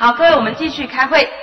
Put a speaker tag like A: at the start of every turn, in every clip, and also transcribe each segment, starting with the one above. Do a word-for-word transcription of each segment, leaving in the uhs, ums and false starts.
A: 好，各位，我们继续开会。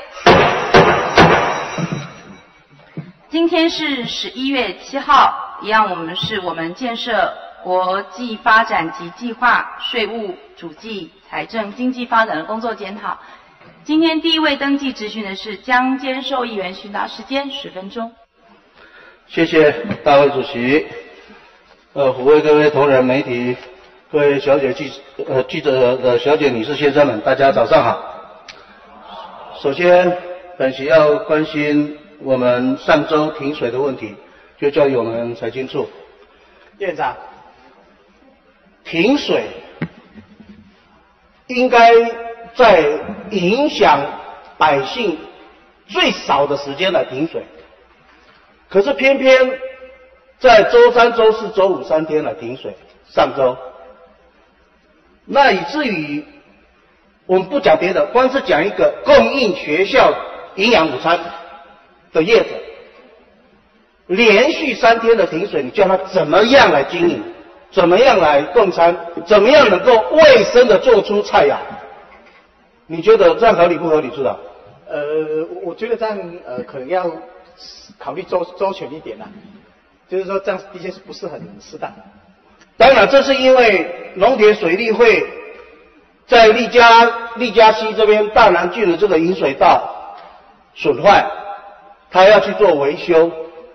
A: 今天是十一月七号，一样，我们是我们建设国际发展及计划、税务、主计、财政、经济发展的工作检讨。今天第一位登记质询的是江坚寿议员，询答时间十分钟。
B: 谢谢大会主席。呃，抚慰各位同仁、媒体、各位小姐记呃记者的小姐、女士、先生们，大家早上好。首先，本席要关心我们上周停水的问题，就交由我们财经处
C: 院长。
B: 停水应该在影响百姓最少的时间来停水，可是偏偏在周三、周四、周五三天来停水。上周，那以至于我们不讲别的，光是讲一个供应学校营养午餐的业者，连续三天的停水，你叫他怎么样来经营？怎么样来供餐？怎么样能够卫生的做出菜肴？你觉得这样合理不合理？知道？
C: 呃，我觉得这样呃可能要考虑周周全一点啦，就是说这样的确是不是很适当。
B: 当然，这是因为农田水利会在利嘉利嘉溪这边大南郡的这个引水道损坏，他要去做维修，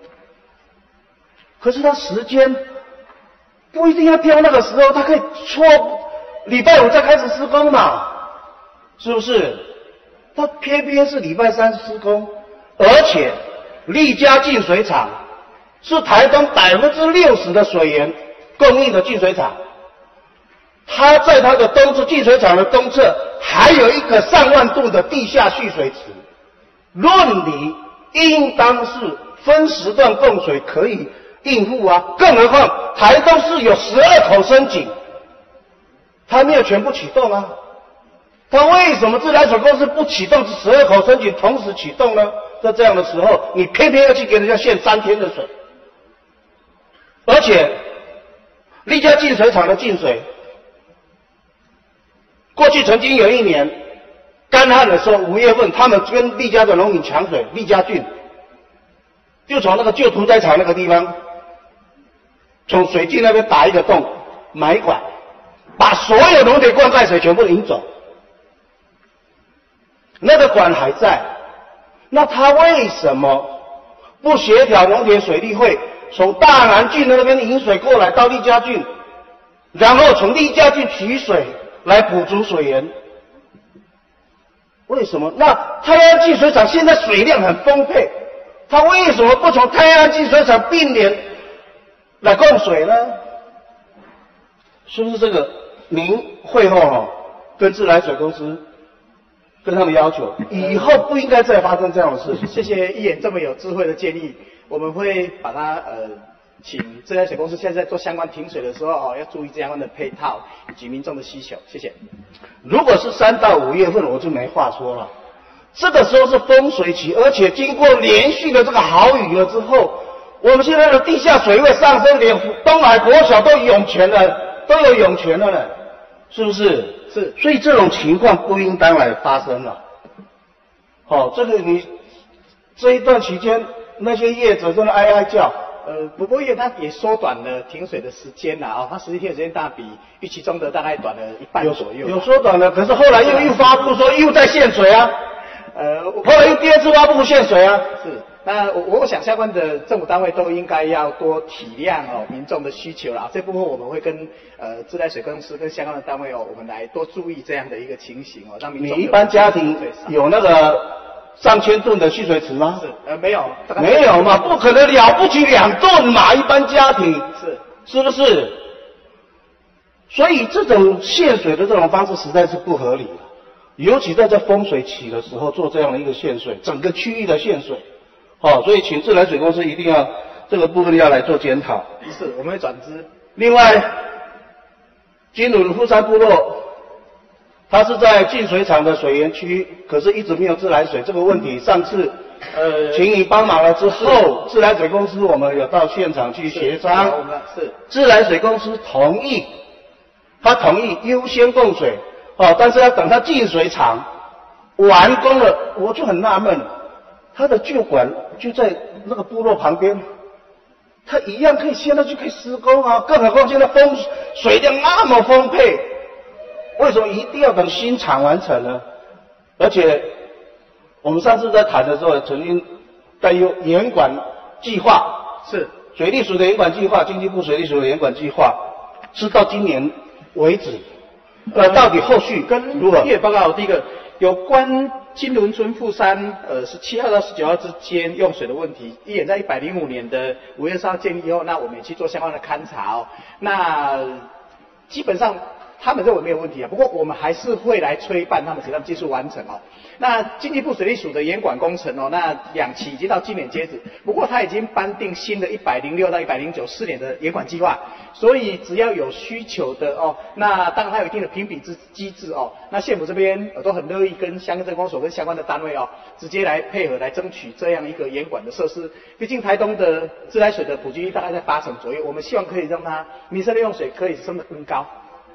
B: 可是他时间不一定要挑那个时候，他可以错礼拜五再开始施工嘛，是不是？他偏偏是礼拜三施工，而且利嘉净水厂是台东百分之六十的水源供应的净水厂，它在它的东侧净水厂的东侧还有一个上万吨的地下蓄水池，论理应当是分时段供水可以应付啊，更何况台东是有十二口深井，它没有全部启动啊，它为什么自来水公司不启动十二口深井同时启动呢？在这样的时候，你偏偏要去给人家限三天的水，而且利嘉净水厂的净水，过去曾经有一年干旱的时候，五月份他们跟利嘉的农民抢水，利嘉郡就从那个旧屠宰场那个地方，从水井那边打一个洞，埋管，把所有农田灌溉水全部引走。那个管还在，那他为什么不协调农田水利会从大南郡的那边引水过来到利嘉郡，然后从利嘉郡取水来补足水源？为什么？那泰安净水厂现在水量很丰沛，他为什么不从泰安净水厂并联来供水呢？是不是这个？您会后哈跟自来水公司跟他们要求，以后不应该再发生这样的事情。
C: 谢谢议员这么有智慧的建议，我们会把它呃，请自来水公司现在在做相关停水的时候哦，要注意相关的配套以及民众的需求。谢谢。
B: 如果是三到五月份，我就没话说了。这个时候是丰水期，而且经过连续的这个好雨了之后，我们现在的地下水位上升，连东海国小都涌泉了，都有涌泉了呢，是不是？
C: 是。
B: 所以这种情况不应当来发生了。好、哦，这个你这一段期间，那些业者真的哀哀叫。
C: 呃，不过因为它也缩短了停水的时间啦，哦，它实际停水时间大概比预期中的大概短了一半左右。
B: 有缩短了，可是后来又又发布说又在限水啊，呃，后来又第二次发布限水啊。
C: 是，那我我想相关的政府单位都应该要多体谅哦民众的需求啦，这部分我们会跟呃自来水公司跟相关的单位哦，我们来多注意这样的一个情形哦，让民众。
B: 你一般家庭有那个上千吨的蓄水池吗？
C: 是，呃，没有，
B: 没有嘛，不可能了不起两吨嘛，一般家庭
C: 是，
B: 是不是？所以这种限水的这种方式实在是不合理的，尤其在这丰水期的时候做这样的一个限水，整个区域的限水，哦，所以请自来水公司一定要这个部分要来做检讨。
C: 是，我们会转资。
B: 另外，金鲁富山部落。它是在净水厂的水源区，可是一直没有自来水这个问题。上次，呃，请你帮忙了之后，自来水公司我们有到现场去协商，
C: 是
B: 自来水公司同意，他同意优先供水，哦，但是要等它净水厂完工了，我就很纳闷，他的旧管就在那个部落旁边，他一样可以现在就可以施工啊，更何况现在风水量那么丰沛，为什么一定要等新厂完成呢？而且我们上次在谈的时候，曾经担忧严管计划
C: 是
B: 水利署的严管计划，经济部水利署的严管计划是到今年为止，呃，到底后续
C: 跟
B: 如何？
C: 业界报告第一个有关金轮村富山呃十七号到十九号之间用水的问题，一眼在一百零五年的五月三号建立以后，那我们也去做相关的勘察哦。那基本上他们认为没有问题啊，不过我们还是会来催办他们，使他们技术完成哦。那经济部水利署的严管工程哦，那两期已经到今年截止，不过他已经颁定新的一百零六到一百零九四年的严管计划，所以只要有需求的哦，那当然它有一定的评比之机制哦。那县府这边呃都很乐意跟乡镇公所跟相关的单位哦，直接来配合来争取这样一个严管的设施。毕竟台东的自来水的普及率大概在八成左右，我们希望可以让它民生的用水可以升得更高。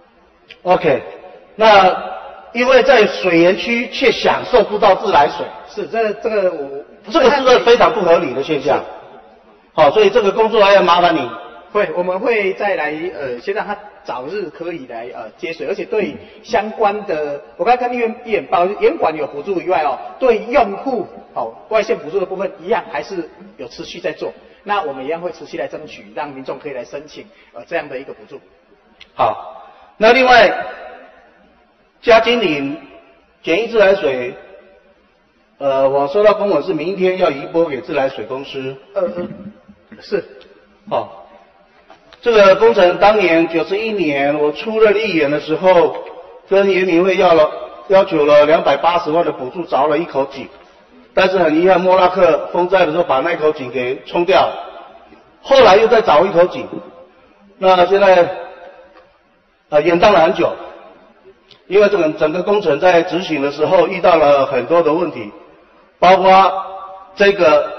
B: OK， 那因为在水源区却享受不到自来水，
C: 是这这个我
B: 这个是个非常不合理的现象。好，所以这个工作还要麻烦你。
C: 会，我们会再来呃，先让他早日可以来呃接水，而且对相关的，我刚才看议员议员报，严管有补助以外哦，对用户哦外线补助的部分一样还是有持续在做。那我们一样会持续来争取，让民众可以来申请呃这样的一个补助。
B: 好，那另外。嘉金岭简易自来水，呃，我收到公文是明天要移拨给自来水公司。
C: 呃呃，是，
B: 好、哦，这个工程当年九十一年我出任议员的时候，跟原民会要了要求了两百八十万的补助，凿了一口井，但是很遗憾，莫拉克风灾的时候把那口井给冲掉了，后来又再凿一口井，那现在呃延宕了很久。因为这个整个工程在执行的时候遇到了很多的问题，包括这个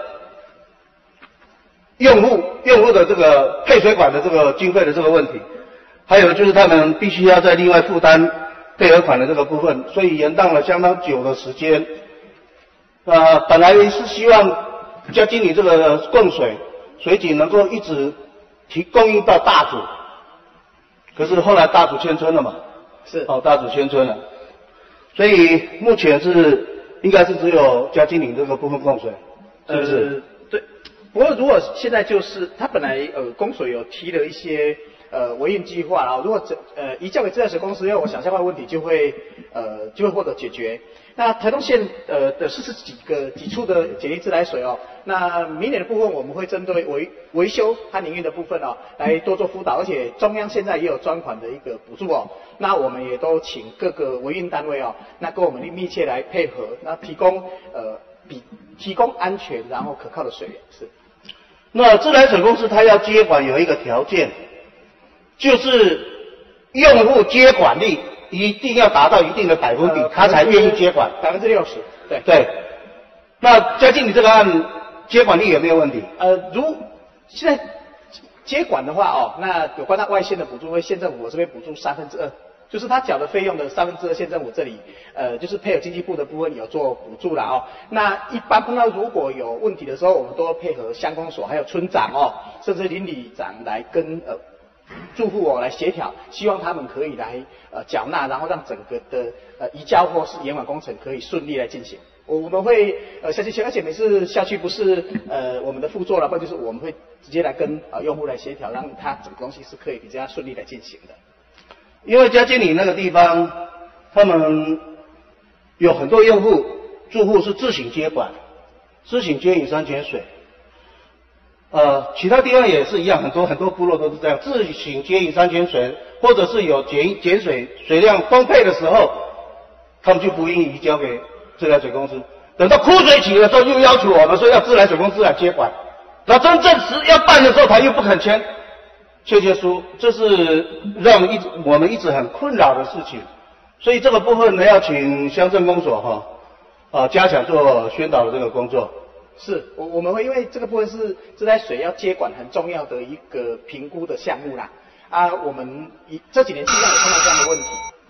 B: 用户用户的这个配水管的这个经费的这个问题，还有就是他们必须要再另外负担配合款的这个部分，所以延宕了相当久的时间。呃，本来是希望嘉金里这个供水水井能够一直提供应到大组，可是后来大组迁村了嘛。
C: 是
B: 哦，大组迁村了，所以目前是应该是只有嘉金岭这个部分供水，是不是？
C: 呃、对。不过如果现在就是他本来呃供水有提了一些呃维运计划，然后如果这呃移交给自来水公司，因为我想相关的问题就会呃就会获得解决。那台东县呃的四十几个几处的简易自来水哦，那明年的部分我们会针对维维修和营运的部分哦，来多做辅导，而且中央现在也有专款的一个补助哦，那我们也都请各个维运单位哦，那跟我们密切来配合，那提供呃比提供安全然后可靠的水源是。
B: 那自来水公司它要接管有一个条件，就是用户接管率一定要达到一定的百分比，他、呃、才愿意接管。
C: 百分之六十，对
B: 对。那嘉靖你这个案接管率有没有问题？
C: 呃，如现在接管的话哦，那有关他外线的补助，会县政府这边补助三分之二，就是他缴的费用的三分之二，县政府这里呃就是配合经济部的部分有做补助了哦。那一般碰到如果有问题的时候，我们都要配合乡公所还有村长哦，甚至邻里长来跟呃。住户哦来协调，希望他们可以来呃缴纳，然后让整个的呃移交或是严管工程可以顺利来进行。我我们会呃下去签，而且每次下去不是呃我们的副座了，不然就是我们会直接来跟呃用户来协调，让他整个东西是可以比较顺利来进行的。
B: 因为嘉金里那个地方，他们有很多用户住户是自行接管，自行接引山泉水。呃，其他地方也是一样，很多很多部落都是这样，自行接引山泉水，或者是有减减水水量丰沛的时候，他们就不愿意移交给自来水公司。等到枯水期的时候，又要求我们说要自来水公司来接管，那真正时要办的时候，他又不肯签确切书，这是让一直我们一直很困扰的事情。所以这个部分呢，要请乡镇公所哈啊加强做宣导的这个工作。
C: 是我我们会因为这个部分是自来水要接管很重要的一个评估的项目啦，啊，我们一这几年尽量也碰到这样的问题，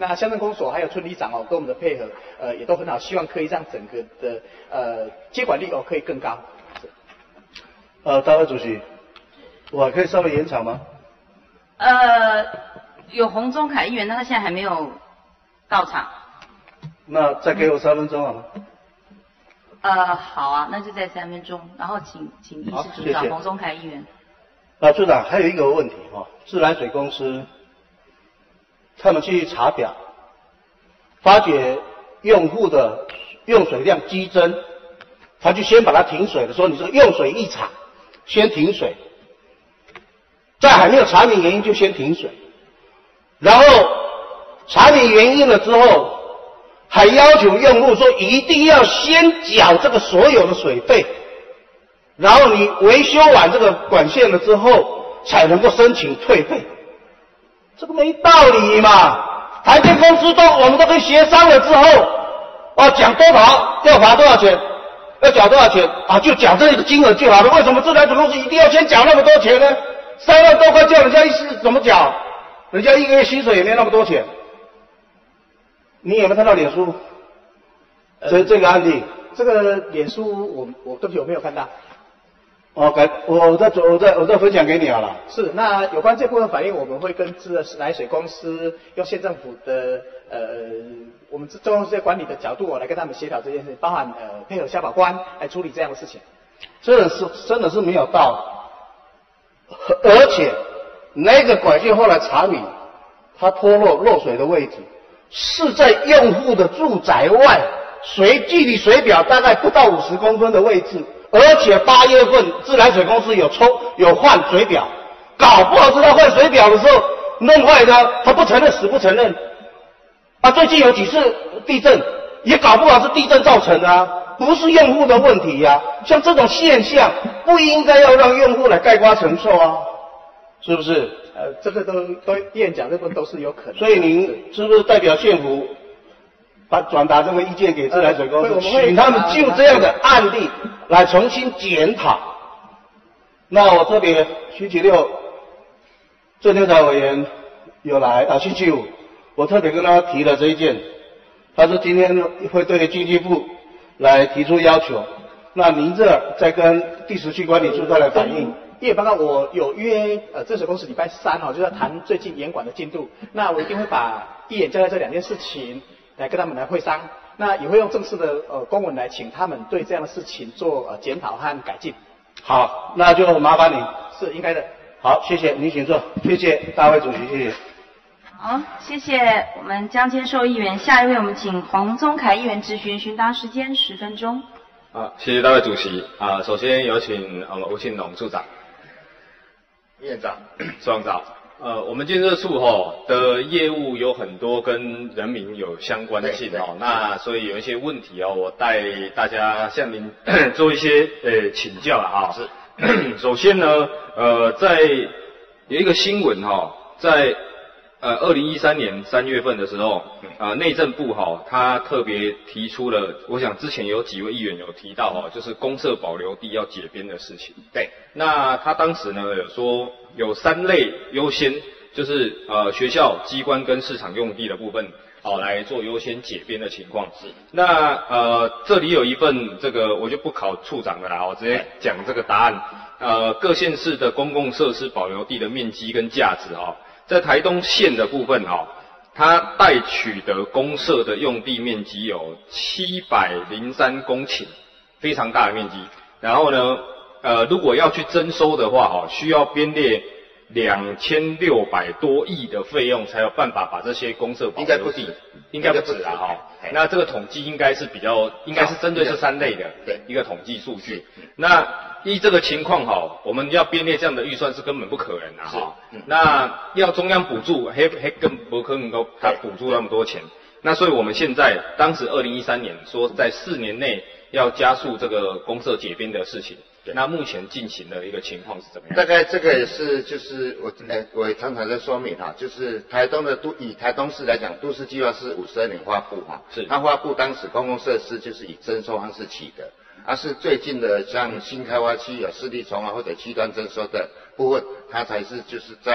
C: 那乡镇公所还有村里长哦，跟我们的配合，呃，也都很好，希望可以让整个的呃接管率哦可以更高。
B: 呃，大会主席，我还可以稍微延长吗？
A: 呃，有洪宗凯议员，但他现在还没有到场。
B: 那再给我三分钟好吗？
A: 呃，好啊，那就在三分钟，然后请请议事组长
B: 谢谢
A: 洪宗凯议员。
B: 啊，处长，还有一个问题哈、哦，自来水公司他们去查表，发觉用户的用水量激增，他就先把它停水的，说你这个用水异常，先停水，在还没有查明原因就先停水，然后查明原因了之后，还要求用户说一定要先缴这个所有的水费，然后你维修完这个管线了之后，才能够申请退费。这个没道理嘛！台电公司都我们都跟协商了之后，啊，讲多少要罚多少钱，要缴多少钱啊，就缴这个金额就好了。为什么自来水公司一定要先缴那么多钱呢？三万多块叫人家一次怎么缴？人家一个月薪水也没那么多钱。你有没有看到脸书？这、呃、这个案例？
C: 这个脸书我我对不起我没有看到。
B: 哦，改我再我再我再分享给你好了。
C: 是，那有关这部分反映，我们会跟自来水公司用县政府的呃，我们中央事业管理的角度，我来跟他们协调这件事，包含呃配合消保官来处理这样的事情。
B: 这是真的是没有道理，而且那个管线后来查明，它脱落漏水的位置是在用户的住宅外，水距离水表大概不到五十公分的位置。而且八月份自来水公司有抽有换水表，搞不好是他换水表的时候弄坏的，他不承认，死不承认。啊，最近有几次地震，也搞不好是地震造成的啊，不是用户的问题呀、啊。像这种现象，不应该要让用户来概括承受啊，是不是？
C: 呃，这个都都院长这部分都是有可能。
B: 所以您是不是代表县府？把转达这个意见给自来水公司，请他们就这样的案例来重新检讨。那我特别星期六，郑监察委员有来啊，星期五我特别跟他提了这一件，他说今天会对经济部来提出要求，那您这儿再跟第十区管理处再来反映。
C: 业报告我有约呃自来水公司礼拜三哦，就要谈最近严管的进度，那我一定会把一眼交代这两件事情。来跟他们来会商，那也会用正式的呃公文来请他们对这样的事情做呃检讨和改进。
B: 好，那就麻烦你。
C: 是应该的。
B: 好，谢谢，您请坐。谢谢大会主席，谢谢。
A: 好，谢谢我们江千寿议员。下一位，我们请黄宗凯议员质询，询答时间十分钟。
D: 啊，谢谢大会主席。啊，首先有请我们吴庆龙处长、院长、处长。呃，我们建设处吼的业务有很多跟人民有相关性哦，那所以有一些问题哦，我带大家向您做一些呃请教啊。是，首先呢，呃，在有一个新闻哈，在呃二零一三年三月份的时候，呃内政部哈他特别提出了，我想之前有几位议员有提到哈，就是公设保留地要解编的事情。对，那他当时呢有说。有三类优先，就是呃学校、机关跟市场用地的部分，好、哦、来做优先解编的情况。是，那呃这里有一份这个我就不考处长了啦，我直接讲这个答案。呃，各县市的公共设施保留地的面积跟价值哈、哦，在台东县的部分哈、哦，它待取得公设的用地面积有七百零三公顷，非常大的面积。然后呢？呃，如果要去征收的话，哈，需要编列两千六百多亿的费用，才有办法把这些公设保留地，应该不止啊，哈。那这个统计应该是比较，应该是针对这三类的一个统计数据。那依这个情况，哈，我们要编列这样的预算是根本不可能的，哈。那要中央补助，还还更不可能够他补助那么多钱。那所以我们现在，当时二零一三年说在四年内要加速这个公设解编的事情。那目前进行的一个情况是怎么样？
E: 大概这个也是，就是我呃，我也常常在说明哈，就是台东的都以台东市来讲，都市计划是五十二年发布哈，是它发布当时公共设施就是以征收方式起的，而、啊、是最近的像新开发区有市立重啊或者区段征收的部分，它才是就是在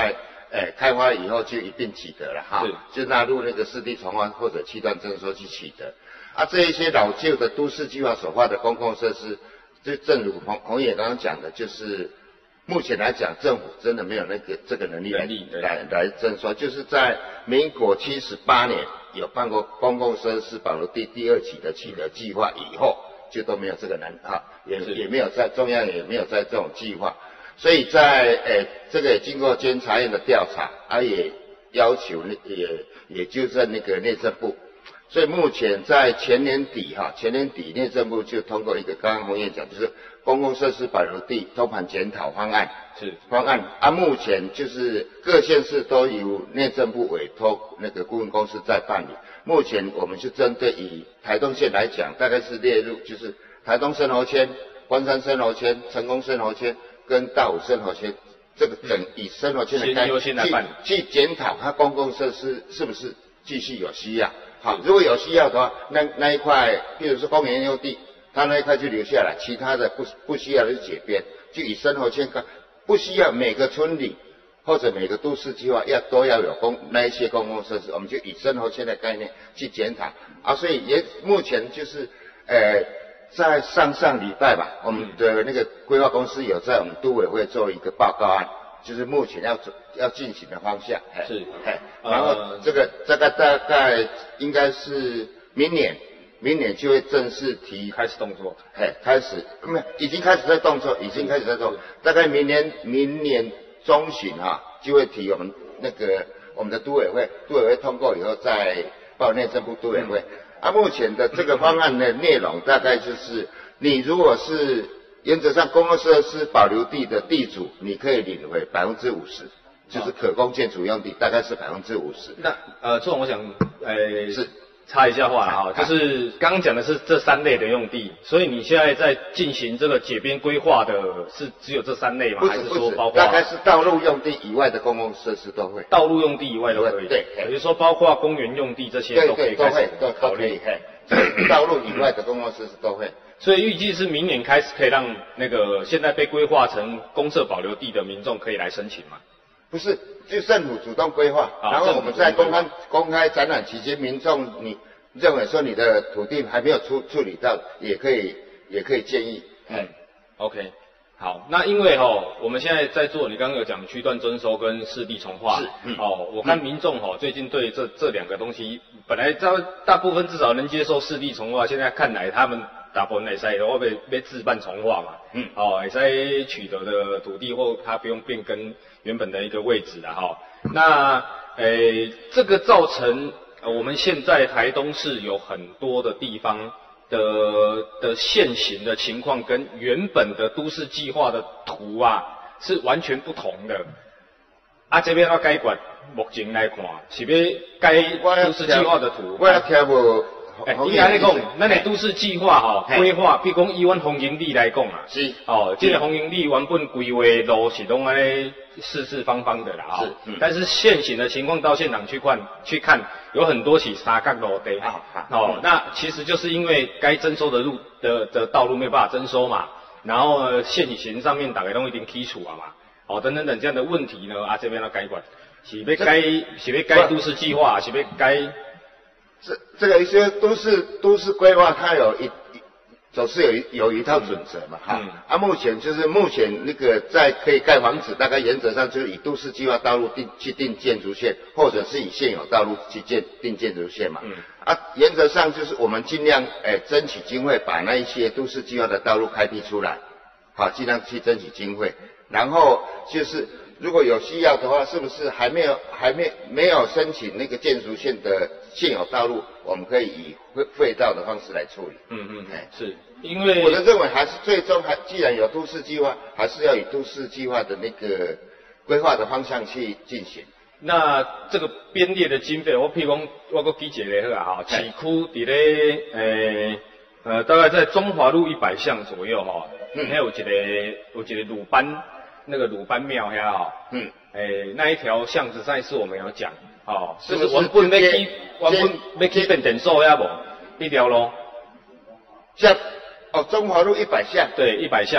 E: 诶开发以后就一并取得了哈，就纳入那个市地重划或者区段征收去取得。啊，这一些老旧的都市计划所划的公共设施，就正如洪洪爷刚刚讲的，就是目前来讲，政府真的没有那个这个能力来来来征收。就是在民国七十八年有办过公共设施保留地第二期的取得计划以后，就都没有这个能啊，也也没有在中央也没有在这种计划。所以在诶这个经过监察院的调查，啊也要求那也也就在那个内政部，所以目前在前年底哈，前年底内政部就通过一个刚刚洪院讲，就是公共设施保留地通盘检讨方案，是方案啊，目前就是各县市都由内政部委托那个顾问公司在办理。目前我们就针对以台东县来讲，大概是列入就是台东生活圈、关山生活圈、成功生活圈。跟大武生活圈这个等以生活圈的概念去去检讨它公共设施是不是继续有需要。好，如果有需要的话，那那一块，譬如说公园用地，它那一块就留下来，其他的不不需要的就解编，就以生活圈，不需要每个村里或者每个都市计划要都要有公那一些公共设施，我们就以生活圈的概念去检讨啊。所以也目前就是呃。在上上礼拜吧，我们的那个规划公司有在我们都委会做一个报告案，就是目前要要进行的方向。是，然后这个这个大概应该是明年，明年就会正式提
D: 开始动作。
E: 哎，开始没有，已经开始在动作，已经开始在动。大概明年明年中旬啊，就会提我们那个我们的都委会，都委会通过以后再报内政部都委会。嗯啊，目前的这个方案的内容大概就是，你如果是原则上公共设施保留地的地主，你可以领回百分之五十，就是可供建筑用地大概是百分之五十。
D: 那呃，这种我想，呃，是插一下话哈，就是刚刚讲的是这三类的用地，所以你现在在进行这个解编规划的是只有这三类吗？还是说包括
E: 大概是道路用地以外的公共设施都会？
D: 道路用地以外都可以。对，也就是说包括公园用地这些都可以开始
E: 都考虑。道路以外的公共设施都会。
D: 所以预计是明年开始可以让那个现在被规划成公设保留地的民众可以来申请吗？
E: 不是，就政府主动规划，然后我们在公开公开展览期间，民众你认为说你的土地还没有处处理到，也可以也可以建议。
D: 嗯 ，OK， 好，那因为哈，我们现在在做，你刚刚有讲区段征收跟市地重划，是，嗯、哦，我看民众哈最近对这这两个东西，本来大大部分至少能接受市地重划，现在看来他们大部分会使我被被自办重划嘛，嗯，哦，会使取得的土地或它不用变更原本的一个位置了哈。那诶，这个造成呃我们现在台东市有很多的地方的的现行的情况跟原本的都市计划的图啊是完全不同的。啊，这边要改管，目前来看是要改都市计划的图。
E: 我也听无。
D: 哎，你安尼讲，咱的都市计划吼规划，比如讲以阮红营里来讲啊，是哦，这个红营里原本规划路是拢安尼四四方方的啦，是，嗯、但是现行的情况到现场去看，去看有很多起三角路地，啊，哦，嗯、那其实就是因为该征收的路的的道路没有办法征收嘛，然后呢现行上面大概都已经基础啊嘛，哦，等等等这样的问题呢，啊这边要改管，是要改是要改都市计划，是要改。
E: 这这个一些都市都市规划，它有一总是有一有一套准则嘛，哈、嗯。啊，目前就是目前那个在可以盖房子，大概原则上就是以都市计划道路定去定建筑线，或者是以现有道路去建定建筑线嘛。嗯。啊，原则上就是我们尽量诶争取经费，把那一些都市计划的道路开辟出来，好，尽量去争取经费，然后就是。如果有需要的话，是不是还没有还没没有申请那个建筑线的现有道路，我们可以以废道的方式来处理？嗯嗯，哎，
D: 是因为
E: 我的认为还是最终还既然有都市计划，还是要以都市计划的那个规划的方向去进行。
D: 那这个编列的经费，我譬如讲，我个记一个好啊，哈，市区伫咧诶呃大概在中华路一百巷左右哈，嗯，还有一个有一个鲁班。那个鲁班庙呀，哦，嗯，诶，那一条巷子上一次我们有讲，哦，就是原本要起，原本要起变电所呀无，一条路，
E: 像哦中华路一百巷，
D: 对，一百巷，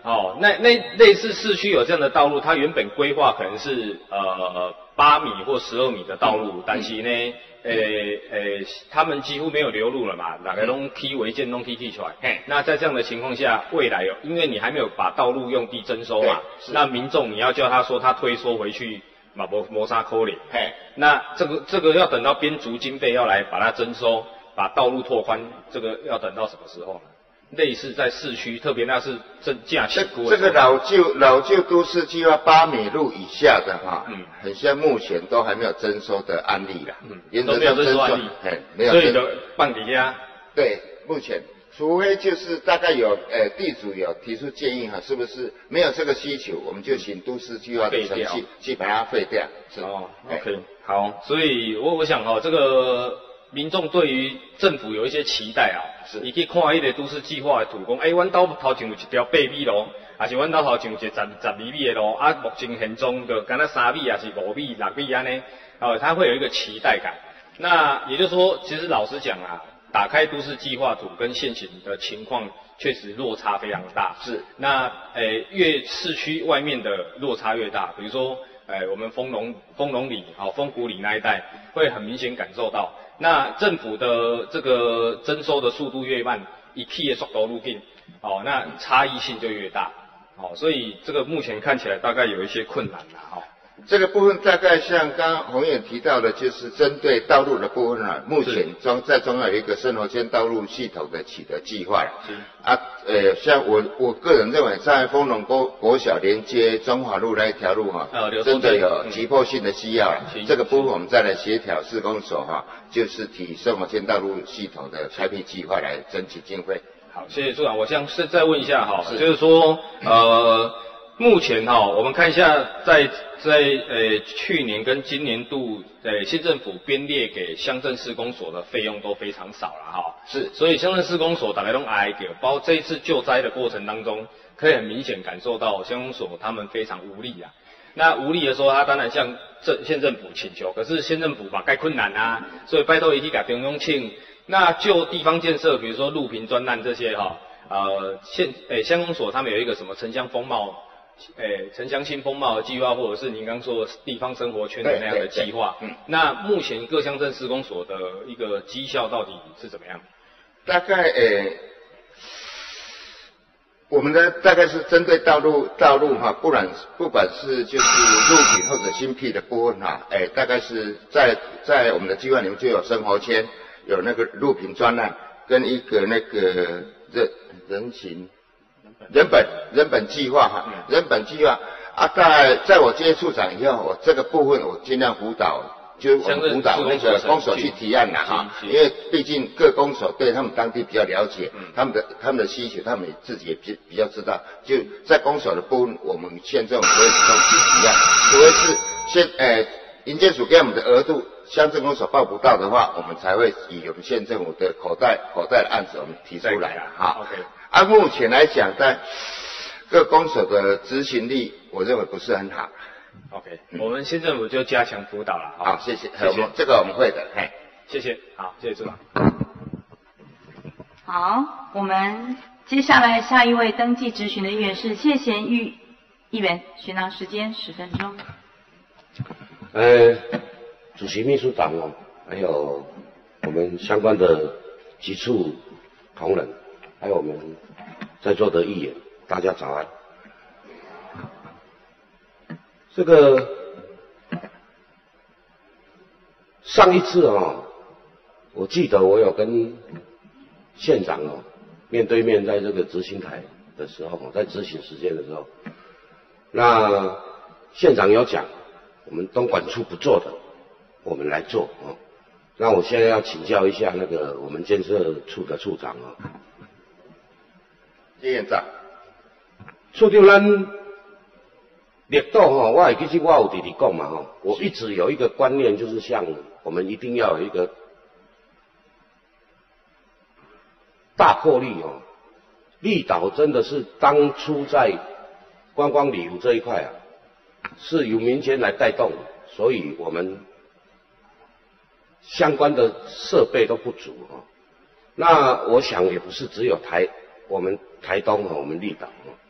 D: 哦，那那类似市区有这样的道路，它原本规划可能是呃八米或十二米的道路，嗯、但是呢，呃呃，他们几乎没有留路了嘛，哪个都踢违建弄踢踢出来。嗯、那在这样的情况下，未来有，因为你还没有把道路用地征收嘛，那民众你要叫他说他退缩回去，嘛磨磨砂扣零。嘿，那这个这个要等到编足经费要来把它征收，把道路拓宽，这个要等到什么时候呢？类似在市区，特别那是正价起锅。
E: 这个老旧老旧都市计划八米路以下的哈，嗯，很像目前都还没有征收的案例啦，嗯，原则上征收案例，哎，没有。
D: 所以就办底下。
E: 对，目前除非就是大概有呃地主有提出建议哈，是不是没有这个需求，我们就请都市计划的程序去把它废掉。
D: 哦 ，OK， 好，所以我我想哦，这个。民众对于政府有一些期待啊，是，你去看迄个都市计划的图讲，哎、欸，阮岛头前有一条八米路，还是阮岛头前有一个十十二米的路，啊，目前现状就敢若三米，还是五米、六米安尼，哦，他会有一个期待感。那也就是说，其实老实讲啊，打开都市计划图跟现行的情况确实落差非常大。是，那诶、欸，越市区外面的落差越大，比如说。哎，我们丰隆丰隆里、好丰谷里那一带，会很明显感受到，那政府的这个征收的速度越慢，一 K 的速度路径，哦，那差异性就越大，哦，所以这个目前看起来大概有一些困难啦，哦。
E: 这个部分大概像刚刚洪远提到的，就是针对道路的部分啊，目前中在中央有一个生活圈道路系统的取得计划了。是啊，呃，像我我个人认为，在丰隆国国小连接中华路那一条路哈、啊，呃、真的有急迫性的需要了。嗯、这个部分我们再来协调市公所哈、啊，就是提生活圈道路系统的开辟计划来争取经费。
D: 好，谢谢处长。我想是再问一下哈，是就是说呃。目前哈、哦，我们看一下在，在在呃去年跟今年度，呃县政府编列给乡镇市公所的费用都非常少了哈。是，所以乡镇市公所大概都挨给，包括这一次救灾的过程当中，可以很明显感受到乡公所他们非常无力啊。那无力的时候，他当然向政县政府请求，可是县政府嘛，该困难啊，所以拜托一起给中央请。那就地方建设，比如说路平专案这些哈，呃县诶乡公所他们有一个什么城乡风貌。诶，城乡新风貌的计划，或者是您刚说的地方生活圈的那样的计划，嗯，那目前各乡镇施工所的一个绩效到底是怎么样？
E: 大概诶，我们的大概是针对道路道路哈，不管不管是就是路品或者新辟的部分哈，诶，大概是在在我们的计划里面就有生活圈，有那个路品专案，跟一个那个人人行。人本人本计划哈，人本计划啊，在在我接处长以后，我这个部分我尽量辅导，就是我们辅导那个公所去提案啦哈，因为毕竟各公所对他们当地比较了解，他们的他们的需求，他们自己也比比较知道。就在公所的部分，我们县政府不会主动去提案，除非是县呃营建署给我们的额度，乡镇公所报不到的话，我们才会以我们县政府的口袋口袋的案子我们提出来了哈。OK。按、啊、目前来讲，在各公所的执行力，我认为不是很好。
D: OK，、嗯、我们县政府就加强辅导了。
E: 好，谢谢，谢谢，这个我们会的，嘿，
D: 谢谢，好，谢谢处长。
A: 好，我们接下来下一位登记质询的议员是谢贤玉议员，询答时间十分钟。
F: 呃，主席秘书长哦，还有我们相关的局处同仁。还有我们在座的议员，大家早安。这个上一次哦，我记得我有跟县长哦面对面在这个执行台的时候，在执行时间的时候，那县长有讲，我们东管处不做的，我们来做哦。那我现在要请教一下那个我们建设处的处长哦。
E: 叶院长，
F: 处长，咱力度吼，我也其实我有直直讲嘛吼，我一直有一个观念，就是像我们一定要有一个大魄力哦。绿岛真的是当初在观光旅游这一块啊，是由民间来带动，所以我们相关的设备都不足哦。那我想也不是只有台我们台东和我们绿岛，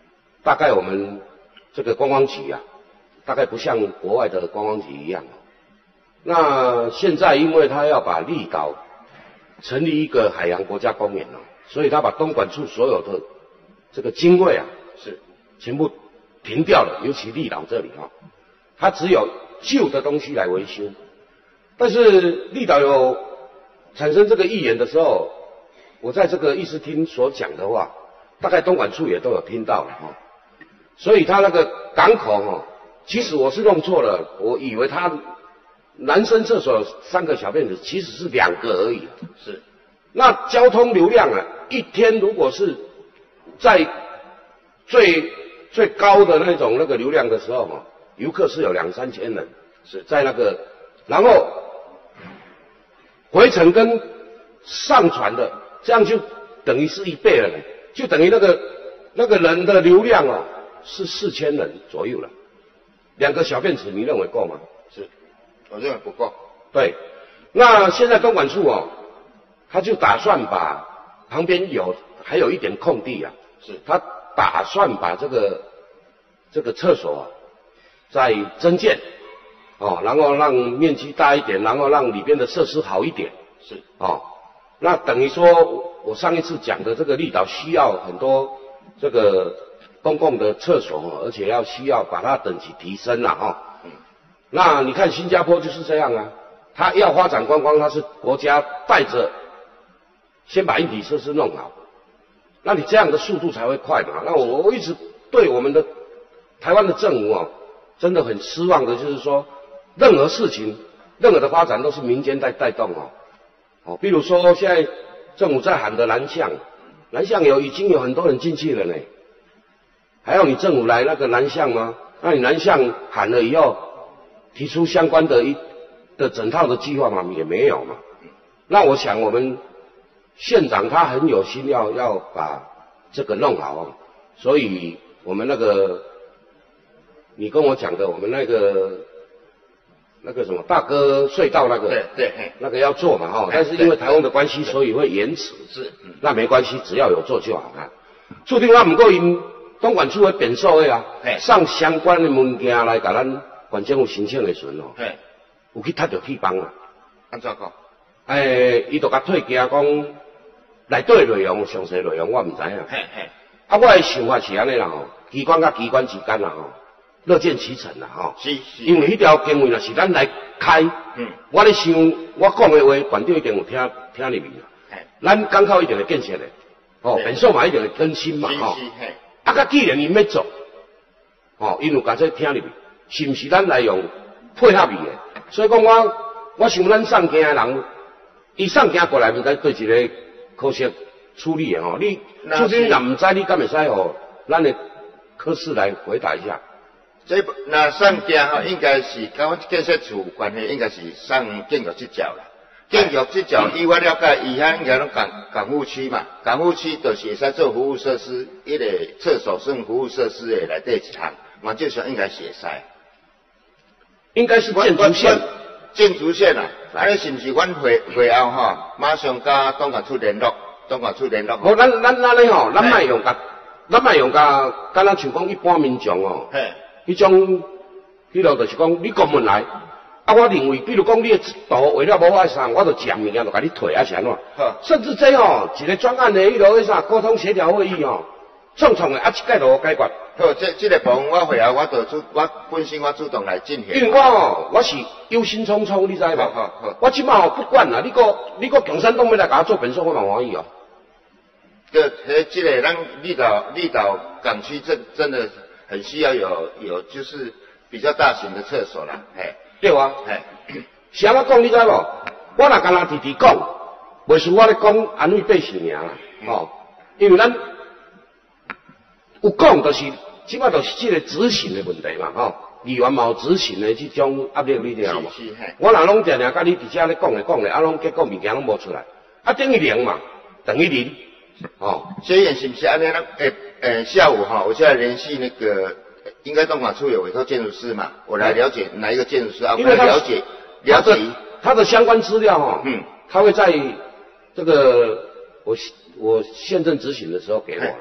F: 大概我们这个观光局啊，大概不像国外的观光局一样。那现在因为他要把绿岛成立一个海洋国家公园了，所以他把东管处所有的这个经费啊是全部停掉了，尤其绿岛这里啊，它只有旧的东西来维修。但是绿岛有产生这个议言的时候，我在这个议事厅所讲的话，大概东管处也都有听到了哈。所以他那个港口哈，其实我是弄错了，我以为他男生厕所三个小便池，其实是两个而已。是，那交通流量啊，一天如果是在最最高的那种那个流量的时候哈，游客是有两三千人，是在那个，然后回程跟上船的，这样就等于是一倍了呢，就等于那个那个人的流量啊是四千人左右了。两个小便池，你认为够吗？
E: 是，我认为不够。
F: 对，那现在东管处哦，他就打算把旁边有还有一点空地啊，是他打算把这个这个厕所啊再增建。哦，然后让面积大一点，然后让里边的设施好一点，是哦。那等于说，我上一次讲的这个绿岛需要很多这个公共的厕所，而且要需要把它等级提升了哈、哦。嗯。那你看新加坡就是这样啊，它要发展观光，它是国家带着先把硬体设施弄好，那你这样的速度才会快嘛。那我我一直对我们的台湾的政府啊，真的很失望的，就是说。任何事情，任何的发展都是民间在带动哦。哦，比如说现在政府在喊的南向，南向有已经有很多人进去了呢，还要你政府来那个南向吗？那你南向喊了以后，提出相关的一的整套的计划嘛，也没有嘛。那我想我们县长他很有心要要把这个弄好哦，所以我们那个你跟我讲的，我们那个。那个什么大哥隧道那个，
E: 对对，
F: 那个要做嘛哈，但是因为台湾的关系，所以会延迟。是，嗯、那没关系，只要有做就好啊。注定我唔过因东管处的变数的啊，上相关的物件来甲咱县政府申请的时阵哦，有去踢到去帮啊。
E: 安怎讲？
F: 诶，伊就甲退惊讲，内底内容详细内容我唔知影。嘿嘿，啊，我的想法是安尼啦吼，机关甲机关之间啦吼。乐见其成啦，吼、哦，是是，因为迄条经费若是咱来开，嗯，我咧想，我讲的话，馆长一定有听听入面啦。咱港口一定会建设的，哦，变数嘛一定会更新嘛，吼、哦。啊，甲既然因要做，哦，因有甲这听入面，是毋是咱来用配合伊的？所以讲我，我想咱上京的人，伊上京过来应该对一个科学处理的吼、哦。你主持人若唔知，你敢会使吼咱的科室来回答一下？
E: 这那上京吼，应该是跟我建设处有关系，应该是上建筑这角啦。建筑这角，依我了解，以前应该拢港港务区嘛，港务区就是会使做服务设施，一个厕所算服务设施的内底一项，嘛就说应该是会使。
F: 应该是建筑线，
E: 建筑线啊，啊，你是不是阮会会后吼，马上甲东管处联络，东管处联络。
F: 无，咱咱咱咧吼，咱卖用甲，咱卖用甲，敢若像讲一般民众哦。嘿。迄种，迄落就是讲，你公门来，啊，我认为，比如讲你的图为了无爱啥，我就占物件就甲你退啊，是安怎？甚至这哦，一个专案的迄落迄啥沟通协调会议哦，创创的啊，一概就解决。
E: 好，这这个部分我会后我就主，我本身我主动来进行。
F: 因为我哦，我是忧心忡忡，你知无？好好我即马哦不管啦，你个你个共产党要来甲我做本数，我蛮欢喜哦。
E: 个，迄这个咱绿岛绿岛港区真真的。很需要有有就是比较大型的厕所啦，嘿，
F: 对啊，嘿，是安怎讲你知无？我若干那直直讲，袂输我咧讲安慰百姓尔啦，吼、哦，因为咱有讲就是，即摆就是这个执行的问题嘛，吼、哦，议员嘛有执行的这种压力，你知道无？我若拢定定甲你伫遮咧讲咧讲咧，啊，拢结果物件拢无出来，啊，等于零嘛，等于零。哦，
E: 所以是不是按那那诶诶下午哈，我现在联系那个应该东莞处有委托建筑师嘛，我来了解哪一个建筑师啊？我来了解了解
F: 他的相关资料哈，嗯，他会在这个我我县政执行的时候给我了，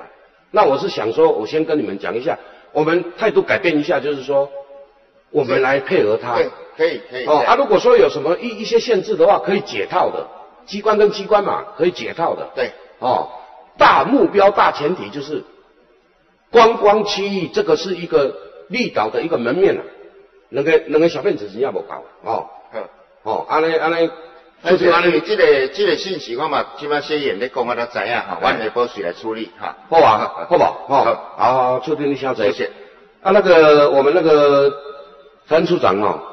F: 那我是想说，我先跟你们讲一下，我们态度改变一下，就是说，我们来配合他。
E: 对，可以可以。
F: 哦，啊，如果说有什么一一些限制的话，可以解套的，机关跟机关嘛，可以解套的。
E: 对。
F: 哦，大目标大前提就是观光区域，这个是一个绿岛的一个门面啊，两个两个小便池真正无够哦。
E: 好。
F: 哦，安尼安尼。
E: 而且安尼，这个这个信息我嘛，即摆写演咧讲我都知影哈，阮下晡水来处理哈。
F: 好啊，好不好？好，好，处理你小姐。谢谢。啊，那个我们那个陈处长哦，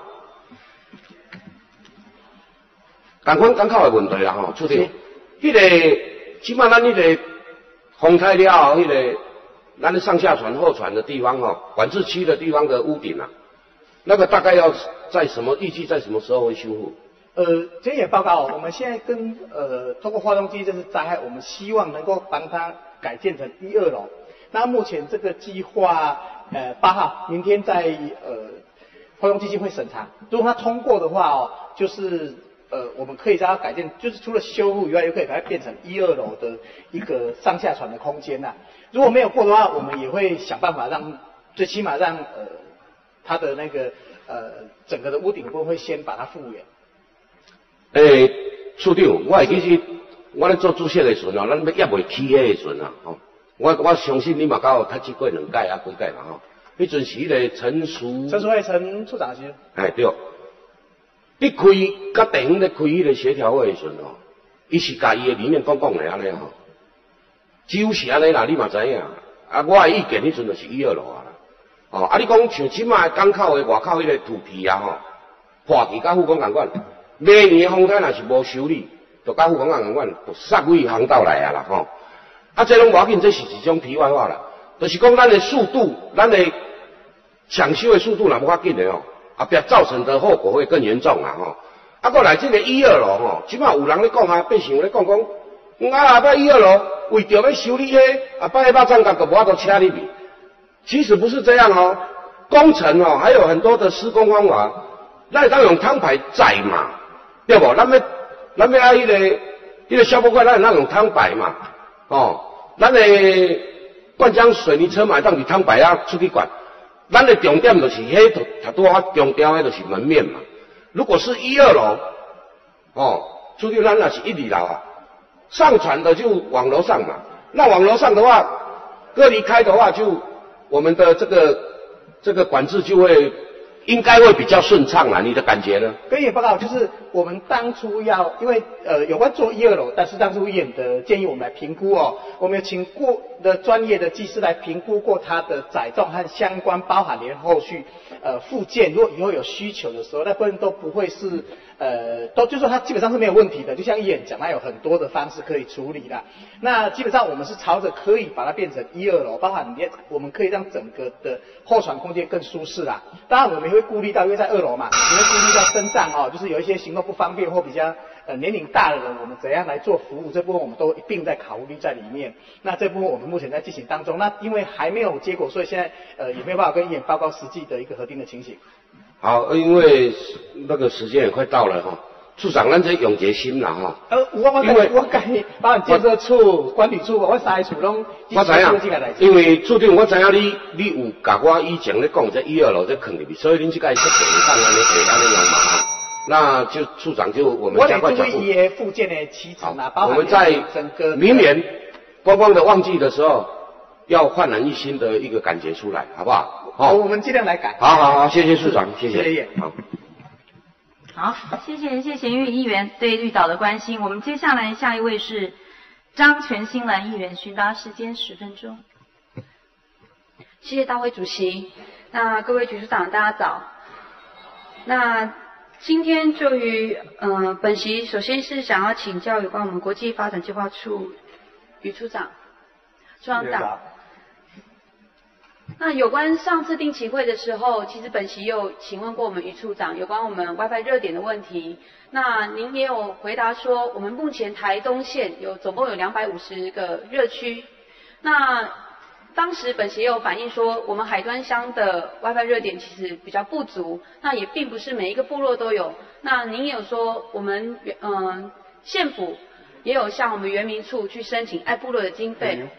F: 赶快赶考的问题啦吼，处理。迄个起码咱迄个风台了后，迄个咱的上下船、后船的地方哦，管制区的地方的屋顶啊，那个大概要在什么预计在什么时候会修复？
C: 呃，检验报告，我们现在跟呃通过发动机这是灾害，我们希望能够帮它改建成一二楼。那目前这个计划，呃八号明天在呃发动基金会审查，如果它通过的话哦，就是呃我们可以让它改建，就是除了修复以外，又可以把它变成一二楼的一个上下船的空间呐、啊。如果没有过的话，我们也会想办法让，最起码让呃它的那个呃整个的屋顶部分会先把它复原。
F: 诶，处长，我会记是，我咧做注册的时阵哦，咱要压未起迄个时阵啊，吼，我我相信你嘛搞读书过两届啊几届嘛吼，迄阵时迄个陈淑，
C: 陈淑慧陈处长先。
F: 哎对，你开甲地方咧开迄个协调会的时阵哦，伊是甲伊的理念讲讲的安尼吼，只有是安尼啦，你嘛知影，啊，我的意见迄阵就是一二楼啊，哦，啊你讲像即卖港口的外口迄个土皮啊吼，破皮甲护工共款。明年的风台若是无修理，就甲副工共款，就杀位航道来啊啦吼。啊，这拢无要紧，这是一种题外话啦。就是讲咱的速度，咱的抢修的速度若无较紧的哦，啊，别造成的后果会更严重啊吼。啊，过来这个一二楼吼，即摆有人咧讲啊，变成咧讲讲，啊，摆一二楼为着要修理迄，啊，摆把站岗就无法度车入去。其实不是这样哦，工程哦还有很多的施工方法，咱当用摊牌载嘛。对不？咱要咱要啊，迄个迄个消波块，咱那用摊摆嘛，哦，咱的灌浆水泥车嘛，当是摊摆啊出去管。咱的重点就是迄头头拄好中调，迄就是门面嘛。如果是一二楼，哦，出去咱那是一二楼啊，上船的就往楼上嘛。那往楼上的话，隔离开的话，就我们的这个这个管制就会。应该会比较顺畅啦，你的感觉呢？
C: 跟业报告就是我们当初要，因为呃有关做一二楼，但是当初议员的建议我们来评估哦，我们有请过的专业的技师来评估过它的载重和相关，包含连后续呃附件，如果以后有需求的时候，那部分都不会是呃都就是说它基本上是没有问题的，就像议员讲，它有很多的方式可以处理啦。那基本上我们是朝着可以把它变成一二楼，包含连我们可以让整个的后船空间更舒适啦。当然我们也会顾虑到，因为在二楼嘛，你会顾虑到身障哦，就是有一些行动不方便或比较呃年龄大的人，我们怎样来做服务，这部分我们都一并在考虑在里面。那这部分我们目前在进行当中，那因为还没有结果，所以现在呃也没有办法跟议员报告实际的一个核定的情形。
F: 好，因为那个时间也快到了哈。处长，咱这永结心啦哈。
C: 呃，我我因为我改包含建设处、管理处，我三个处拢。
F: 我知影，因为处长，我知影你你有甲我以前咧讲这一二楼这坑入去，所以恁这个设计上安尼会安尼用嘛。那就处长就我们加快脚步。
C: 我也附件的骑乘啊，包含
F: 我们在
C: 整个
F: 明年观光的旺季的时候，要焕然一新的一个感觉出来，好不好？
C: 好，我们尽量来改。
F: 好好好，谢谢处长，谢谢。
C: 谢谢。
F: 好。
A: 好，谢谢谢谢议员对绿岛的关心。我们接下来下一位是张全新兰议员，询答时间十分钟。
G: 谢谢大会主席。那各位局处长，大家早。那今天就于呃本席首先是想要请教有关我们国际发展计划处于处长、处长长。那有关上次定期会的时候，其实本席有请问过我们于处长有关我们 WiFi 热点的问题。那您也有回答说，我们目前台东县有总共有两百五十个热区。那当时本席也有反映说，我们海端乡的 WiFi 热点其实比较不足，那也并不是每一个部落都有。那您也有说，我们嗯、呃、县府也有向我们原民处去申请爱部落的经费。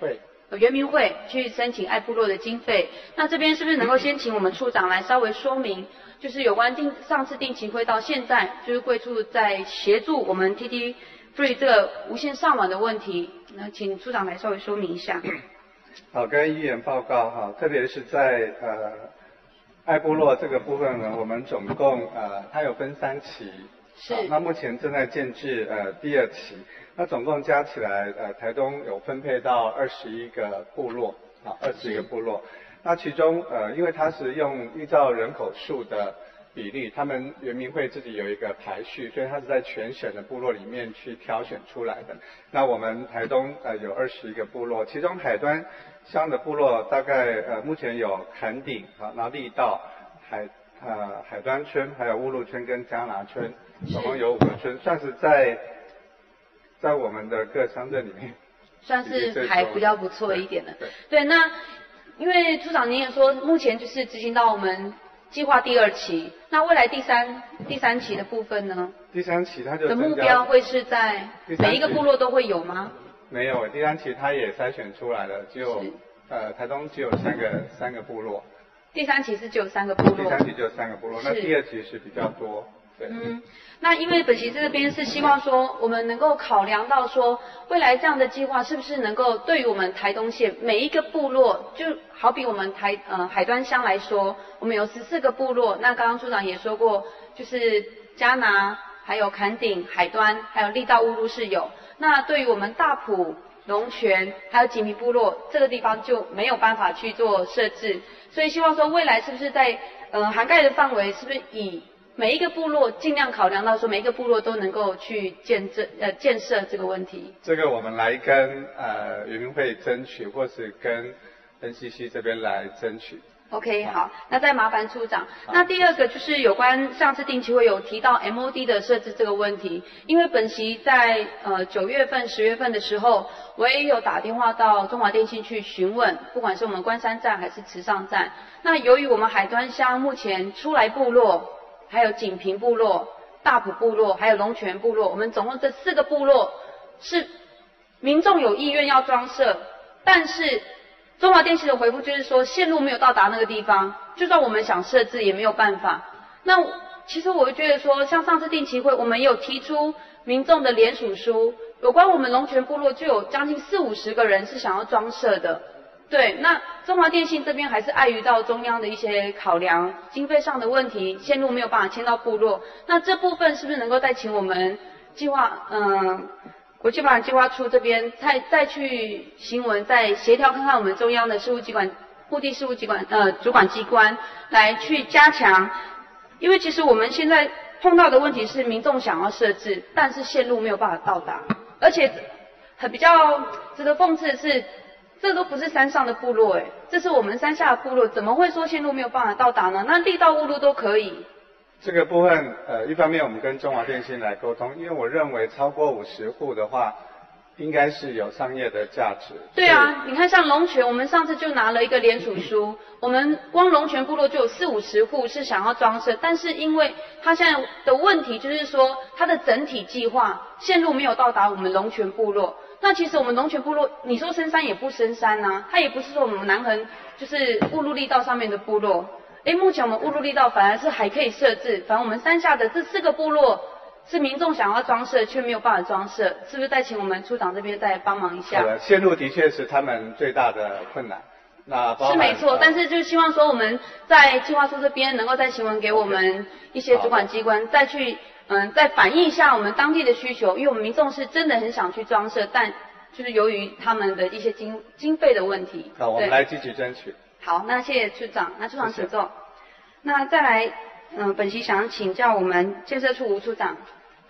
G: 原民会去申请爱部落的经费。那这边是不是能够先请我们处长来稍微说明，就是有关定上次定期会到现在，就是贵处在协助我们 T T Free 这个无线上网的问题，那请处长来稍微说明一下。
H: 好，跟议员报告哈，特别是在呃爱部落这个部分呢，我们总共呃它有分三期，
G: 是，
H: 那目前正在建制呃第二期，那总共加起来呃台东有分配到二十一个部落啊，二十一个部落，那其中呃因为它是用依照人口数的比例，他们原民会自己有一个排序，所以它是在全省的部落里面去挑选出来的。那我们台东呃有二十一个部落，其中海端乡的部落大概呃目前有坎顶啊、然后力道、海呃海端村，还有乌鹿村跟加拿村，总共有五个村，算是在在我们的各乡镇里面，
G: 算是还比较不错一点的。对，对，那因为处长您也说，目前就是执行到我们计划第二期，那未来第三第三期的部分呢？
H: 第三期它就
G: 的目标会是在每一个部落都会有吗？
H: 没有，第三期它也筛选出来了，只有呃台东只有三个三个部落。
G: 第三期是只有三个部落。
H: 第三期只有三个部落，那第二期是比较多。对。
G: 嗯，那因为本席这边是希望说，我们能够考量到说，未来这样的计划是不是能够对于我们台东县每一个部落，就好比我们台呃海端乡来说，我们有十四个部落，那刚刚处长也说过，就是嘉拿、还有坎顶、海端，还有力道乌鹿是有。那对于我们大埔、龙泉还有锦屏部落这个地方就没有办法去做设置，所以希望说未来是不是在呃涵盖的范围，是不是以每一个部落尽量考量到说每一个部落都能够去建设呃建设这个问题。
H: 这个我们来跟呃原民会争取，或是跟 N C C 这边来争取。
G: OK， 好，那再麻烦处长。那第二个就是有关上次定期会有提到 M O D 的设置这个问题，因为本席在呃九月份、十月份的时候，我也有打电话到中华电信去询问，不管是我们关山站还是池上站。那由于我们海端乡目前出来部落、还有锦屏部落、大埔部落、还有龙泉部落，我们总共这四个部落是民众有意愿要装设，但是中华电信的回复就是说，线路没有到达那个地方，就算我们想设置也没有办法。那其实我觉得说，像上次定期会，我们也有提出民众的联署书，有关我们龙泉部落就有将近四五十个人是想要装设的。对，那中华电信这边还是碍于到中央的一些考量，经费上的问题，线路没有办法迁到部落。那这部分是不是能够再请我们计划，嗯？国际发展计划处这边再再去新闻再协调看看我们中央的事务机关、部地事务机关呃主管机关来去加强，因为其实我们现在碰到的问题是民众想要设置，但是线路没有办法到达，而且很比较值得讽刺的是，这都不是山上的部落哎，这是我们山下的部落，怎么会说线路没有办法到达呢？那力道乌路都可以。
H: 这个部分，呃，一方面我们跟中华电信来沟通，因为我认为超过五十户的话，应该是有商业的价值。
G: 对啊，你看像龙泉，我们上次就拿了一个联署书，我们光龙泉部落就有四五十户是想要装设，但是因为它现在的问题就是说，它的整体计划线路没有到达我们龙泉部落。那其实我们龙泉部落，你说深山也不深山啊，它也不是说我们南横就是雾鹿力道上面的部落。哎，目前我们雾鹿力道反而是还可以设置，反正我们山下的这四个部落是民众想要装设却没有办法装设，是不是再请我们处长这边再帮忙一下？
H: 好的，线路的确是他们最大的困难。那包含
G: 是没错，但是就希望说我们在计划处这边能够再询问给我们一些主管机关，再去嗯再反映一下我们当地的需求，因为我们民众是真的很想去装设，但就是由于他们的一些经经费的问题。
H: 好，我们来积极争取。
G: 好，那谢谢处长，那处长请坐。那再来，嗯、呃，本席想请教我们建设处吴处长。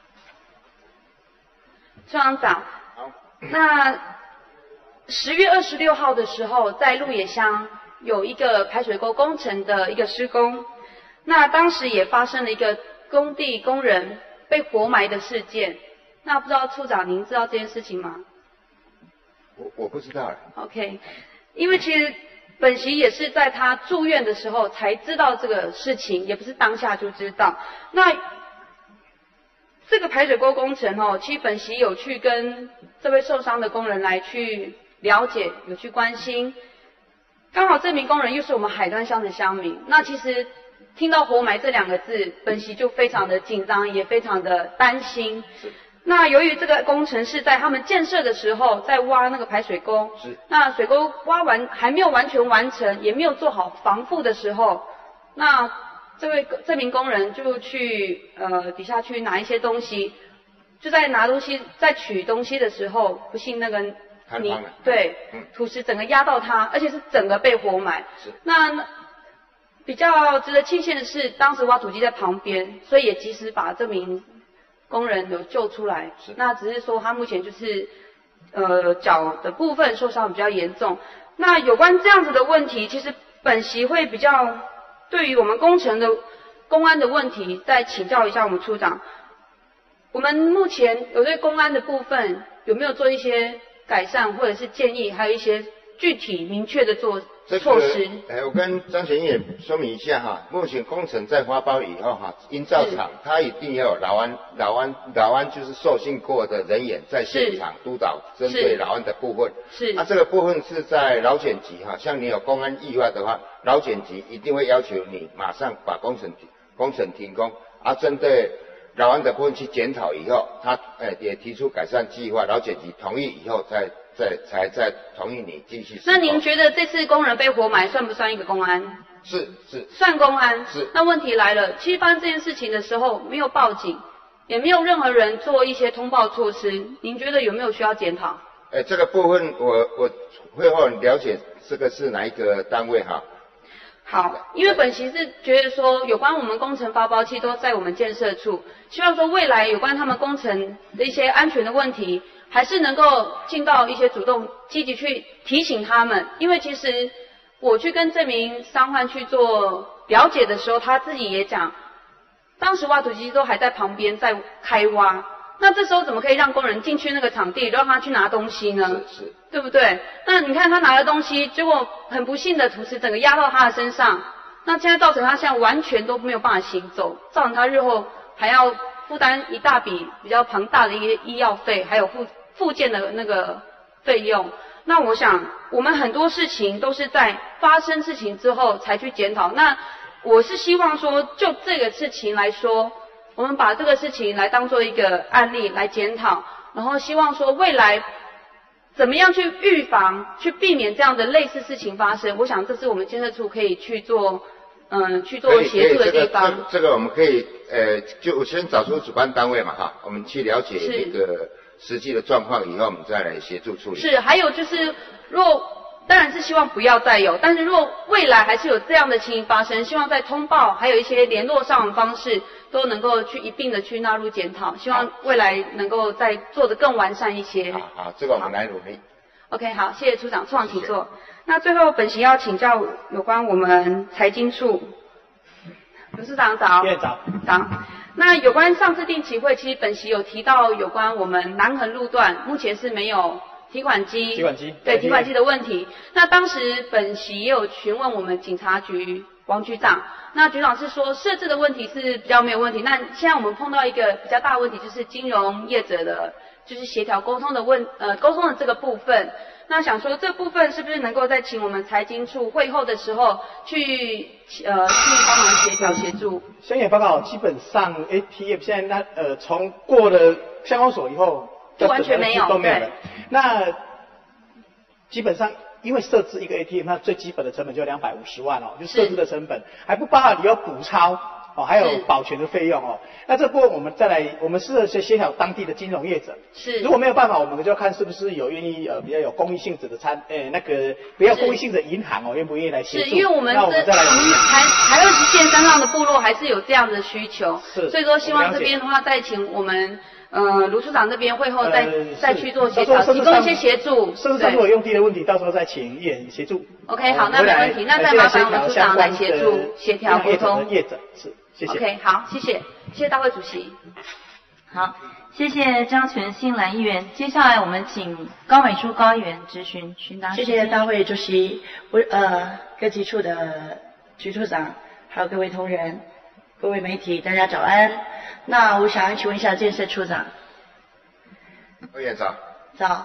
G: 处长早。
E: 好。
G: 那十月二十六号的时候，在鹿野乡有一个排水沟工程的一个施工，那当时也发生了一个工地工人被活埋的事件。那不知道处长您知道这件事情吗？
E: 我我不知道。
G: OK， 因为其实。本席也是在他住院的时候才知道这个事情，也不是当下就知道。那这个排水沟工程哦，其实本席有去跟这位受伤的工人来去了解，有去关心。刚好这名工人又是我们海端乡的乡民，那其实听到活埋这两个字，本席就非常的紧张，也非常的担心。那由于这个工程是在他们建设的时候在挖那个排水沟，
B: 是
G: 那水沟挖完还没有完全完成，也没有做好防护的时候，那这位这名工人就去呃底下去拿一些东西，就在拿东西在取东西的时候，不幸那个泥对、嗯、土石整个压到他，而且是整个被活埋。那比较值得庆幸的是，当时挖土机在旁边，所以也及时把这名工人有救出来。那只是说他目前就是呃脚的部分受伤比较严重。那有关这样子的问题，其实本席会比较对于我们工程的公安的问题，再请教一下我们处长。我们目前有对公安的部分有没有做一些改善或者是建议，还有一些具体明确的做措施？
E: 哎、这个，我跟张前议员说明一下哈，目前工程在发包以后哈，营造厂它一定要有劳安、劳安、劳安就是受训过的人员在现场督导针对劳安的部分。
G: 是。
E: 那、啊、这个部分是在劳检局哈，像你有公安意外的话，劳检局一定会要求你马上把工程工程停工，啊，针对劳安的部分去检讨以后，他呃也提出改善计划，劳检局同意以后再。再才再同意你继续。
G: 那您觉得这次工人被活埋算不算一个公安？
E: 是是。
G: 算公安。
E: 是。
G: 那问题来了，其实发生这件事情的时候没有报警，也没有任何人做一些通报措施，您觉得有没有需要检讨？
E: 哎，这个部分我我会后了解这个是哪一个单位哈？
G: 好，因为本席是觉得说，有关我们工程发包期都在我们建设处，希望说未来有关他们工程的一些安全的问题，还是能够尽到一些主动积极去提醒他们。因为其实我去跟这名伤患去做了解的时候，他自己也讲，当时挖土机都还在旁边在开挖，那这时候怎么可以让工人进去那个场地，让他去拿东西呢？
E: 是是，
G: 对不对？那你看他拿了东西，结果很不幸的土石整个压到他的身上，那现在造成他现在完全都没有办法行走，造成他日后还要负担一大笔比较庞大的一个医药费，还有附附件的那个费用。那我想，我们很多事情都是在发生事情之后才去检讨。那我是希望说，就这个事情来说，我们把这个事情来当做一个案例来检讨，然后希望说未来怎么样去预防、去避免这样的类似事情发生。我想这是我们建设处可以去做，嗯，去做协助的地方。
E: 这个、这个我们可以，呃，就我先找出主办单位嘛，哈，我们去了解这个实际的状况以后，我们再来协助处理。
G: 是，还有就是，若当然是希望不要再有，但是如果未来还是有这样的情形发生，希望在通报还有一些联络上的方式都能够去一并的去纳入检讨，希望未来能够再做得更完善一些。
E: 好，好，这个我们来努力。
G: OK， 好，谢谢处长，处长请坐。那最后本席要请教有关我们财经处，刘处长早。
C: 院长
G: 早。那有关上次定期会，其实本席有提到有关我们南横路段目前是没有提款机，
C: 提款机
G: 对提款机的问题。那当时本席也有询问我们警察局王局长，那局长是说设置的问题是比较没有问题。那现在我们碰到一个比较大的问题，就是金融业者的，就是协调沟通的问呃沟通的这个部分。那想说这部分是不是能够再请我们财经处会后的时候去呃去帮忙协调协助？
C: 相关报告基本上 A T M 现在那呃从过了乡公所以后。
G: 就完全没有，
C: 都没有了。那基本上，因为设置一个 A T M， 它最基本的成本就两百五十万哦，就设置的成本，还不包含你要补钞哦，还有保全的费用哦。那这部分我们再来，我们是协调当地的金融业者。
G: 是。
C: 如果没有办法，我们就看是不是有愿意呃比较有公益性质的参，呃那个比较公益性质的银行哦，愿不愿意来协助？
G: 是因为我们这我们
C: 再来
G: 我们台台二十线山上的部落还是有这样的需求，
C: 是。
G: 所以说希望这边的话再请我们。呃，卢处长这边会后再、呃、再去做协调，提供一些协助。
C: 甚至上如果用地的问题，到时候再请议员协助。
G: OK， 好，那没问题，那再麻烦我们处长来协助协调沟通。
C: 业者是，谢谢。
G: OK， 好，谢谢，谢谢大会主席。
A: 好，谢谢张全新兰议员。接下来我们请高美珠高议员质询，询答。
I: 谢谢大会主席，我呃各级处的局处长，还有各位同仁。各位媒体，大家早安。那我想请问一下建设处长。
E: 委员早。
I: 早。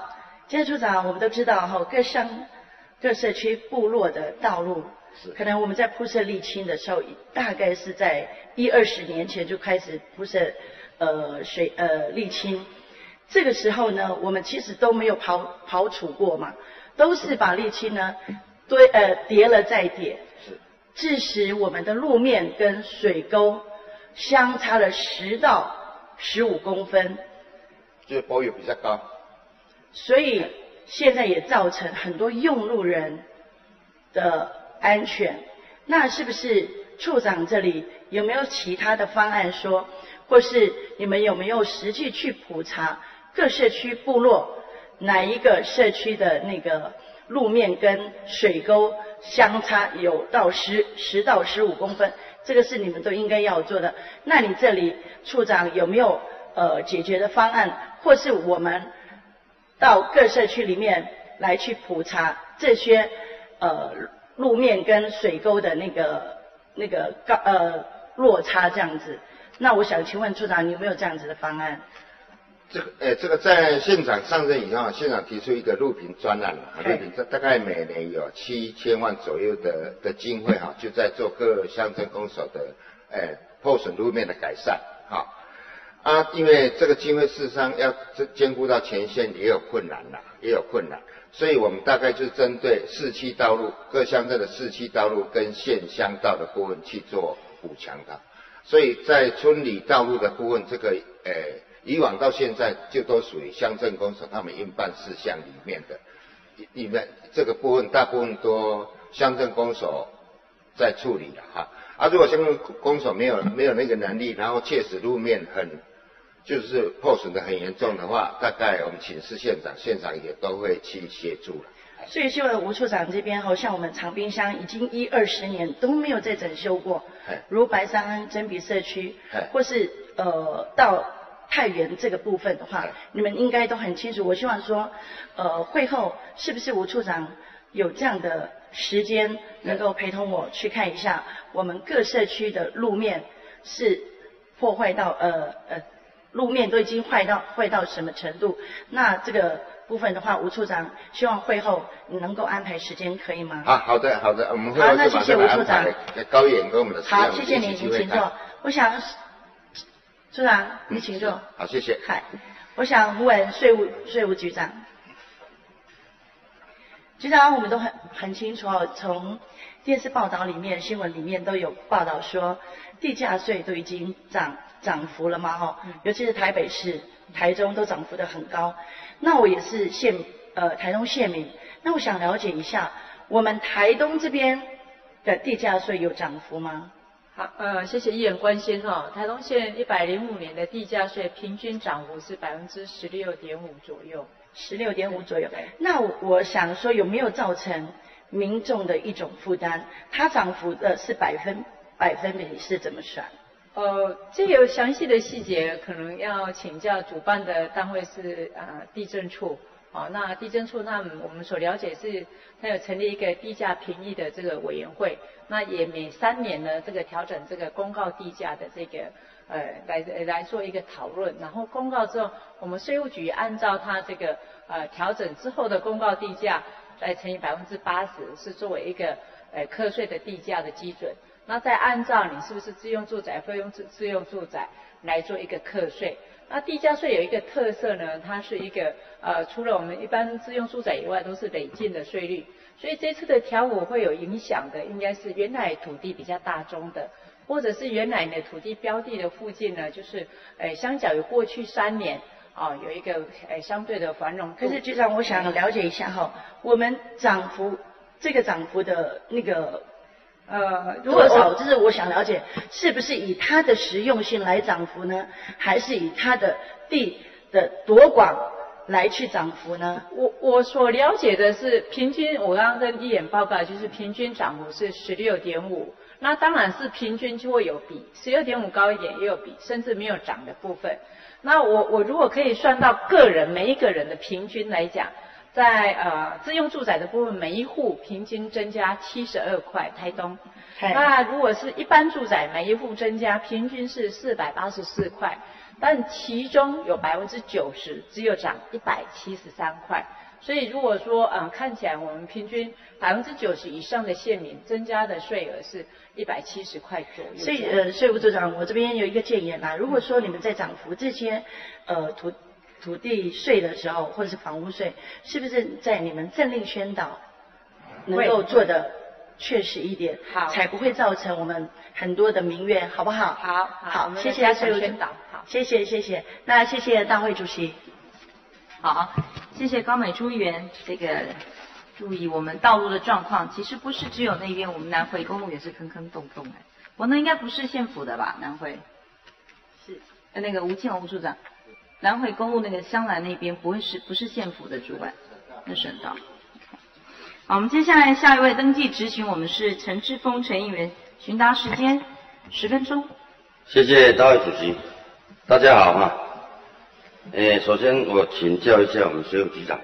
I: 今天处长，我们都知道哈，各乡、各社区、部落的道路，可能我们在铺设沥青的时候，大概是在一二十年前就开始铺设呃水呃沥青。这个时候呢，我们其实都没有刨刨除过嘛，都是把沥青呢堆呃叠了再叠，致使我们的路面跟水沟相差了十到十五公分，
E: 就是坡有比较高。
I: 所以现在也造成很多用路人的安全。那是不是处长这里有没有其他的方案说，或是你们有没有实际去普查各社区部落哪一个社区的那个路面跟水沟相差有到十十到十五公分？这个是你们都应该要做的。那你这里处长有没有呃解决的方案，或是我们到各社区里面来去普查这些呃路面跟水沟的那个那个高呃落差这样子？那我想请问处长，你有没有这样子的方案？
E: 这个呃，这个在县长上任以后，县长提出一个路平专案嘛，路平大概每年有七千万左右的的经费哈，就在做各乡镇公所的呃破损路面的改善哈。啊，因为这个经费事实上要兼顾到前线也有困难啦，也有困难，所以我们大概就是针对市区道路各乡镇的市区道路跟县乡道的部分去做补强的，所以在村里道路的部分，这个呃。以往到现在就都属于乡镇公所他们应办事项里面的，里面这个部分大部分都乡镇公所在处理了哈。啊，如果乡镇公所没有没有那个能力，然后确实路面很就是破损的很严重的话，大概我们请示县长，县长也都会去协助了。
I: 所以就吴处长这边，好像我们长滨乡已经一二十年都没有再整修过，如白沙恩、真比社区，或是呃到太原这个部分的话，你们应该都很清楚。我希望说，呃，会后是不是吴处长有这样的时间，能够陪同我去看一下我们各社区的路面是破坏到呃呃，路面都已经坏到坏到什么程度？那这个部分的话，吴处长希望会后你能够安排时间，可以吗？
E: 啊，好的好的，我们会
I: 好，那谢谢吴处长。
E: 高远跟我们的
I: 好，谢谢您，您请坐。我想。处长，你请坐。
E: 好，谢谢。
I: 嗨，我想问税务税务局长，局长，我们都很很清楚哦，从电视报道里面、新闻里面都有报道说，地价税都已经涨涨幅了嘛，哈、嗯，尤其是台北市、台中都涨幅的很高。那我也是县呃台东县民，那我想了解一下，我们台东这边的地价税有涨幅吗？
J: 好，呃，谢谢议员关心哈、哦。台东县一百零五年的地价税平均涨幅是百分之十六点五左右，
I: 十六点五左右。那我想说，有没有造成民众的一种负担？它涨幅的是百分百分比是怎么算？
J: 呃，这有详细的细节，可能要请教主办的单位是啊、呃、地政处。好，那地政处那我们所了解是，它有成立一个地价评议的这个委员会，那也每三年呢这个调整这个公告地价的这个呃来来做一个讨论，然后公告之后，我们税务局按照它这个呃调整之后的公告地价来乘以百分之八十，是作为一个呃课税的地价的基准，那再按照你是不是自用住宅、非用自自用住宅来做一个课税。那地价税有一个特色呢，它是一个呃，除了我们一般自用住宅以外，都是累进的税率。所以这次的调幅会有影响的，应该是原来土地比较大宗的，或者是原来的土地标的的附近呢，就是呃，相较于过去三年啊、哦，有一个呃相对的繁荣。
I: 可是局长，我想了解一下哈，我们涨幅这个涨幅的那个。呃，多少？就是我想了解，是不是以它的实用性来涨幅呢，还是以它的地的多广来去涨幅呢？
J: 我我所了解的是，平均我刚刚跟议员报告，就是平均涨幅是十六点五。那当然是平均就会有比十六点五高一点，也有比甚至没有涨的部分。那我我如果可以算到个人每一个人的平均来讲。在呃自用住宅的部分，每一户平均增加七十二块，台东。那如果是一般住宅，每一户增加平均是四百八十四块，但其中有百分之九十只有涨一百七十三块， 所以如果说啊、呃、看起来我们平均百分之九十以上的县民增加的税额是一百七十块左右。
I: 所以呃，税务组长，我这边有一个建言啦，如果说你们在涨幅这些呃土土地税的时候，或者是房屋税，是不是在你们政令宣导能够做的确实一点，
J: 好，
I: 才不会造成我们很多的民怨，好不好？
J: 好，
I: 好，谢谢税务宣导，好，谢谢谢谢，那谢谢大会主席。
A: 好，谢谢高美珠议员这个注意我们道路的状况，其实不是只有那边，我们南回公路也是坑坑洞洞哎。我那应该不是县府的吧？南回是呃那个吴庆宏处长，南回公路那个香兰那边不会是不是县府的主管，那省道。好，我们接下来下一位登记执行，我们是陈志峰陈议员，询答时间十分钟。
F: 谢谢大会主席，大家好哈。诶，首先我请教一下我们税务局长，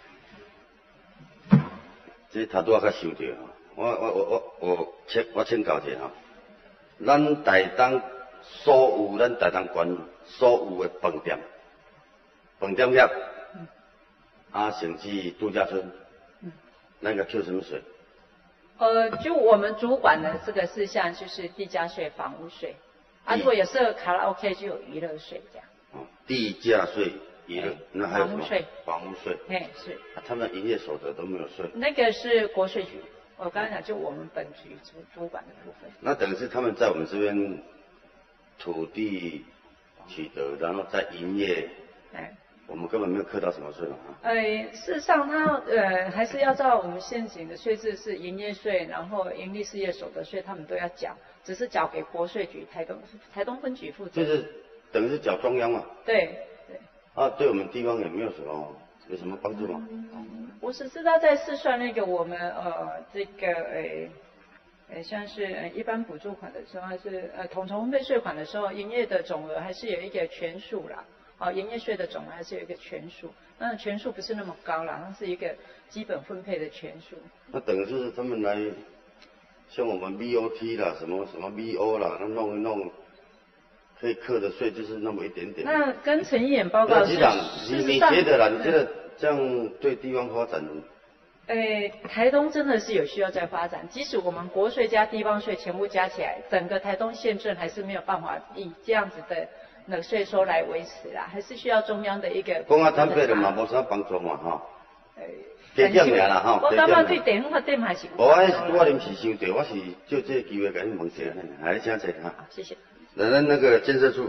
F: 这头拄仔较收到哈，我我我我我请我请教一下哈，咱台东所有咱台东县所有的饭店、饭店业，啊，甚至度假村，那个扣什么税？
J: 呃，就我们主管的这个事项就是地价税、房屋税，啊，如果有设卡拉 OK 就有娱乐税这样。
F: 地价税、娱乐，那还有什么？
J: 房屋税。
F: 房屋税。
J: 哎，是。
F: 啊，他们营业所得都没有税。
J: 那个是国税局，我刚才讲就我们本局主主管的部分。
F: 那等于是他们在我们这边土地取得，然后再营业。
J: 哎。
F: 我们根本没有课到什么税嘛。
J: 呃，事实上他呃还是要照我们现行的税制是营业税，然后营利事业所得税他们都要缴，只是缴给国税局台东台东分局负责。
F: 就是。等于是缴中央嘛？
J: 对对。
F: 啊，对我们地方有没有什么有什么帮助吗？
J: 嗯，我只知道在试算那个我们呃这个诶诶像是呃一般补助款的时候，还是呃统筹分配税款的时候，营业的总额还是有一个权数啦。哦，营业税的总额还是有一个权数，那权数不是那么高啦，它是一个基本分配的权数。
F: 那等于是他们来像我们 V O T 啦，什么什么 V O 啦，那弄一弄。可以课的税就是那么一点点。
J: 那跟陈议员报告是，
F: 局长，你你觉得啦？你觉得这样对地方发展？
J: 诶，台东真的是有需要再发展。即使我们国税加地方税全部加起来，整个台东县镇还是没有办法以这样子的那个税收来维持啦，还是需要中央的一个。
F: 讲啊，坦白的嘛，无啥帮助嘛，哈。
J: 诶。
F: 加减尔啦，哈。
J: 我感觉对地方发展还是。
F: 我迄是我临时想到，我是就这个机会甲你问一下，来请坐哈。
J: 谢谢。
F: 咱咱那个建设处，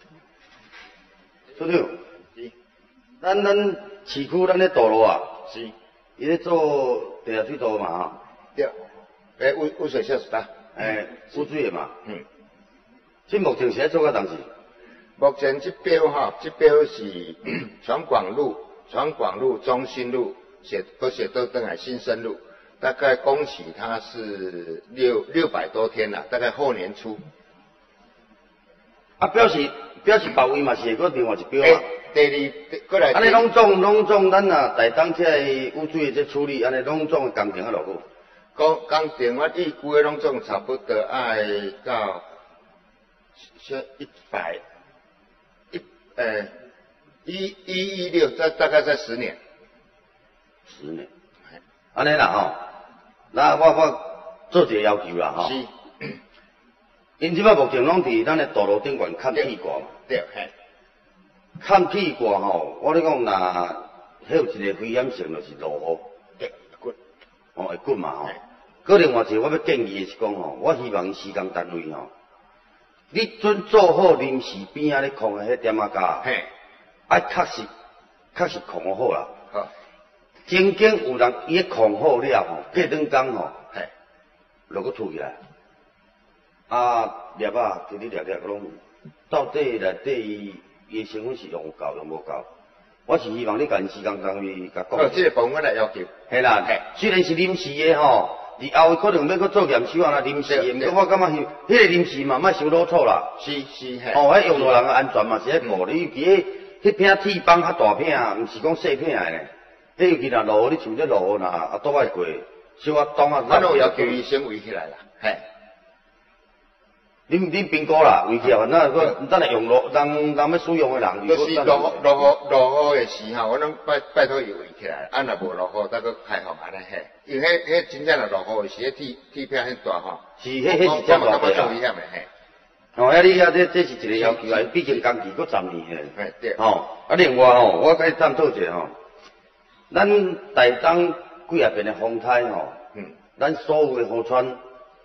F: 处长，是，咱咱市区咱咧道路啊，
E: 是，
F: 伊咧做地下水道嘛哈，
E: 对，诶，污污水消除啦，
F: 诶，污水的嘛，
E: 嗯，
F: 即目前是咧做到当时，
E: 目前这标哈，这标是全广路、全广路、中心路、写都写都登海新生路，大概工期它是六六百多天啦，大概后年初。
F: 啊，表示表示别位嘛是个另外一标啊。
E: 第二，过来。
F: 安尼拢总拢总，咱啊台东这污水的这处理，安尼拢总的工程啊偌久？
E: 工工程我预估的拢总差不多爱到，先一百一呃一一一六，在大概在十年。
F: 十年。安尼啦吼，那我我做一个要求啦吼。
E: 是。
F: 因即摆目前拢伫咱的道路顶悬看铁挂嘛，
E: 对，嘿，
F: 看铁挂吼，我咧讲，若迄有一个危险性，就是落雨，
E: 对，滚，
F: 哦会滚嘛吼。搁另外一个我要建议的是讲吼，我希望施工单位吼，你准做好临时边仔咧空的迄点仔架，
E: 嘿，
F: 爱确实确实空好啦。
E: 好，
F: 曾经有人伊咧空好了吼，过两工吼，
E: 嘿，
F: 落个吐起来。啊，粒啊，直直粒粒拢，到底内底伊成分是用够用无够？我是希望你甲因施工单位甲讲。
E: 哦，这个部分我来要求。
F: 系啦，虽然是临时的吼，伫后可能要搁做验收啊，临时的，不过我感觉迄迄个临时嘛，莫伤老错啦。
E: 是是嘿。
F: 哦，迄用路人的安全嘛是迄顾你，其实迄片铁板较大片，毋是讲细片的呢。迄尤其若落雨，你像这落雨若啊倒爱过，小啊挡啊。
E: 咱有要求伊先围起来啦，嘿。
F: 恁恁评估啦，危险啊！那个咱来用落，人人要使用的人，
E: 就是落落雨落雨的时候，我拢拜拜托伊围起来，啊若无落雨，再搁开放安尼嘿。因为迄迄真正若落雨的时，迄铁铁片很大吼。
F: 是，迄迄是真大个啊。
E: 危险的嘿。
F: 哦，啊，你遐这这是一个要求啊，毕竟工期搁十年诶。
E: 嘿，对。
F: 哦，啊，另外吼，我甲你探讨一下吼，咱台东几啊边的风台吼，嗯，咱所有的河川。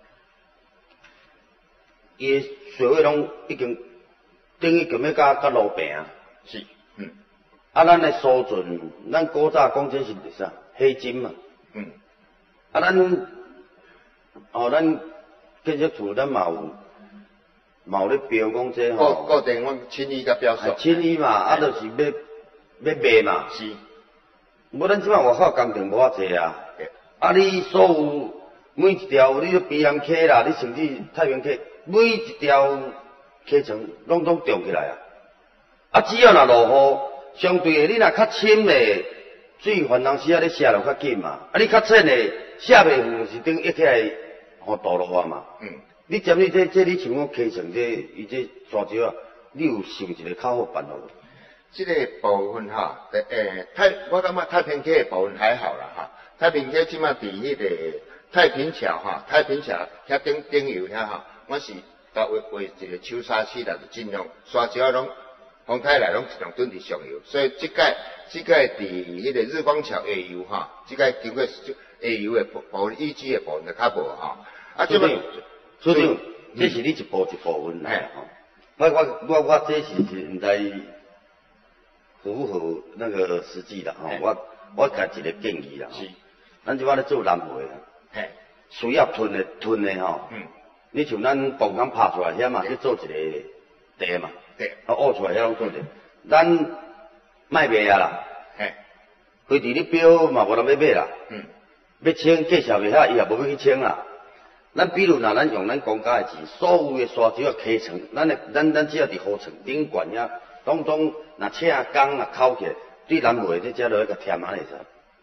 F: 伊诶水位拢已经等于根要甲甲路平啊，
E: 是，嗯，
F: 啊，咱诶疏浚，咱古早讲这是啥？黑金嘛，
E: 嗯，
F: 啊，咱哦，咱建设处咱嘛有，嘛有咧标讲这吼，
E: 固固定阮清理甲标数，
F: 清理嘛，啊，就是要要卖嘛，
E: 是，
F: 无咱即摆外口工程无遐济啊，啊，你所有每一条你都平阳溪啦，你甚至太平溪。每一条溪床拢拢重起来啊！啊，只要若落雨，相对的你若较深的水泛滥时啊，你下落较紧嘛。啊，你较浅的下袂远是等一起来互倒落啊嘛。嗯。你针对这这你像讲溪床这伊这沙石啊，你有想一个较好办法无？
E: 这个部分哈，诶，太我感觉太平溪的部分还好啦哈。太平溪即马伫迄个太平桥哈，太平桥遐顶顶游遐哈。我是甲画画一个抽沙器啦，就尽量沙石拢风台来拢尽量蹲伫上游，所以即届即届伫迄个日光桥下游哈，即届经过下游的部分淤积的部分就较无哈。啊，即个
F: 所以这是你一步一部分啦。吼、嗯，我我我我这是是毋知符不符那个实际啦吼、嗯，我我甲一个建议啦。是，咱即摆咧做南回啊，嘿，需要吞的吞的吼。嗯。你像咱磅杆拍出来遐嘛，去做一个地嘛，对，啊挖出来遐拢做者，咱卖卖啊啦，嘿，规地你标嘛无人要买啦，嗯，要清介绍袂遐，伊也无要去清啦。咱比如若咱用咱公家的钱，所有的沙石啊溪床，咱的咱咱只要伫河床顶悬遐，拢总若车工若扣起来，对南回这只落去甲添安尼啥？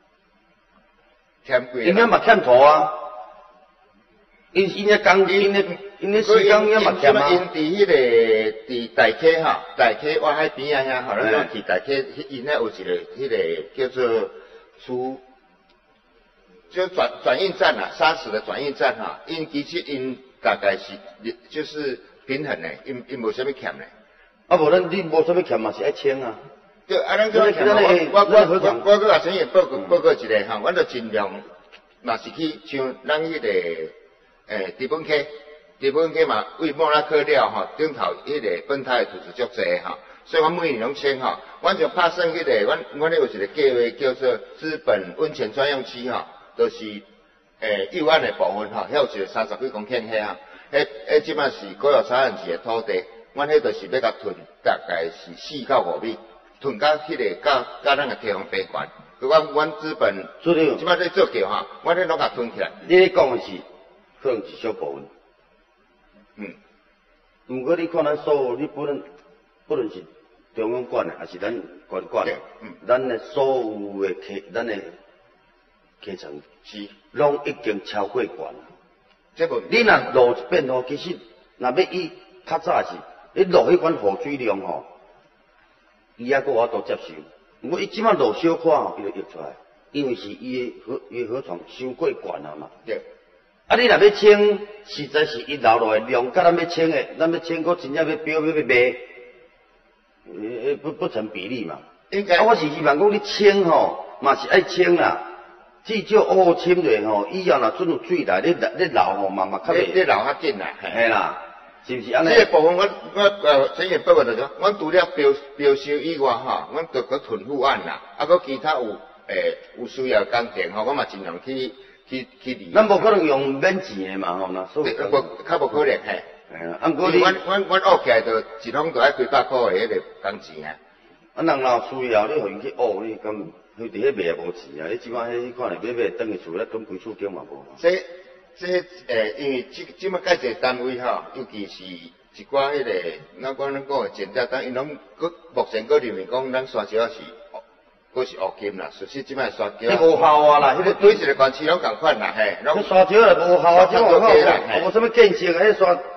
E: 添贵，
F: 因遐嘛欠土啊。因因遐工因遐因遐施工遐嘛欠啊。
E: 因伫迄个伫大溪哈，大溪挖海边啊遐，吼，咱讲去大溪，因遐有一个迄个叫做出，就转转运站啊，砂石的转运站哈，因其实因大概是就是平衡的，因因无啥物欠的。
F: 啊，无咱你无啥物欠嘛是爱清啊。
E: 对，啊，咱讲欠我我我我我甲产业报告报告一个哈，阮就尽量嘛是去像咱迄个。诶，地本溪，地本溪嘛，为莫拉克了吼，顶头迄个本台的土质足济吼，所以我每年拢清吼。阮就拍算迄个，阮阮咧有一个计划叫做资本温泉专用区吼，就是诶右岸的部分吼，遐有一个三十几公顷遐啊，迄迄即摆是国有财产局的土地，阮迄就是要甲囤，大概是四到五米，囤到迄个甲甲咱个地方平悬。阮阮资本，即摆咧做桥吼，阮咧拢甲囤起来。
F: 你咧讲的是？可能是小部分，嗯，毋过你看咱所有，你不论不论是中央管的，还是咱县管的，嗯，咱的所有的溪，咱的溪床是拢已经超过管了。
E: 这个
F: 你若落一遍吼，其实若要以较早是，你落迄款雨水量吼，伊还阁我都接受。毋过伊即摆落小可吼，伊就溢出来，因为是伊的河伊的河床伤过管啊嘛。对。啊！你若要清，实在是伊流落来量，甲咱要清的，咱要清，佫真正要标要要卖，呃不不成比例嘛。应该啊，我是希望讲你清吼，嘛是爱清啦。至少乌清落吼，以后若准有水来，你你流吼嘛嘛较袂。
E: 你流较紧啦，
F: 嘿啦，是不是安尼？
E: 这个部分我我呃，产业报告就讲，阮除了标标收以外吼，阮着搁囤富案啦，啊，搁其他有诶有需要工程吼，我嘛尽量去。去去理，
F: 咱无可能用免钱的嘛吼，那
E: 所以无较无可能嘿。
F: 哎呀，啊，过你
E: 阮阮阮学起来就一通就爱几百块的迄个工钱啊。
F: 啊，人若需要，你互伊去学，你咁佢伫迄卖也无钱啊！你即摆迄看来买买等于厝咧囤几厝金嘛无。
E: 这这诶，因为即即摆介济单位吼，尤其是一寡迄个，咱讲咱讲的建设单，因拢佮目前佮认为讲咱沙石是。佫是学金啦，实际即摆沙石。
F: 迄无效啊啦，迄个
E: 对一个县市拢共款啦，嘿。
F: 迄沙石也无效啊，即外口无啥物建设，迄沙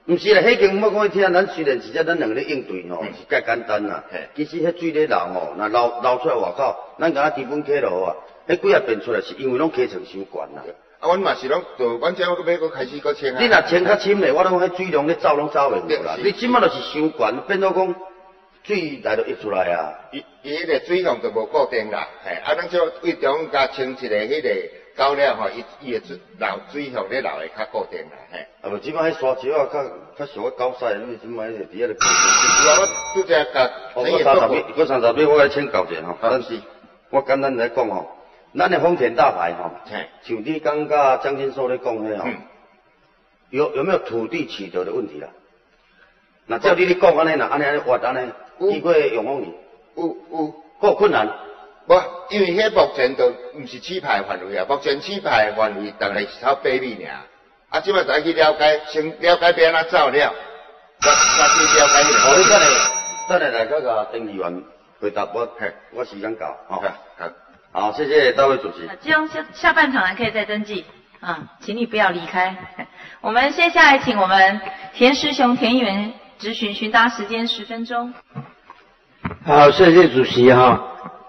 F: 毋是啦，迄间我讲你听，咱虽然是只咱两个咧应对吼，是介简单啦。其实迄水咧流吼，若流流出来外口，咱甲它基本起落啊，迄几啊变出来是因为拢起层伤悬啦。
E: 啊，阮嘛是拢，就阮遮我要搁开始搁清啊。
F: 你若清较深咧，我拢迄水量咧走拢走袂过啦。你即马就是伤悬，变做讲水来就溢出来啊。
E: 伊伊迄个水量就无固定啦，嘿，啊，咱就位中加清一个迄个高了吼，伊伊的流水向咧流会较固定啦，嘿。
F: 啊，无即摆迄沙石啊，较较属于高晒，你即摆就伫遐咧。
E: 是啊，我拄则甲。
F: 哦，我三十秒，我三十秒，我来请教者吼。但是，我简单来讲吼。咱的丰田大牌吼，像你刚刚江先生咧讲迄吼，有有没有土地取得的问题啦？那照你咧讲安尼啦，安尼安尼挖安尼，经过用风年，
E: 有有，
F: 够困难。
E: 无，因为迄目前都毋是起牌范围啊，目前起牌范围大概是超百米尔。啊，即摆再去了解，先了解要安怎造了，再再去了解迄个。
F: 好，你等下等下来嗰个丁议员回答我，我时间到，好。好，谢谢大卫主席。
A: 这样下下半场还可以再登记啊，请你不要离开。我们接下来请我们田时雄田议员质询询答时间十分钟。
K: 好，谢谢主席哈。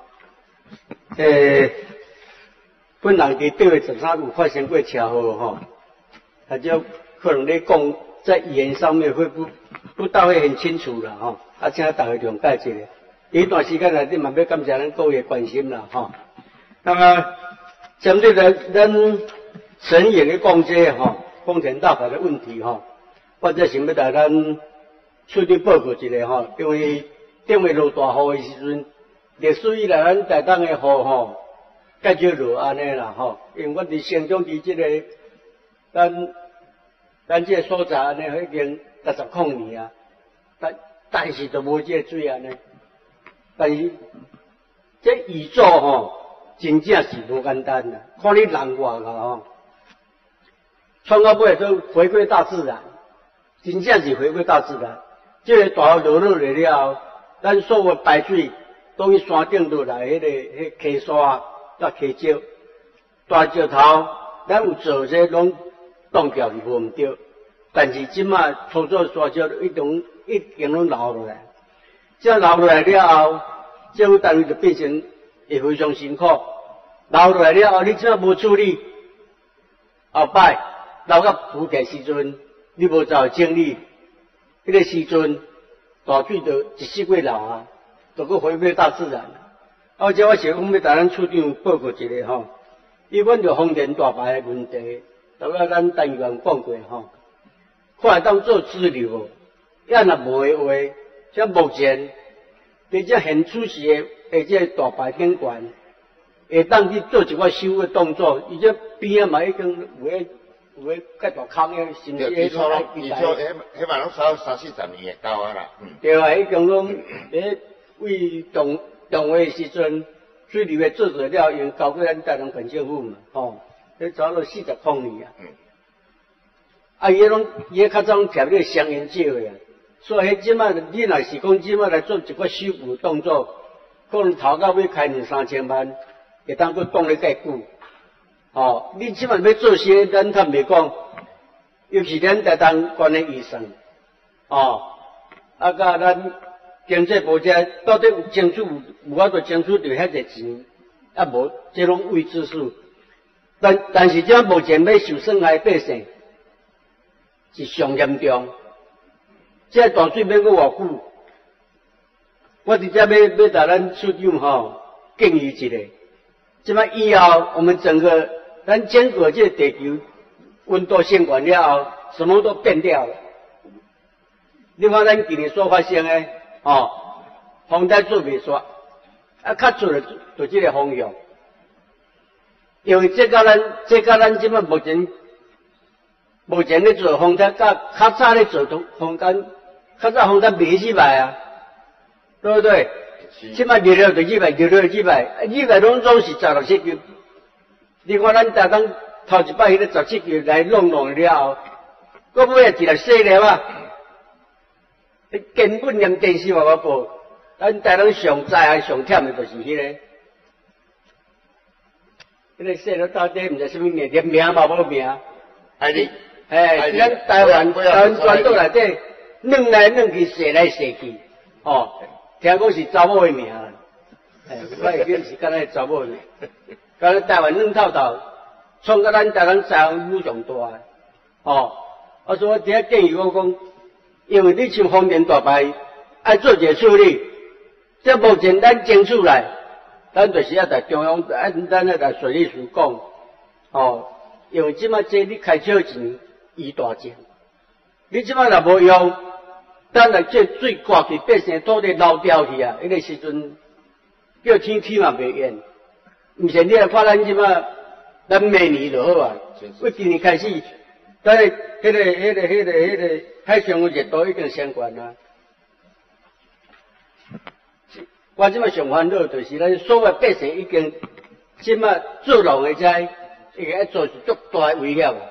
K: 诶，本人伫八月十三有发生过车祸哈，他就可能咧讲在语言上面会不不大会很清楚了哈，啊，请大家谅解一下。这段时间内底嘛要感谢咱各位关心啦哈。那么针对咱咱陈演的讲这哈丰田大牌的问题哈，我则想要来咱处理报告一下哈，因为顶月落大雨的时阵，历史以来咱台东的雨吼，介少落安尼啦吼，因为我伫成长伫这个咱咱这个所在安尼已经六十空年啊，但但是都无这个水安尼。但是，这宇宙吼，真正是无简单啦。看你人话啦吼，创到尾都回归大自然，真正是回归大自然。这个大雨落落来了后，咱所有排水都去山顶落来，迄、那个迄溪沙、甲溪石、大石头，咱有做些拢挡掉是无毋对。但是即卖操作沙石一种一定拢流落来。这样流落来了后，政府单位就变成会非常辛苦。流落来了后，你这样无处理，后摆流到浮起时阵，你无照整理，迄、那个时阵大水就一世过流啊，就搁回归大自然。而且我想讲要甲咱处长报告一下吼，伊阮着丰田大牌的问题，都甲咱单元讲过吼，看会当做支流无，要若无的话。像目前，伫这现出时的，而且大牌顶悬，会当去做一寡修的动作，而且边啊嘛已经有诶有诶介大坑诶，甚至迄种来期待。
E: 迄迄嘛拢少三四十年会到啊啦。嗯、
K: 对啊，已经拢诶为动动的时阵，水流诶做做了，用交给咱台东县政府嘛，吼，迄差不多四十公里啊。嗯、啊，伊拢伊较早贴迄个双烟石诶啊。所以，即摆你若是讲即摆来做一个修复动作，可能头到尾开两三千万，会当佫挡咧介久。哦，你即摆要做些，咱坦白讲，尤其咱台东县的预算，哦，啊，甲咱经济部这到底有争取有有法度争取到遐侪钱，啊无，这拢未知数。但但是，即摆目前要受损害百姓是上严重。这大水免过偌久，我直接要要甲咱处长吼建议一下，即摆以后我们整个咱整个这地球温度升高了后，什么都变掉了。你看咱今年所发生的哦，风台做袂煞，啊，较出了就这个方向，因为这甲咱这甲咱即摆目前目前咧做风台，甲较早咧做风台。较早风台袂起来啊，对不对？即摆热了就起来，热了就起来，起来拢总是十六七级。你看咱台东头一摆迄个十七级来弄弄了后，搁尾一来细粒啊，根本连电视嘛无报。咱台东上灾还上忝的就是迄、那个，迄、那个细粒到底毋知啥物名，连名嘛无名。
E: 啊你
K: 哎，咱台湾台湾传统内底，弄来弄去，射来射去，哦，听讲是查某的名，哎，我会记是敢若查某的名，敢若台湾弄透透，创甲咱台湾财务武上大，哦，啊，所以我第一建议我讲，因为你像丰田大牌，爱做一个处理，即目前咱争取来，咱就是要在中央，按咱要来水利署讲，哦，因为即摆这你开少钱。伊大钱，你即摆若无用，等来这水刮去，百姓土地流掉去啊！迄个时阵叫天天嘛袂淹，毋是你来看咱即摆，咱明年就好啊。为今年开始，咱迄个、迄个、迄个、迄个、迄个海上的热度已经升悬啊。我即摆上烦恼就是咱所有百姓已经即摆做农的在，伊个做是足大的危险啊！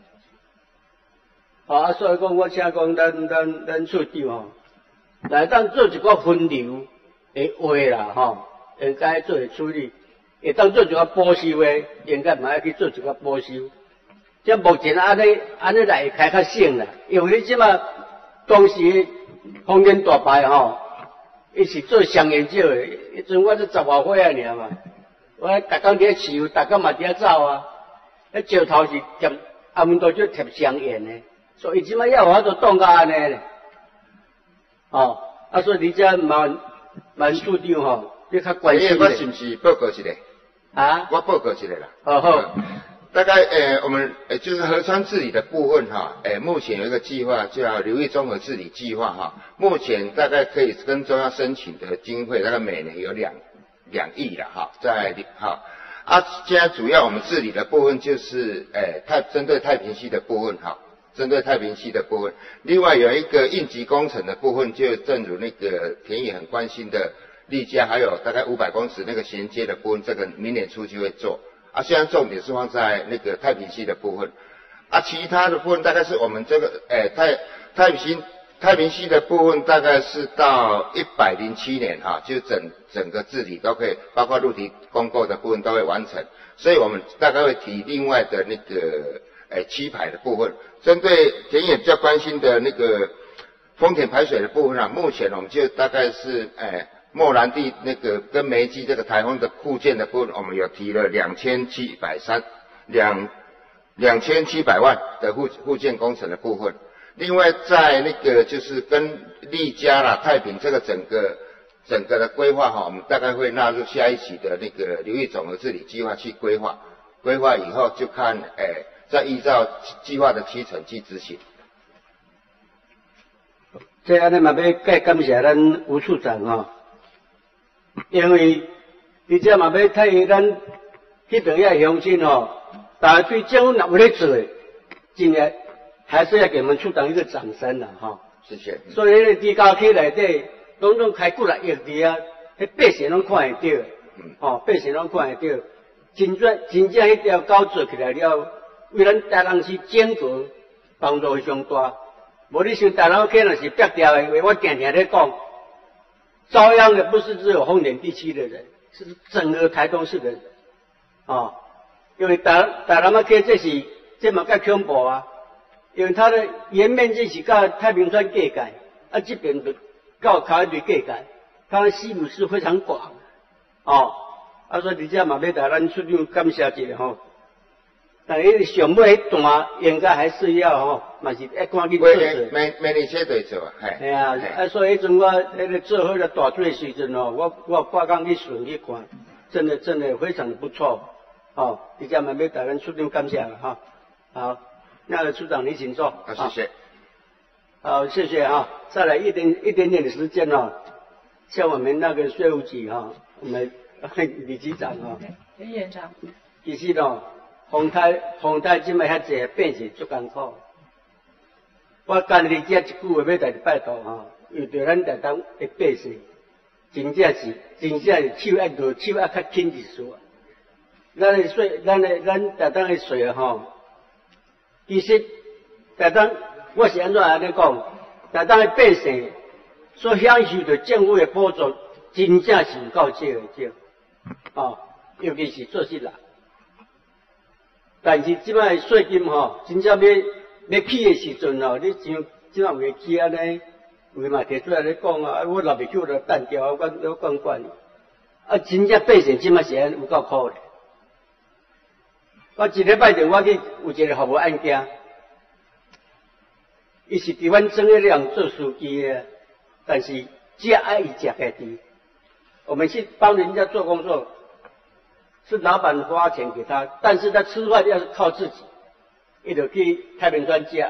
K: 啊，所以讲，我请讲咱咱咱处长吼，来当做一个分流的话啦吼，应该做个处理，会当做一个保修的，应该嘛要去做一个保修。即目前安尼安尼来开较省啦，因为你即马当时丰田大牌吼，伊是做上研究的，迄阵我才十外岁啊尔嘛，我逐工伫咧饲，逐工嘛伫咧走啊，迄石头是贴阿门都就贴上研的。所以即摆要我都当到安尼咧，哦，啊，所以你遮蛮蛮处长吼，你较关心。
E: 我是不是报告一下？
K: 啊？
E: 我报告一下啦。
K: 哦好。
E: 大概呃，我们呃就是河川治理的部分哈，呃，目前有一个计划叫流域综合治理计划哈，目前大概可以跟中央申请的经费，大概每年有两两亿了哈，在哈。啊，现在主要我们治理的部分就是呃太针对太平溪的部分哈。针对太平溪的部分，另外有一个应急工程的部分，就正如那个田野很关心的丽家，还有大概五百公尺那个衔接的部分，这个明年初就会做。啊，现在重点是放在那个太平溪的部分，啊，其他的部分大概是我们这个诶、欸、太太平溪太平溪的部分大概是到一百零七年哈、啊，就整整个治理都可以，包括陆堤公购的部分都会完成，所以我们大概会提另外的那个。诶，七排的部分，针对田野比较关心的那个丰田排水的部分啊，目前我们就大概是诶莫兰地那个跟梅基这个台风的附件的部分，我们有提了两千七百三两两千七百万的附附件工程的部分。另外在那个就是跟丽家啦、太平这个整个整个的规划哈，我们大概会纳入下一期的那个流域总和治理计划去规划，规划以后就看诶。再依照计划的期程去执行。
K: 这安尼嘛要该感谢咱吴处长吼，因为你这嘛要替咱迄边遐乡亲吼，大家对政府若有咧做，真诶还是要给我们处长一个掌声啦吼。
E: 谢谢。
K: 所以咧地高区内底，拢拢开几来亿伫啊，迄百姓拢看会到，嗯，哦，百姓拢看会到，真正真正迄条沟做起来了。为咱台南市整个帮助非常大，无你像台南县若是撇掉的话，我常常咧讲，遭殃的不是只有丰田地区的人，是整个台东市的人，哦，因为台台南啊县这是这嘛较恐怖啊，因为它的原面积是甲太平山隔界，啊这边就到卡海对隔界，它的西部是非常广，哦，啊所以你这嘛要台咱处长感谢一下吼。但是上尾迄段应该还是要吼，嘛是要赶紧做做。
E: 每每年车队做啊，系。
K: 系啊，啊所以迄阵我迄个做好了大水的时阵哦，我我挂工去顺去看，真的真的非常的不错，哦，你这嘛要大家处长感谢了哈。好，那个处长你请坐。
E: 啊，谢谢。
K: 好，谢谢啊。再来一点一点点的时间哦，像我们那个税务局哈，我们李局长啊，
J: 李院长，
K: 其实哦。丰台丰台即摆遐济变是足艰苦，我干你这一句话要来拜托吼，为着咱台东的百姓，真正是真正是手要落手要较轻一丝啊。咱的税，咱的咱台东的税吼，其实台东我是安怎安尼讲，台东的百姓所享受的政府的补助，真正是够少的少，哦，尤其是做事人。但是即摆税金吼，真正要要起的时阵哦，你像即样袂起安尼，话嘛摕出来咧讲啊，我若袂去我就单调，我我管管。啊，真正百姓即马是安有够苦咧。我一礼拜前我去有一个服务案件，伊是伫阮整个量做司机的，但是只爱伊食家己。我们去帮人家做工作，是老板花钱给他，但是他吃饭要是靠自己。伊就去太平山食，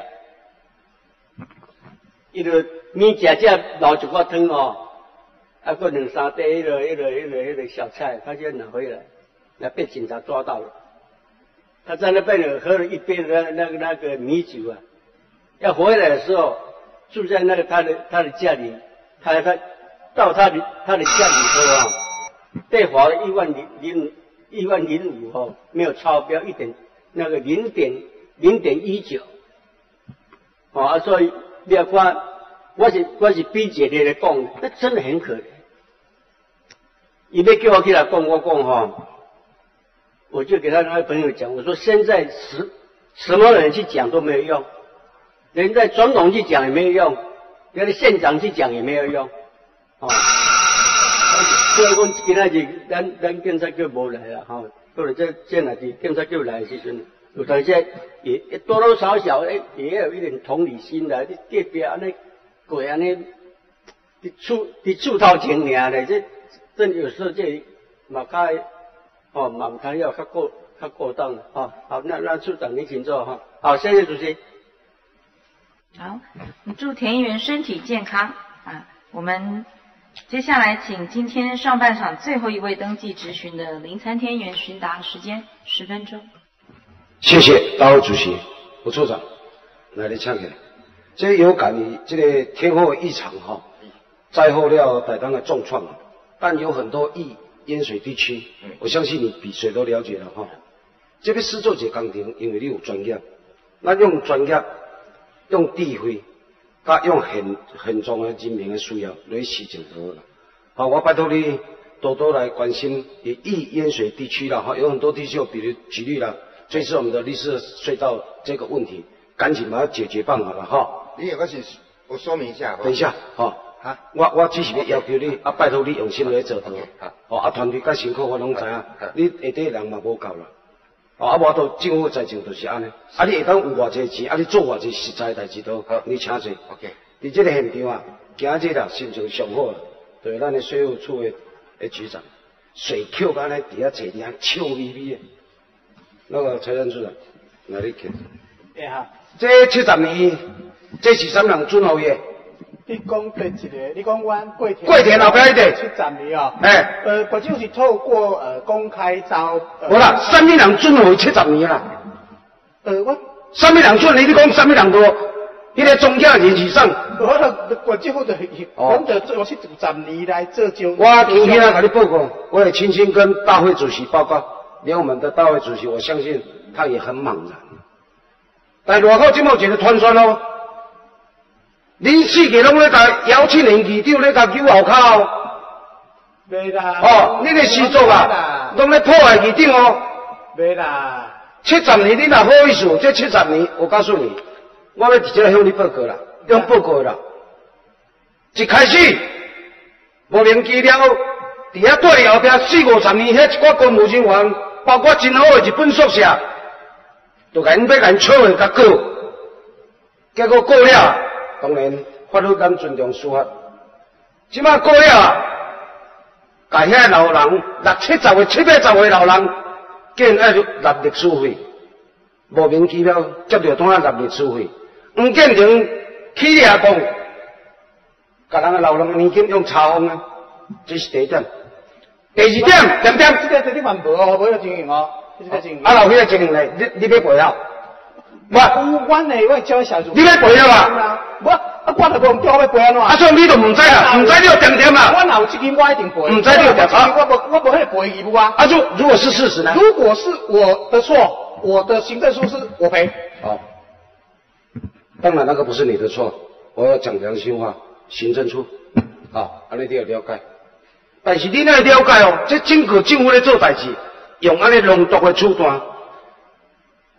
K: 伊就面食食老一锅汤哦，啊，过两三碟迄个、迄个、迄个、迄个小菜，他就拿回来，那被警察抓到了。他在那边喝了一杯的那个那个米酒啊，要回来的时候住在那个他的他的家里，他他到他的他的家里头啊，被罚了一万零零一万零五哦，没有超标一点，那个零点零点一九，哦啊，所以你要看，我是我是比姐姐来讲，那真的很可怜。伊要叫我起来讲，我讲哈。我就给他那位朋友讲，我说现在什什么人去讲都没有用，连在总统去讲也没有用，连在县长去讲也没有用，哦。所以讲今仔日咱咱警察局无来啦，吼、哦，或者这这哪日警察局来的时阵，有当时也多多少少诶也有一点同理心的，你隔壁安尼过安尼，你出你出头前尔咧，这这有时候这嘛开。哦，满堂要较过较过当了哦。好，那那处长你请坐哈。好，谢谢主席。
A: 好，祝田议员身体健康啊！我们接下来请今天上半场最后一位登记质询的林参田议员询答时间十分钟。
L: 谢谢大会主席，吴处长，来你请起来。这有感于这个天候异常哈，灾后了台东的重创，但有很多易淹水地区，我相信你比谁都了解了哈。这个施作者工程，因为你有专业，那用专业、用智慧，加用很很重的人民的需要来实践就好了。好，我拜托你多多来关心也易淹水地区了哈，有很多地区，比如举例了，这次我们的绿色隧道这个问题，赶紧把它解决办好了哈。
E: 你有个是，我说明一下。
L: 等一下，哈。啊！我我只是要要求你，啊，拜托你用心来做好。哦，啊，团队甲辛苦我拢知影，你下底人嘛无够啦。哦，啊，无都政府财政就是安尼。啊，你下当有偌济钱，啊，你做偌济实在代志都，你请坐。OK。伫这个现场啊，今日啦心情上好啦，就是咱的税务处的的局长，水口安尼伫遐坐遐笑眯眯的。那个财政处长，来你看。
C: 哎哈。
L: 这七十年，这是啥人准候的？
C: 你讲对一个，你讲阮桂田，
L: 桂田后壁迄个
C: 七十年哦，
L: 哎，
C: 呃，或者是透过呃公开招，
L: 无、呃、啦，什么人准候七十年啦？
C: 呃，我
L: 什么人准？你讲什么人多？迄个中奖人士上，
C: 我了国政府就讲着做七十年来做就。
L: 我今天甲你报告，我也亲亲跟大会主席报告，连我们的大会主席，我相信他也很茫然。但外口今有一个传说哦。恁四个拢咧甲邀请人议长咧甲揪后口，
C: 袂啦。
L: 哦，恁个施作啊，拢咧破坏议长哦。
C: 袂啦。
L: 七十年你若好意思，这七十年我告诉你，我要直接向你报告啦，用报告啦。一开始无名机了，伫遐对后壁四五十年，遐一寡公务人员，包括真好的日本宿舍，就甲因要甲因撮的甲告，结果告了。当然，法律咱尊重司法。即摆过了，甲遐老人六七十岁、七八十岁老人，竟然要纳历史费，莫名其妙接着当纳历史费。黄建成起掠讲，甲人个老人年金用查封啊，这是第一点。第二点，点点，
C: 这个这点嘛无哦，无要经营哦，这个经营。
L: 啊，老迄个经营嘞，你你要赔啊？
C: 我阮诶，我招小组。
L: 你要赔了嘛？
C: 我啊，我就无叫我要赔安怎？
L: 啊，所以你都唔知啦，唔知你就点点啦。
C: 我有这个我一定赔。
L: 唔知你就点啊？
C: 我无我无迄个赔义务啊。
L: 啊，如如果是事实呢？
C: 如果是我的错，我的行政疏失，我赔。
L: 好，当然那个不是你的错，我要讲良心话，行政处，好，安尼你要了解。但是你那了解哦，这整个政府咧做代志，用安尼浓毒的手段。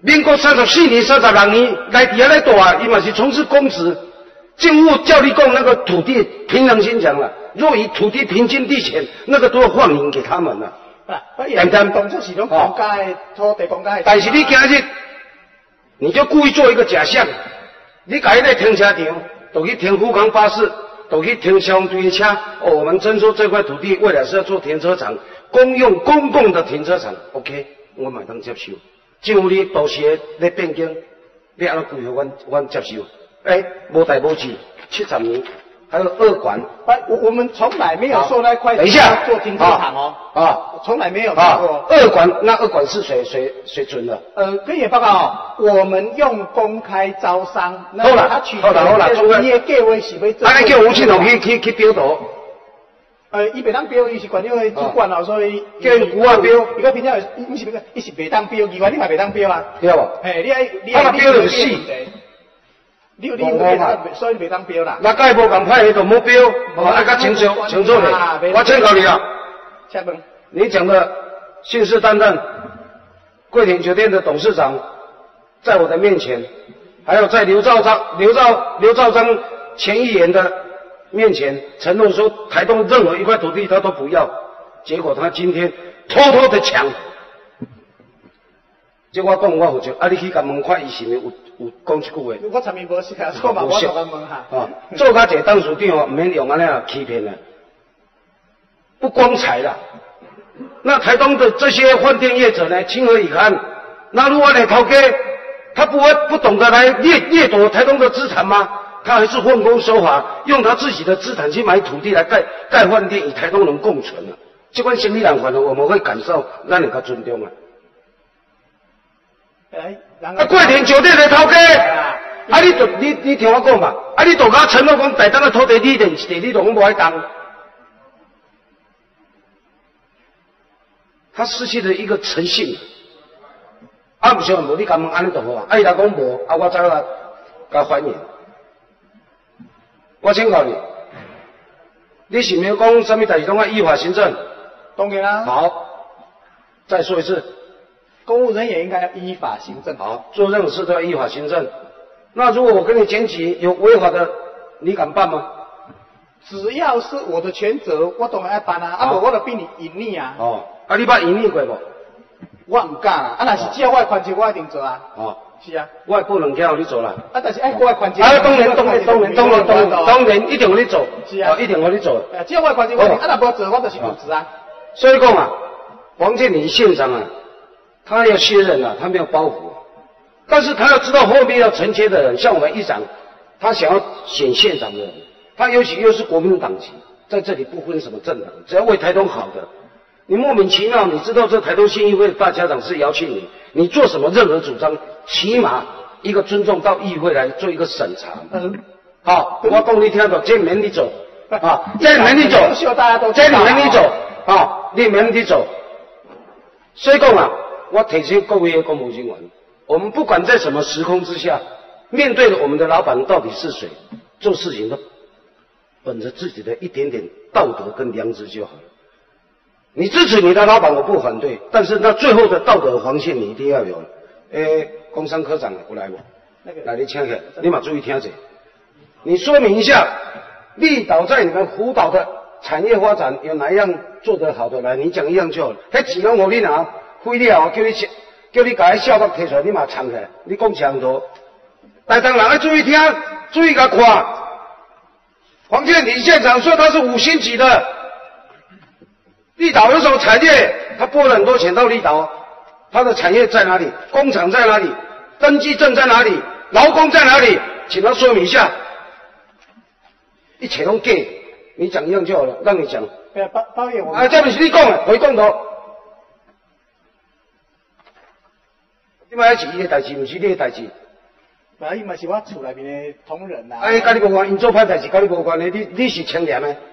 L: 民国三十四年、三十六年来底下来住啊，伊嘛是从事公职。政府叫你讲那个土地，凭良心讲了，若以土地平均地权，那个都要放赢给他们了。
C: 啊，简单动作是拢公家的土地，公家的。
L: 但是你今日，你就故意做一个假象，你改那停车场，都去停富康巴士，都去停消防队的车。哦，我们征收这块土地，未来是要做停车场，公用公共的停车场。OK， 我嘛当接受。政府你都市咧变更，你安怎规划，阮阮接受。哎，无代无志，七十年，还有二馆。
C: 哎，我我们从来没有说那块
L: 等一下
C: 做停车场哦。
L: 啊，
C: 从来没有
L: 啊
C: 过。
L: 二馆那二馆是谁谁谁准的？
C: 呃，跟你报告哦，我们用公开招商，那
L: 好啦，好啦，好啦，
C: 你的价位是要做。
L: 啊，叫吴庆龙去去去标图。
C: 呃，伊袂当标，伊是管长的主管哦，所以
L: 叫吴啊标。
C: 伊个平常伊是伊是袂当标，议员你嘛袂当标啊。
L: 对无？
C: 嘿，你爱你
L: 爱标就死。
C: 你有你有袂当，所以袂当标啦。
L: 那该无共派，就冇标，我爱较清楚清楚嘞。我劝告你啊，
C: 下问，
L: 你讲的信誓旦旦，桂田酒店的董事长在我的面前，还有在刘兆章、刘兆、刘兆章前议员的面前承诺说，台东任何一块土地他都不要，结果他今天偷偷的抢。这我讲我负责，啊，你去甲问看伊是毋是有有讲一句话？
C: 我前面无识啊，错嘛，我同他问下。
L: 啊，做甲一个董事长哦，唔免用安尼啊欺骗了，不光彩啦。那台东的这些饭店业者呢，情何以堪？那如果你头家他不会不懂得来掠掠夺台东的资产吗？他还是奉公守法，用他自己的资产去买土地来盖盖饭店，与台东人共存啊。这款生意人反而我们会感受咱能够尊重啊。啊，桂田酒店的头家，啊，你就你你听我讲嘛，啊，你就甲承诺讲台东的土地你连一地你都无爱动，他失去了一个诚信。啊，唔是无你甲问安尼就好啊，啊，伊若讲无，啊，我再来甲反映。我请教你，你是没有讲什么代志拢要依法行政？
C: 当然啦。
L: 好，再说一次。
C: 公务人员应该要依法行政。
L: 好，做任何事都要依法行政。那如果我跟你检举有违法的，你敢办吗？
C: 只要是我的全责，我当然要办啊。啊，无我就比你隐匿啊。
L: 哦，啊，你捌隐匿过无？
C: 我唔敢啊。啊，若是只要我的权责，我一定做啊。
L: 哦，
C: 是啊。
L: 我不能叫你做啦。
C: 啊，但是哎，我的权责。
L: 啊，当然，当然，当然，当然，当然，当然，一定有你做。
C: 是啊，
L: 一定有你做。
C: 只要我的权责，我一定。啊，若无做，我就是渎职啊。
L: 所以讲啊，王建民县长啊。他要卸任了，他没有包袱，但是他要知道后面要承接的人，像我们议长，他想要选县长的人，他尤其又是国民党籍，在这里不分什么政党，只要为台东好的，你莫名其妙，你知道这台东县议会的大家长是姚庆林，你做什么任何主张，起码一个尊重到议会来做一个审查。嗯，好，我讲你听到，这免你走啊，这免你走，这免你走啊，你免你走，所以讲啊。我提醒各位公务人员，我们不管在什么时空之下，面对了我们的老板到底是谁，做事情都本着自己的一点点道德跟良知就好了。你支持你的老板，我不反对，但是那最后的道德防线你一定要有。诶，工商科长有来无？来，你请起来，你嘛注意听者。你说明一下，立岛在你们湖岛的产业发展有哪一样做得好的？来，你讲一样就好了。迄钱拢我你拿。费了，叫你叫你把迄笑话摕出来，你嘛藏起来。你讲强多，台东人要注意听，注意甲看。黄建林县长说他是五星级的，立岛有什么产业？他拨了很多钱到立岛，他的产业在哪里？工厂在哪里？登记证在哪里？劳工在哪里？请他说明一下。一切拢假，你讲一样就好了，让你讲。
C: 对啊，包包爷我。
L: 啊，这不是你讲的，回讲头。你嘛是伊的代志，毋是你的代志。
C: 啊，伊嘛是我厝内面的同仁啦。
L: 哎，甲你无关，因做歹代志，甲你无关的，你你是清廉的。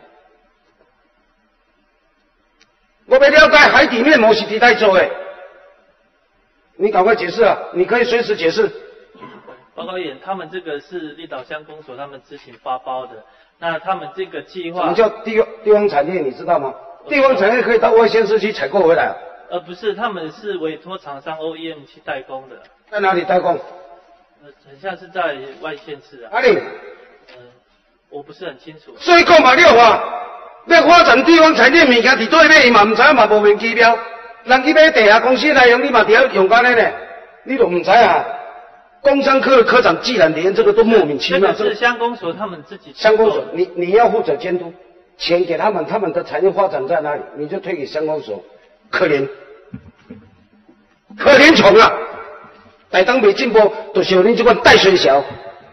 L: 我要了解海底面膜是伫代做的，你赶快解释啊！你可以随时解释。
M: 报告员，他们这个是立岛乡公所他们自行发包的，那他们这个计划。
L: 什么叫地地方产业？你知道吗？地方产业可以到外县市去采购回来。
M: 呃，不是，他们是委托厂商 O E M 去代工的。
L: 在哪里代工？
M: 呃，很像是在外县市啊。
L: 哪里？
M: 呃，我不是很清楚。
L: 所以讲嘛，你话要发展地方产业物件，伫对买伊嘛唔知嘛无明机标，人去买地下公司来用，你嘛伫遐用干呢呢？你都唔知啊？工商科的科长既然连这个都莫名其妙，
M: 这个是乡公所他们自己。
L: 乡公所，你你要负责监督，钱给他们，他们的产业发展在哪里？你就推给乡公所，可怜，可怜穷啊！台东未进步，就像你这款带水小，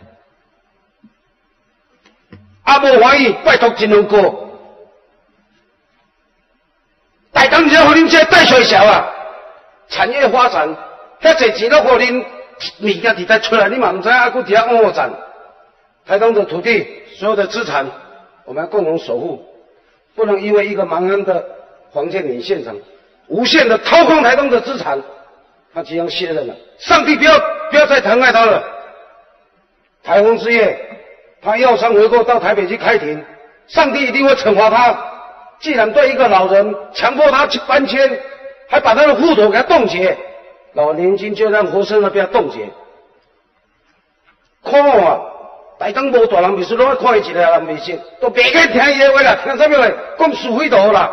L: 啊无欢喜，拜托金龙哥，台东就互恁这带水小啊！产业发展，遐侪钱都互恁物件伫在出来，你嘛唔知啊，搁伫遐恶战。台东的土地，所有的资产，我们要共同守护，不能因为一个蛮横的黄建岭县长无限的掏空台东的资产。他即将卸任了，上帝不要不要再疼爱他了。台风之夜，他要伤回购到台北去开庭，上帝一定会惩罚他。既然对一个老人强迫他去搬迁，还把他的户头给他冻结，老年金就让活生生被他冻结。看啊，台东无大人秘书，拢爱看伊一个人秘书，都别去听伊的话啦，听什么话？讲是非道啦。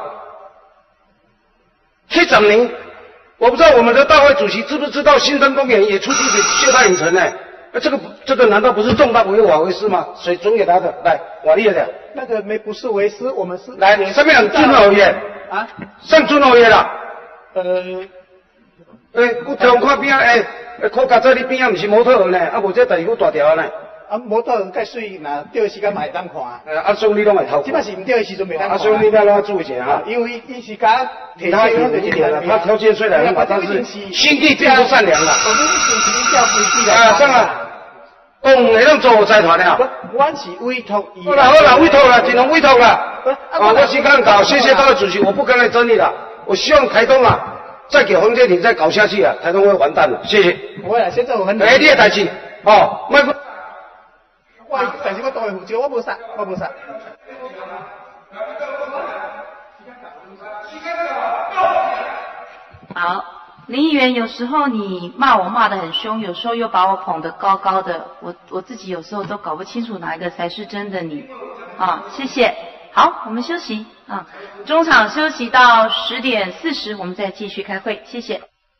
L: 七十年。我不知道我们的大会主席知不知道新生公园也出地给秀泰影城呢？呃，这个这个难道不是重大违法违事吗？谁准给他的？来，瓦力的。
C: 那个没不是违事，我们是
L: 来，你上面人准合约
C: 啊？
L: 上准合约啦。
C: 呃，
L: 诶，我听看边仔诶，靠甲在你边仔不是模特儿呢？啊，无这第二个大条呢？
C: 啊，模特儿介水，若钓的时间嘛会当看。
L: 呃，啊，所以你拢会偷。
C: 即摆是唔钓的时阵袂当看。
L: 啊，所以你要让他注意一下啊。
C: 因为伊是甲
L: 他有一点了，他条件虽然很好，但是心地并不善良了。
C: 我们是属于叫规矩的。
L: 啊，上啊，公会当做财团的。
C: 我是委托伊。
L: 好了好了，委托了，只能委托了。啊，我时间搞，谢谢大会主席，我不跟你争议了。我希望台东啊，再给黄建庭再搞下去啊，台东会完蛋了。谢谢。
C: 不会啦，现在我很。
L: 哎，你的代志，哦，卖不。
C: 我，但是我都会负责，我无杀，我无杀。
A: 好，林议员，有时候你骂我骂得很凶，有时候又把我捧得高高的，我我自己有时候都搞不清楚哪一个才是真的你。啊，谢谢。好，我们休息啊，中场休息到十点四十，我们再继续开会，谢谢。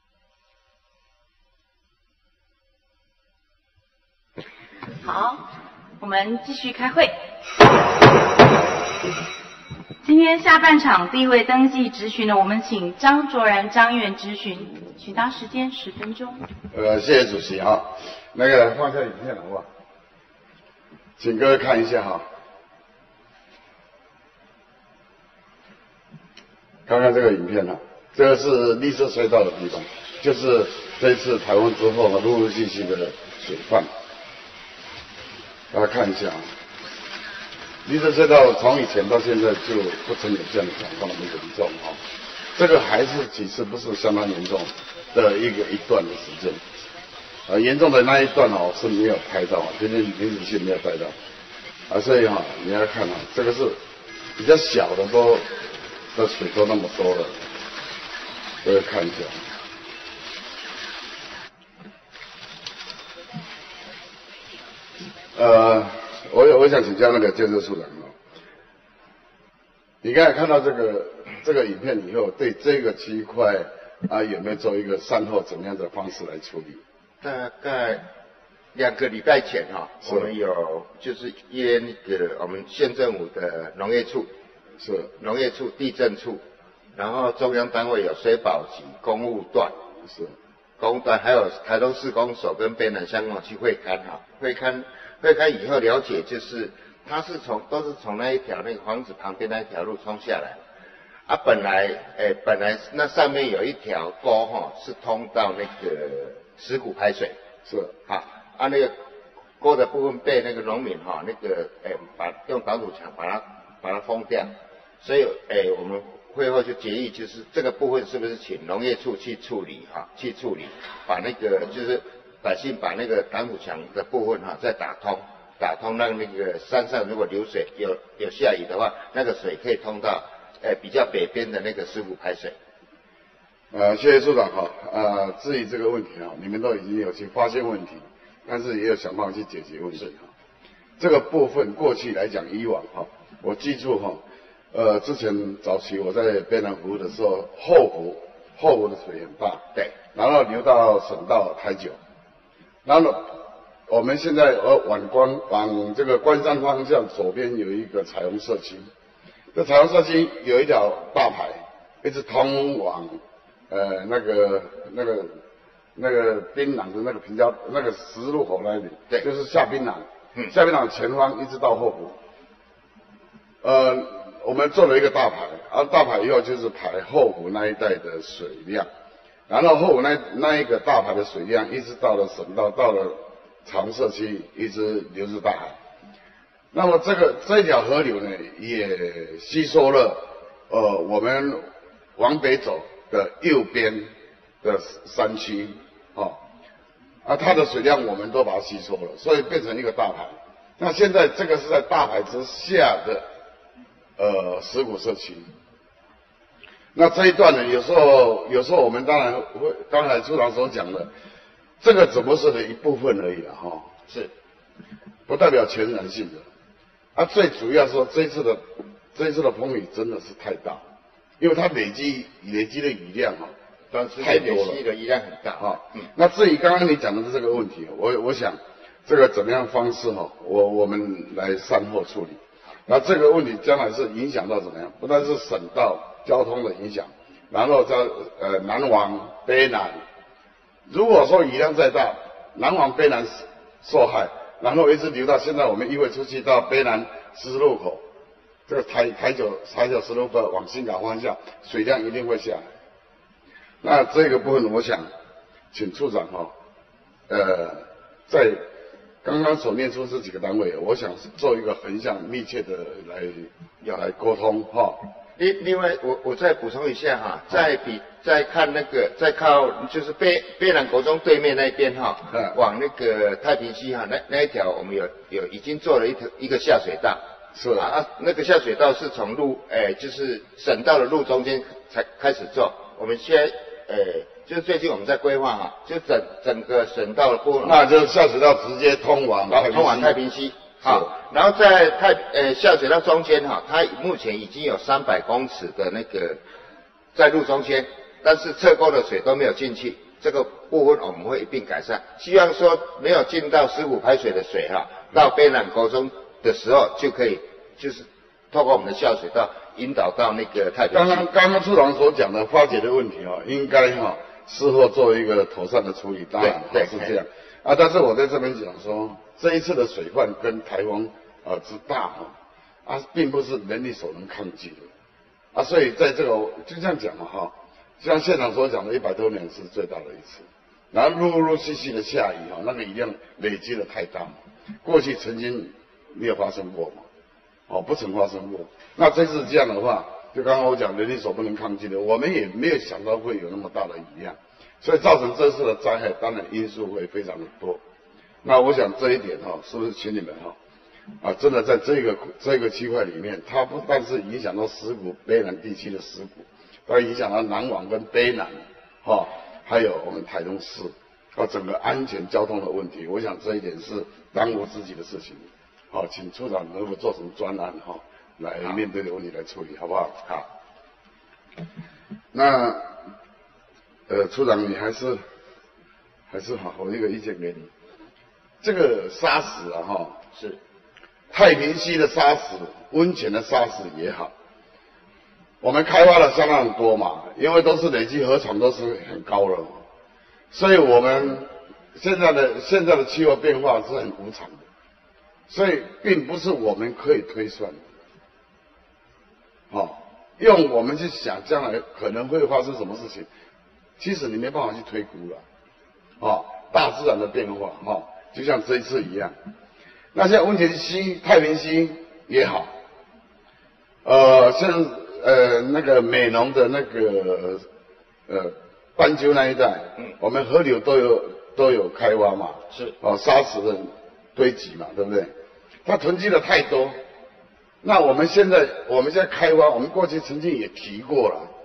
A: 好，我们继续开会。今天下半场第一位登记质询呢，我们请张卓然张议员质询，请答时间十分钟。
N: 呃，谢谢主席哈，那个放下影片好不好？请各位看一下哈，看看这个影片哈，这个是绿色隧道的地方，就是这一次台风之后呢，陆陆续续的水泛。大家看一下啊，绿色隧道从以前到现在就不曾有这样的状况那么严重哈，这个还是其实不是相当严重的一个一段的时间，呃，严重的那一段哦是没有拍到，今天临时性没有拍到，啊，所以哈、哦、你要看啊，这个是比较小的都的水都那么多了，各位看一下。呃，我我想请教那个建设处长哦，你刚才看到这个这个影片以后，对这个区块啊有没有做一个善后怎么样的方式来处理？
E: 大概两个礼拜前哈、哦，我们有就是约那个我们县政府的农业处，
N: 是
E: 农业处、地震处，然后中央单位有水保局、公务段，
N: 是
E: 公务段，还有台东市公所跟北南乡公去会勘哈，会勘。会勘以后了解，就是它是从都是从那一条那个房子旁边那一条路冲下来，啊，本来诶本来那上面有一条沟哈、哦，是通到那个石鼓排水，
N: 是
E: 好啊，那个沟的部分被那个农民哈、哦、那个诶把用挡土墙把它把它封掉，所以诶我们会后就决议就是这个部分是不是请农业处去处理哈、哦，去处理，把那个就是。百姓把那个挡土墙的部分哈、啊、再打通，打通让那个山上如果流水有有下雨的话，那个水可以通到呃比较北边的那个石鼓排水。
N: 呃，谢谢处长哈。呃，至于这个问题哈，你们都已经有去发现问题，但是也有想办法去解决问题哈。这个部分过去来讲，以往哈，我记住哈，呃，之前早期我在卑南服务的时候，后湖后湖的水很大，
E: 对，
N: 然后流到省道台九，然后我们现在呃往关往这个关山方向左边有一个彩虹社区，这彩虹社区有一条大排，一直通往呃那个那个那个槟榔的那个平交那个十字路口那里，
E: 对，
N: 就是下槟榔。嗯，下槟榔前方一直到后湖，呃，我们做了一个大排，而大排以后就是排后湖那一带的水量，然后后湖那那一个大排的水量一直到了省道，到了长社区，一直流入大海。那么这个这条河流呢，也吸收了呃我们往北走的右边的山区，哦。啊，它的水量我们都把它吸收了，所以变成一个大排。那现在这个是在大排之下的呃石鼓社区。那这一段呢，有时候有时候我们当然会，刚才处长所讲的，这个只不过是的一部分而已了哈，是，不代表全然性的。啊，最主要说这一次的这一次的风雨真的是太大，因为它累积累积的雨量哈。太多了，
E: 的雨量很大
N: 哈。嗯，那至于刚刚你讲的这个问题，我我想这个怎么样方式哈，我我们来善后处理。那这个问题将来是影响到怎么样？不但是省道交通的影响，然后在呃南往卑南，如果说雨量再大，南往卑南受害，然后一直流到现在我们议会出去到卑南十字路口，这个台台九台九十路口往新港方向，水量一定会下来。那这个部分，我想请处长哈，呃，在刚刚所念出这几个单位，我想做一个横向密切的来要来沟通哈。
E: 另另外，我我再补充一下哈，再比再看那个再靠就是卑卑南国中对面那边哈，往那个太平溪哈那那一条，我们有有已经做了一条一个下水道。
N: 是
E: 啊，那个下水道是从路诶、欸，就是省道的路中间才开始做，我们现在。呃，就是最近我们在规划哈，就整整个省道的部分，
N: 那就下水道直接通往
E: 通往太平溪，好，然后在太呃下水道中间哈，它目前已经有三百公尺的那个在路中间，但是侧沟的水都没有进去，这个部分我们会一并改善，希望说没有进到石鼓排水的水哈，到卑南国中的时候就可以就是透过我们的下水道。引导到那个太平溪。
N: 刚刚刚刚处长所讲的化解的问题哈，应该哈事后做一个妥善的处理，当然是这样啊。但是我在这边讲说，这一次的水患跟台风啊之大哈啊，并不是人力所能抗拒的啊。所以在这个就这样讲嘛哈，像现场所讲的，一百多年是最大的一次，然后陆陆续续的下雨哈，那个雨量累积的太大，过去曾经没有发生过嘛。哦，不曾发生过。那这次这样的话，就刚刚我讲人力所不能抗拒的，我们也没有想到会有那么大的雨量，所以造成这次的灾害，当然因素会非常的多。那我想这一点哈、哦，是不是请你们哈、哦、啊，真的在这个这个区块里面，它不但是影响到石鼓卑南地区的石鼓，它影响到南往跟卑南，哈、哦，还有我们台东市啊整个安全交通的问题，我想这一点是当务之急的事情。好，请处长能够做成专案哈，来面对的问题来处理，好不好？好。那呃，处长你还是还是好，我一个意见给你。这个沙石啊哈，是太平溪的沙石、温泉的沙石也好，我们开发了相当多嘛，因为都是累积河床都是很高了，所以我们现在的现在的气候变化是很无常的。所以并不是我们可以推算的，好、哦，用我们去想将来可能会发生什么事情，其实你没办法去推估了，哦，大自然的变化，哈、哦，就像这一次一样。那像温泉溪、太平溪也好，呃，像呃那个美浓的那个呃斑鸠那一带，嗯，我们河流都有都有开挖嘛，是，哦，沙石的堆积嘛，对不对？它囤积的太多，那我们现在我们现在开挖，我们过去曾经也提过了，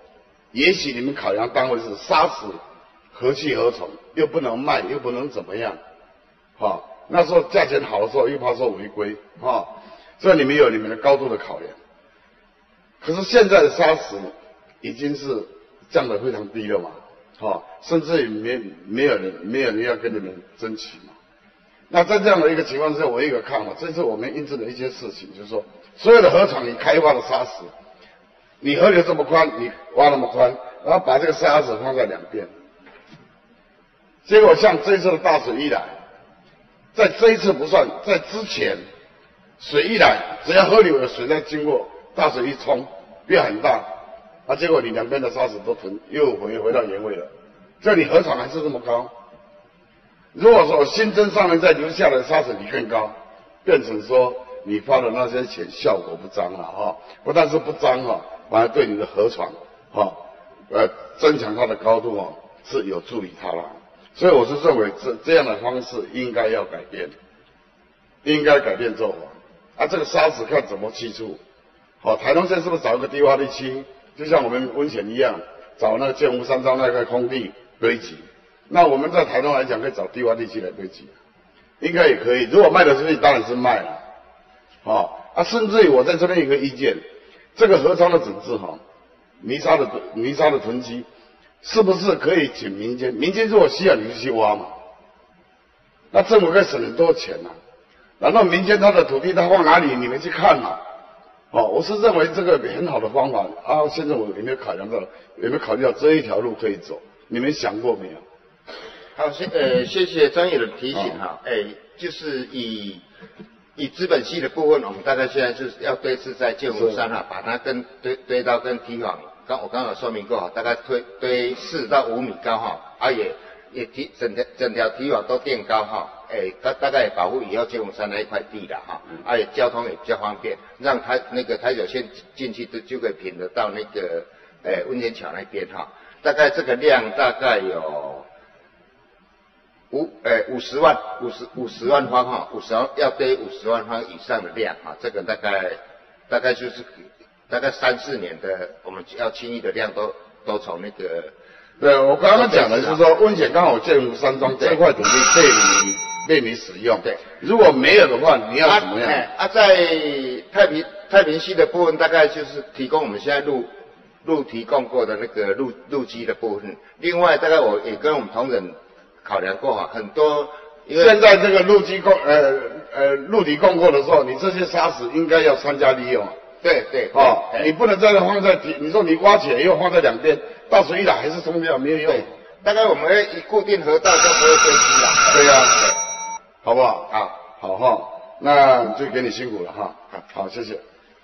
N: 也许你们考量单位是杀死何去何从，又不能卖，又不能怎么样，哈，那时候价钱好的时候又怕说违规，哈，所以你们有你们的高度的考量。可是现在的砂石已经是降得非常低了嘛，哈，甚至于没没有人没有人要跟你们争取嘛。那在这样的一个情况之下，我有一个看法，这次我们印证了一些事情，就是说，所有的河床你开发的砂石，你河流这么宽，你挖那么宽，然后把这个砂石放在两边，结果像这一次的大水一来，在这一次不算，在之前水一来，只要河流有水在经过，大水一冲变很大，啊，结果你两边的砂石都囤又回回到原位了，这里河床还是这么高。如果说新增上面再留下来的砂石比更高，变成说你花的那些钱效果不彰了哈，不但是不彰哈，反而对你的河床哈，呃，增强它的高度哈是有助于它了。所以我是认为这这样的方式应该要改变，应该改变做法。啊，这个砂石看怎么去除。好，台东县是不是找一个低洼地区，就像我们温泉一样，找那个建湖山庄那块空地堆积？那我们在台东来讲，可以找低洼地区来堆积，应该也可以。如果卖得出去，当然是卖了。好、啊，甚至于我在这边有个意见，这个河床的整治哈，泥沙的泥沙的囤积，是不是可以请民间？民间如果需要，你就去挖嘛。那政府可以省很多钱呐、啊。然后民间他的土地他放哪里，你们去看嘛。哦，我是认为这个很好的方法啊。现在我有没有考量到，有没有考虑到这一条路可以走？你们想过没有？
E: 好，谢呃，谢谢专业的提醒哈。哎、哦，就是以以资本系的部分，我们大概现在就是要堆是在建湖山哈，把它跟堆堆到跟堤防，刚我刚刚有说明过哈，大概推堆四到五米高哈，啊也也堤整条整条堤防都垫高哈，哎，大大概也保护以后建湖山那一块地了哈，啊也交通也比较方便，让台那个台九线进去就就可以平得到那个哎温泉桥那边哈，大概这个量大概有。五呃五十万五十五十万方哈，五十万要堆五十万方以上的量哈，这个大概大概就是大概三四年的我们要清淤的量都都从那个。
N: 对，我刚刚讲的就是说温泉刚好建湖山庄这块土地被你被你使用，对，如果没有的话，你要怎么样？
E: 啊，啊在太平太平溪的部分，大概就是提供我们现在路路提供过的那个路路基的部分，另外大概我也跟我们同仁。考量过哈，很多因为
N: 现在这个路基供呃呃陆地供过的时候，你这些砂石应该要参加利用。
E: 对对
N: 哦，你不能再放在底，你说你挖起来又放在两边，大水一来还是冲掉没有用。
E: 大概我们会以固定河道就不会堆积了。
N: 对呀、啊，好不好？啊，好哈，那就给你辛苦了哈。好，谢谢。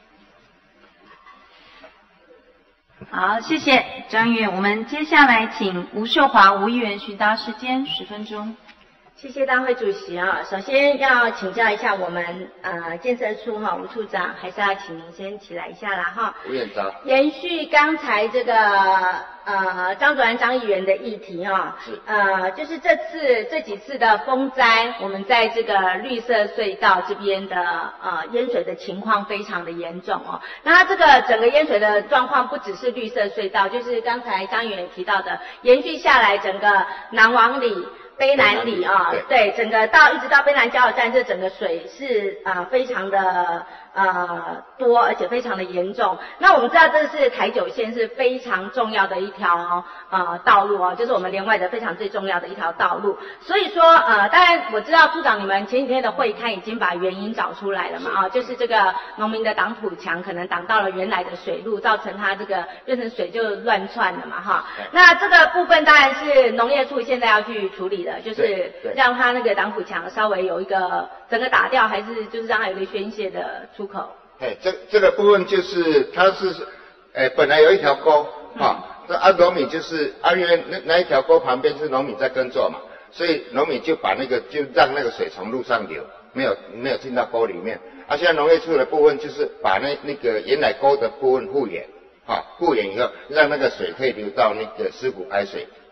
A: 好，谢谢张议员。我们接下来请吴秀华吴议员询答时间十分钟。
I: 谢谢大会主席啊，首先要请教一下我们呃建设处哈吴处长，还是要请您先起来一下啦哈。
E: 吴院长。
I: 延续刚才这个呃张主任张议员的议题哈，是呃就是这次这几次的风灾，我们在这个绿色隧道这边的呃淹水的情况非常的严重哦。那它这个整个淹水的状况不只是绿色隧道，就是刚才张议员提到的，延续下来整个南王里。卑南里啊，对，整个到一直到卑南交流站，这整个水是啊、呃、非常的呃多，而且非常的严重。那我们知道这是台九线是非常重要的一条呃道路哦，就是我们连外的非常最重要的一条道路。所以说呃，当然我知道处长你们前几天的会刊已经把原因找出来了嘛啊，就是这个农民的挡土墙可能挡到了原来的水路，造成它这个变成水就乱窜了嘛哈。那这个部分当然是农业处现在要去处理。就是让它那个挡土墙稍微有一个整个打掉，还是就是让它有一个宣泄的出口。
E: 哎，这这个部分就是它是，哎，本来有一条沟啊，那、嗯、啊农民就是啊因为那那一条沟旁边是农民在耕作嘛，所以农民就把那个就让那个水从路上流，没有没有进到沟里面。啊，现在农业处的部分就是把那那个原来沟的部分复原，啊复原以后，让那个水可以流到那个狮虎排水。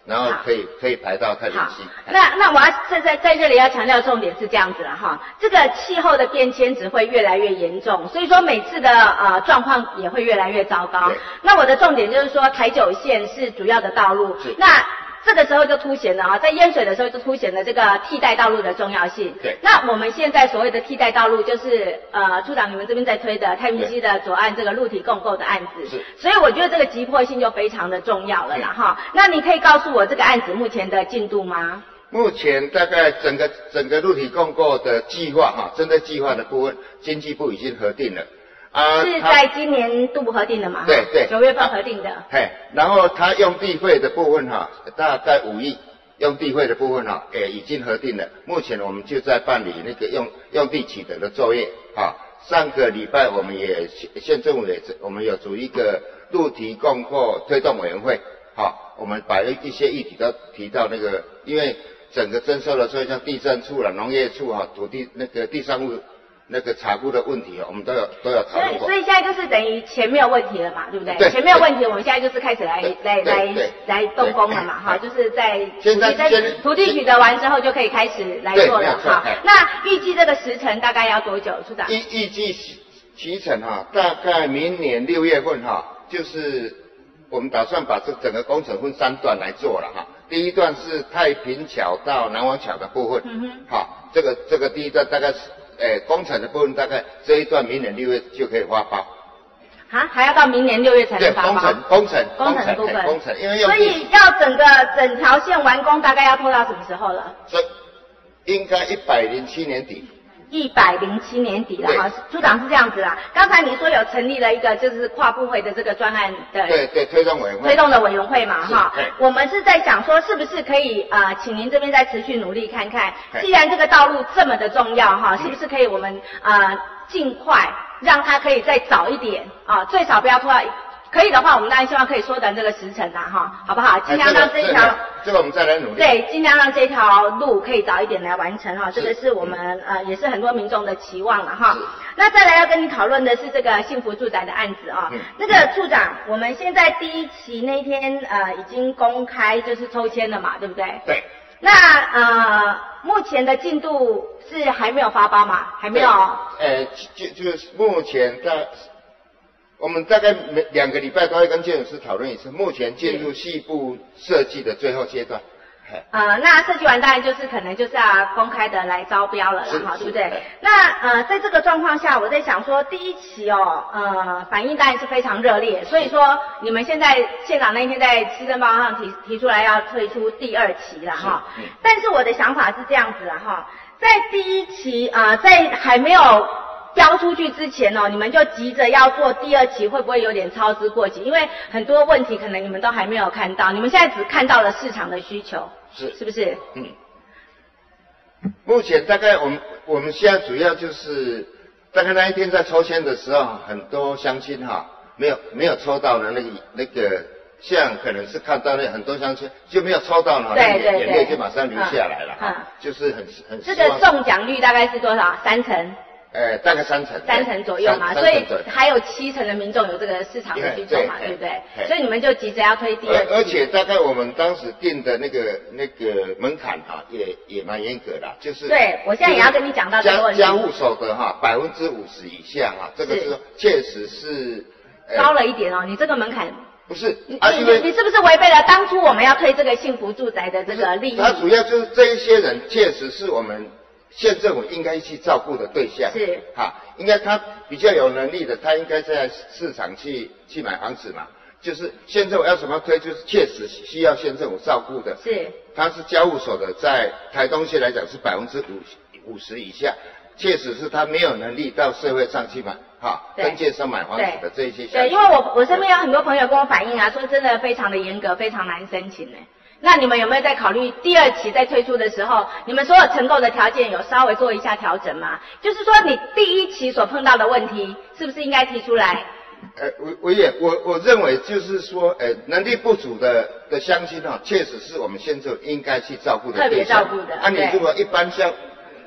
E: 然后可以可以排到太平溪。
O: 那那我要在在在这里要强调重点是这样子了哈，这个气候的变迁只会越来越严重，所以说每次的呃状况也会越来越糟糕。那我的重点就是说台九线是主要的道路，那这个时候就凸显了啊，在淹水的时候就凸显了这个替代道路的重要性。
E: 对。
O: 那我们现在所谓的替代道路，就是呃处长你们这边在推的太平溪的左岸这个陆体共构的案子。
E: 是。
O: 所以我觉得这个急迫性就非常的重要了啦哈。那你可以告诉我这个案子目前的进度吗？
E: 目前大概整个整个陆体共构的计划哈，针对计划的部分，经济部已经核定了。啊，
O: 是在今年度核定的嘛？
E: 对对，
O: 九月份核定的。
E: 嘿，然后它用地费的部分哈，大概五亿，用地费的部分哈，也已经核定了。目前我们就在办理那个用用地取得的作业哈。上个礼拜我们也县政府也我们有组一个陆体共构推动委员会，哈，我们把一些议题都提到那个，因为整个征收的时候，像地政处啦、农业处哈、土地那个地上物。那个查估的问题哦，我们都有都有讨论过。
O: 所以现在就是等于钱没有问题了嘛，对不对？
E: 对。
O: 钱没有问题，我们现在就是开始来来来来动工了嘛，哈，就是在
E: 现在
O: 在土地取得完之后就可以开始来做了哈。那预计这个时程大概要多久，处长？
E: 预预计期程哈，大概明年六月份哈，就是我们打算把这整个工程分三段来做了哈。第一段是太平桥到南王桥的部分，嗯哼，好，这个这个第一段大概是。诶，工程的部分大概这一段明年六月就可以发包。
O: 啊，还要到明年六月才能发包？
E: 对，工程工程
O: 工程部分，
E: 工程，因为
O: 所以要整个整条线完工，大概要拖到什么时候了？
E: 所以应该一百零七年底。
O: 一百零七年底了哈，处长是这样子啦。刚才你说有成立了一个就是跨部会的这个专案的
E: 对对推动委员会
O: 推动的委员会嘛哈，我们是在想说是不是可以啊、呃，请您这边再持续努力看看，既然这个道路这么的重要哈，是不是可以我们啊、呃、尽快让它可以再早一点啊，最少不要拖到。可以的话，我们当然希望可以缩短这个时程啦，哈，好不好？尽量让这一条、
E: 哎这个，这个我们再来努力。
O: 对，尽量让这条路可以早一点来完成哈，这个是我们呃也是很多民众的期望了哈。那再来要跟你讨论的是这个幸福住宅的案子啊、哦嗯，那个处长，我们现在第一期那天呃已经公开就是抽签了嘛，对不对？
E: 对。
O: 那呃目前的进度是还没有发包嘛？还没有？
E: 呃，就就是目前在。我们大概每两个礼拜都会跟建筑师讨论一次，目前进入细部设计的最后阶段。
O: 呃，那设计完当然就是可能就是要公开的来招标了啦，哈，对不对？那呃，在这个状况下，我在想说，第一期哦，呃，反应当然是非常热烈，所以说你们现在县长那一天在施政报告上提提出来要推出第二期了哈。嗯、但是我的想法是这样子了哈，在第一期啊、呃，在还没有标出去之前哦，你们就急着要做第二期，会不会有点操之过急？因为很多问题可能你们都还没有看到，你们现在只看到了市场的需求，
E: 是
O: 是不是？
E: 嗯。目前大概我们我们现在主要就是大概那一天在抽签的时候，很多乡亲哈没有没有抽到的那个那个，像可能是看到那很多乡亲就没有抽到呢，
O: 对对对，
E: 眼泪就马上流下来了，嗯，就是很很
O: 这个中奖率大概是多少？三成。
E: 呃，大概三成，
O: 三成左右嘛，所以还有七成的民众有这个市场的需求嘛，对不对？所以你们就急着要推第二期。
E: 而且大概我们当时定的那个那个门槛哈，也也蛮严格的，就是
O: 对我现在也要跟你讲到这个问题。
E: 家户所得哈百分之五十以下哈，这个是确实是
O: 高了一点哦，你这个门槛。
E: 不是，
O: 啊、你你你是不是违背了当初我们要推这个幸福住宅的这个利益？
E: 它主要就是这一些人确实是我们县政府应该去照顾的对象，
O: 是
E: 哈，应该他比较有能力的，他应该在市场去去买房子嘛。就是县政府要什么推，就是确实需要县政府照顾的。
O: 是，
E: 他是家户所得在台东县来讲是百分之五五十以下，确实是他没有能力到社会上去买哈，跟介绍买房子的这些。
O: 对，因为我我身边有很多朋友跟我反映啊，说真的非常的严格，非常难申请呢。那你们有没有在考虑第二期在推出的时候，你们所有成购的条件有稍微做一下调整吗？就是说你第一期所碰到的问题，是不是应该提出来？
E: 呃，我我也我我认为就是说，呃，能力不足的的乡亲哈，确实是我们县政府应该去照顾的对象。
O: 特别照顾的。
E: 啊，你如果一般像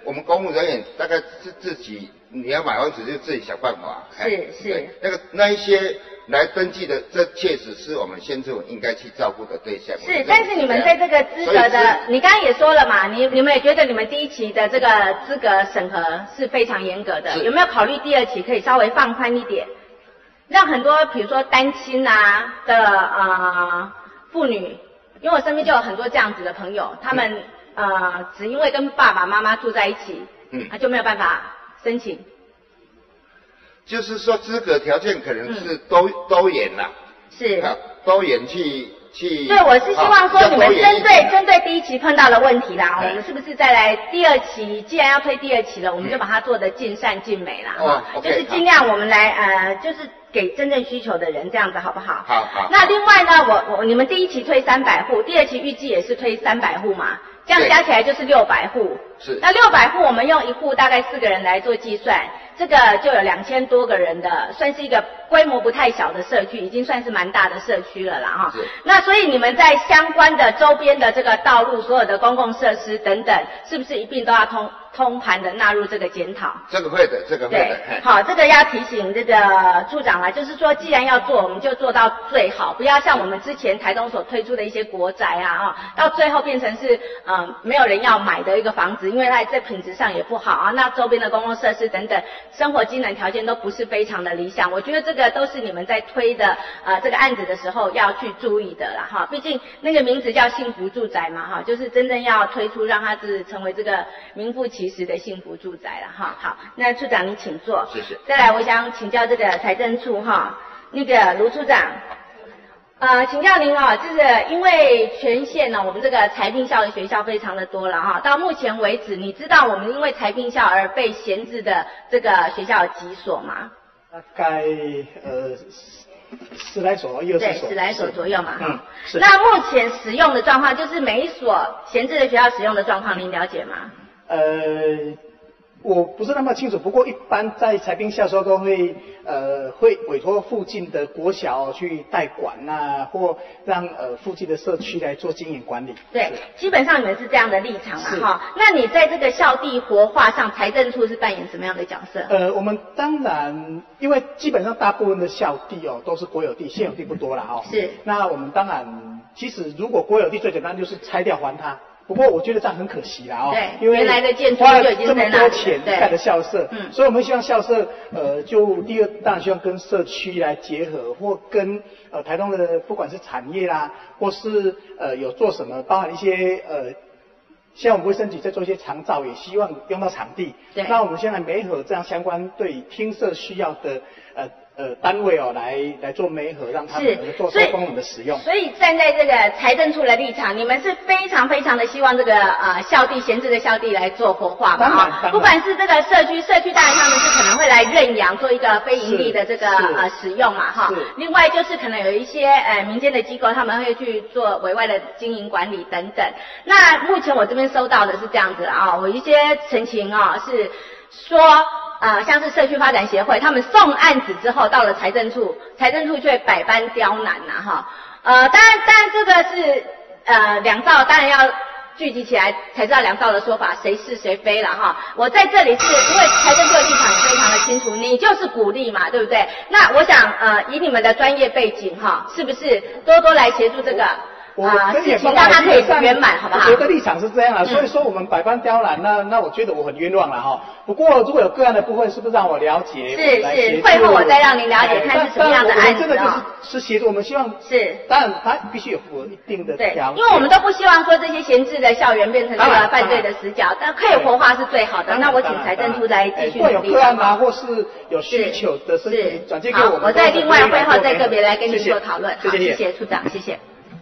E: 我们公务人员大概自自己你要买房子就自己想办法。
O: 是是。
E: 那个那一些来登记的，这确实是我们县政府应该去照顾的对象。
O: 是，但是你们在这个资格的，你刚刚也说了嘛，你你们也觉得你们第一期的这个资格审核是非常严格的，有没有考虑第二期可以稍微放宽一点，让很多比如说单亲啊的呃妇女，因为我身边就有很多这样子的朋友，他们、嗯、呃只因为跟爸爸妈妈住在一起，嗯，他就没有办法申请。
E: 就是说资格条件可能是多、嗯、多元啦，
O: 是
E: 多元去去。
O: 对，我是希望说你们针对针对第一期碰到的问题啦，我们是不是再来第二期？既然要推第二期了，我们就把它做得尽善尽美啦，
E: 哦，
O: 就是尽量我们来呃，就是给真正需求的人，这样子好不好？
E: 好好。
O: 那另外呢，我我你们第一期推三百户，第二期预计也是推三百户嘛，这样加起来就是六百户。
E: 是。
O: 那六百户我们用一户大概四个人来做计算。这个就有两千多个人的，算是一个规模不太小的社区，已经算是蛮大的社区了啦哈。那所以你们在相关的周边的这个道路、所有的公共设施等等，是不是一并都要通通盘的纳入这个检讨？
E: 这个会的，这个会的。
O: 对，好，这个要提醒这个处长啦，就是说既然要做，我们就做到最好，不要像我们之前台东所推出的一些国宅啊，啊，到最后变成是呃没有人要买的一个房子，因为它在品质上也不好啊，那周边的公共设施等等。生活机能条件都不是非常的理想，我觉得这个都是你们在推的呃这个案子的时候要去注意的啦哈。毕竟那个名字叫幸福住宅嘛哈，就是真正要推出让它是成为这个名副其实的幸福住宅了哈。好，那处长你请坐。
E: 谢谢。
O: 再来，我想请教这个财政处哈，那个卢处长。呃，请教您啊，就是因为全县呢，我们这个财并校的学校非常的多了哈。到目前为止，你知道我们因为财并校而被闲置的这个学校有几所吗？
C: 大概呃十来所，二十所。
O: 对，十来所左右嘛。
C: 嗯。是。
O: 那目前使用的状况，就是每一所闲置的学校使用的状况，您了解吗？
C: 呃。我不是那么清楚，不过一般在财并校的时候都会呃会委托附近的国小去代管呐、啊，或让呃附近的社区来做经营管理。
O: 对，基本上你们是这样的立场啦哈。那你在这个校地活化上，财政处是扮演什么样的角色？
C: 呃，我们当然因为基本上大部分的校地哦都是国有地，现有地不多啦哦。
O: 是。
C: 那我们当然，其实如果国有地最简单就是拆掉还它。不过我觉得这样很可惜啦哦，
O: 对，
C: 因为
O: 原来的建筑就已经
C: 花了这么多钱盖的校舍，嗯，所以我们希望校舍，呃，就第二当然希望跟社区来结合，或跟呃台东的不管是产业啦，或是呃有做什么，包含一些呃，像我们卫生局在做一些长照，也希望用到场地，
O: 对，
C: 那我们现在媒合这样相关对厅舍需要的呃。呃，单位哦，来来做媒合，让他们能做多功能的使用。
O: 所以站在这个财政处的立场，你们是非常非常的希望这个呃校地闲置的校地来做活化嘛啊，不管是这个社区，社区当然他们是可能会来认养，做一个非盈利的这个呃使用嘛哈。另外就是可能有一些呃民间的机构，他们会去做委外的经营管理等等。那目前我这边收到的是这样子啊，我一些陈情啊是说。呃，像是社区发展协会，他们送案子之后到了财政处，财政处却百般刁难呐、啊、哈。呃，当然，当然这个是呃两造，当然要聚集起来才知道两造的说法，谁是谁非了哈。我在这里是因为财政处的立场非常的清楚，你就是鼓励嘛，对不对？那我想呃以你们的专业背景哈，是不是多多来协助这个？啊，事情让它可以圆满，好不好？
C: 我的立场是这样啊，所以说我们百般刁难，那那我觉得我很冤枉了哈。不过如果有个案的部分，是不是让我了解？
O: 是是，会后我再让您了解，看是什么样的案子
C: 真的就是是协助，我们希望
O: 是，
C: 当然它必须有符合一定的条件，
O: 因为我们都不希望说这些闲置的校园变成这个犯罪的死角，但可以活化是最好的。那我请财政处来继续努力。
C: 如果有个案啊，或是有需求的申请转接给我们，
O: 我再另外会后再个别来跟您做讨论。好，谢谢处长，谢谢。